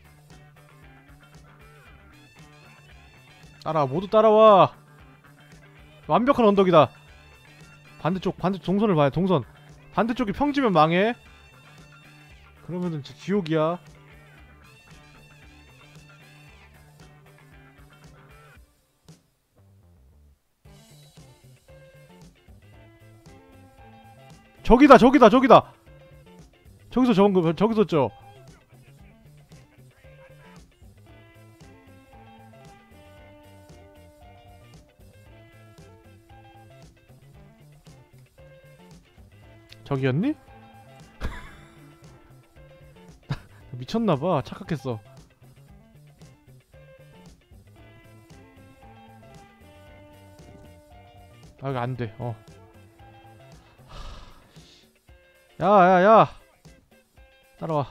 따라와, 모두 따라와. 완벽한 언덕이다. 반대쪽, 반대쪽 동선을 봐야 동선. 반대쪽이 평지면 망해. 그러면은 진짜 지옥이야. 저기다, 저기다, 저기다. 저기서 저건 거, 저기서 저. 저기였니? 미쳤나봐. 착각했어. 아, 이거 안 돼. 어. 야, 야, 야. 따라와.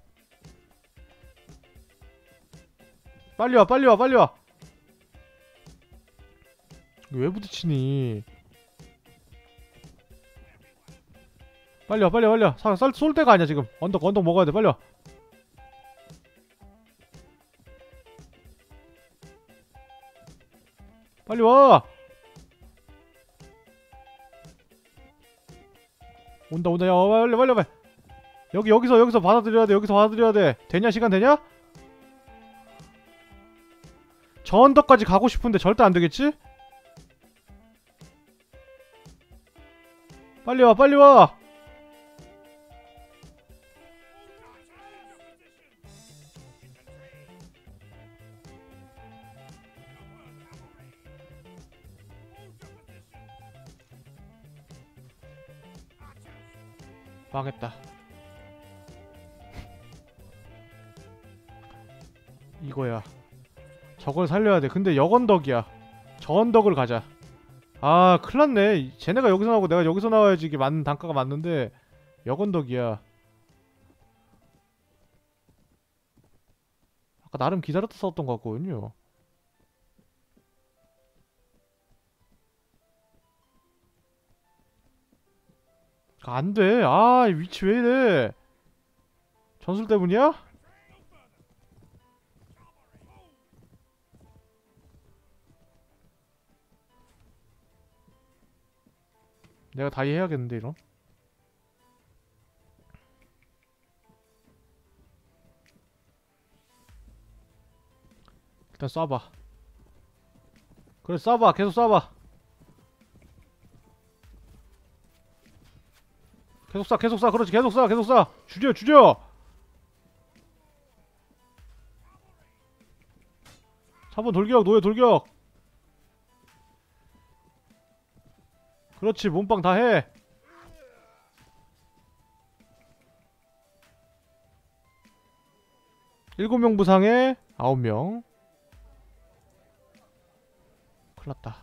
빨리 와, 빨리 와, 빨리 와. 이거 왜 부딪히니? 빨리 와, 빨리 와, 빨리 와. 사, 쌀, 쏠 때가 아니야, 지금. 언덕, 언덕 먹어야 돼. 빨리 와. 빨리 와. 온다, 온다. 야, 빨리, 빨리, 빨리. 여기, 여기서, 여기서 받아들여야 돼. 여기서 받아들여야 돼. 되냐? 시간 되냐? 저 언덕까지 가고 싶은데 절대 안 되겠지? 빨리 와, 빨리 와. 망했다. 이거야. 저걸 살려야 돼. 근데 역언덕이야. 저 언덕을 가자. 아, 큰일났네. 쟤네가 여기서 나오고 내가 여기서 나와야지 이게 맞는 단가가 맞는데 역언덕이야. 아까 나름 기다렸다 싸웠던 것 같거든요. 안 돼. 아, 이 위치 왜 이래. 전술 때문이야? 내가 다이 해야겠는데 이런. 일단 쏴봐. 그래, 쏴봐. 계속 쏴봐. 계속 쏴, 계속 쏴. 그렇지, 계속 쏴, 계속 쏴. 죽여, 죽여. 사 번 돌격, 노예 돌격. 그렇지, 몸빵 다 해. 일곱 명 부상에 아홉 명. 큰일났다.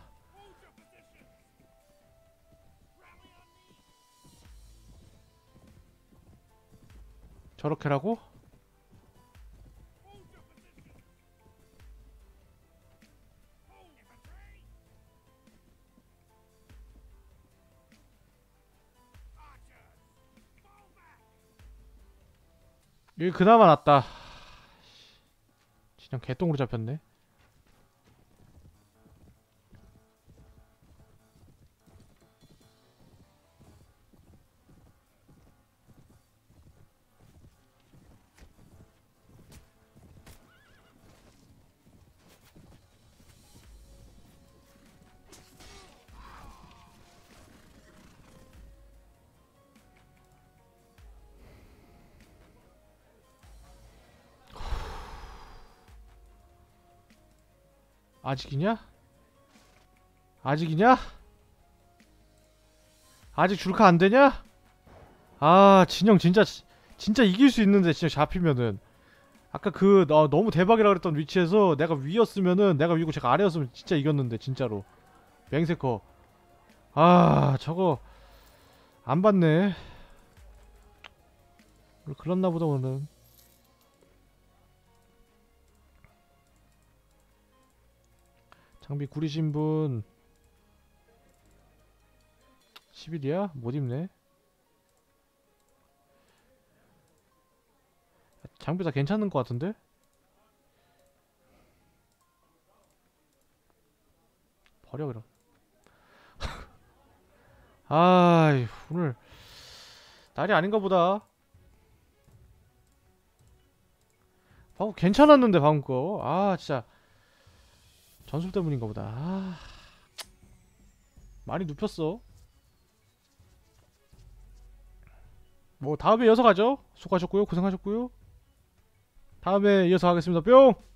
저렇게라고? 여기 그나마 낫다. 진짜 개똥으로 잡혔네. 아직이냐? 아직이냐? 아직 줄카 안되냐? 아 진영 진짜 진짜 이길 수 있는데 진짜 잡히면은 아까 그 어, 너무 대박이라 그랬던 위치에서 내가 위였으면은 내가 위고 제가 아래였으면 진짜 이겼는데 진짜로 맹세커. 아 저거 안 봤네. 그렇나 보다 오늘. 장비 구리신 분 십 일이야? 못 입네. 장비 다 괜찮은 것 같은데? 버려 그럼. 아 오늘 날이 아닌가 보다. 방금 괜찮았는데 방금 거. 아 진짜 전술 때문인가 보다. 아 많이 눕혔어. 뭐 다음에 이어서 가죠. 수고하셨고요. 고생하셨고요. 다음에 이어서 하겠습니다. 뿅!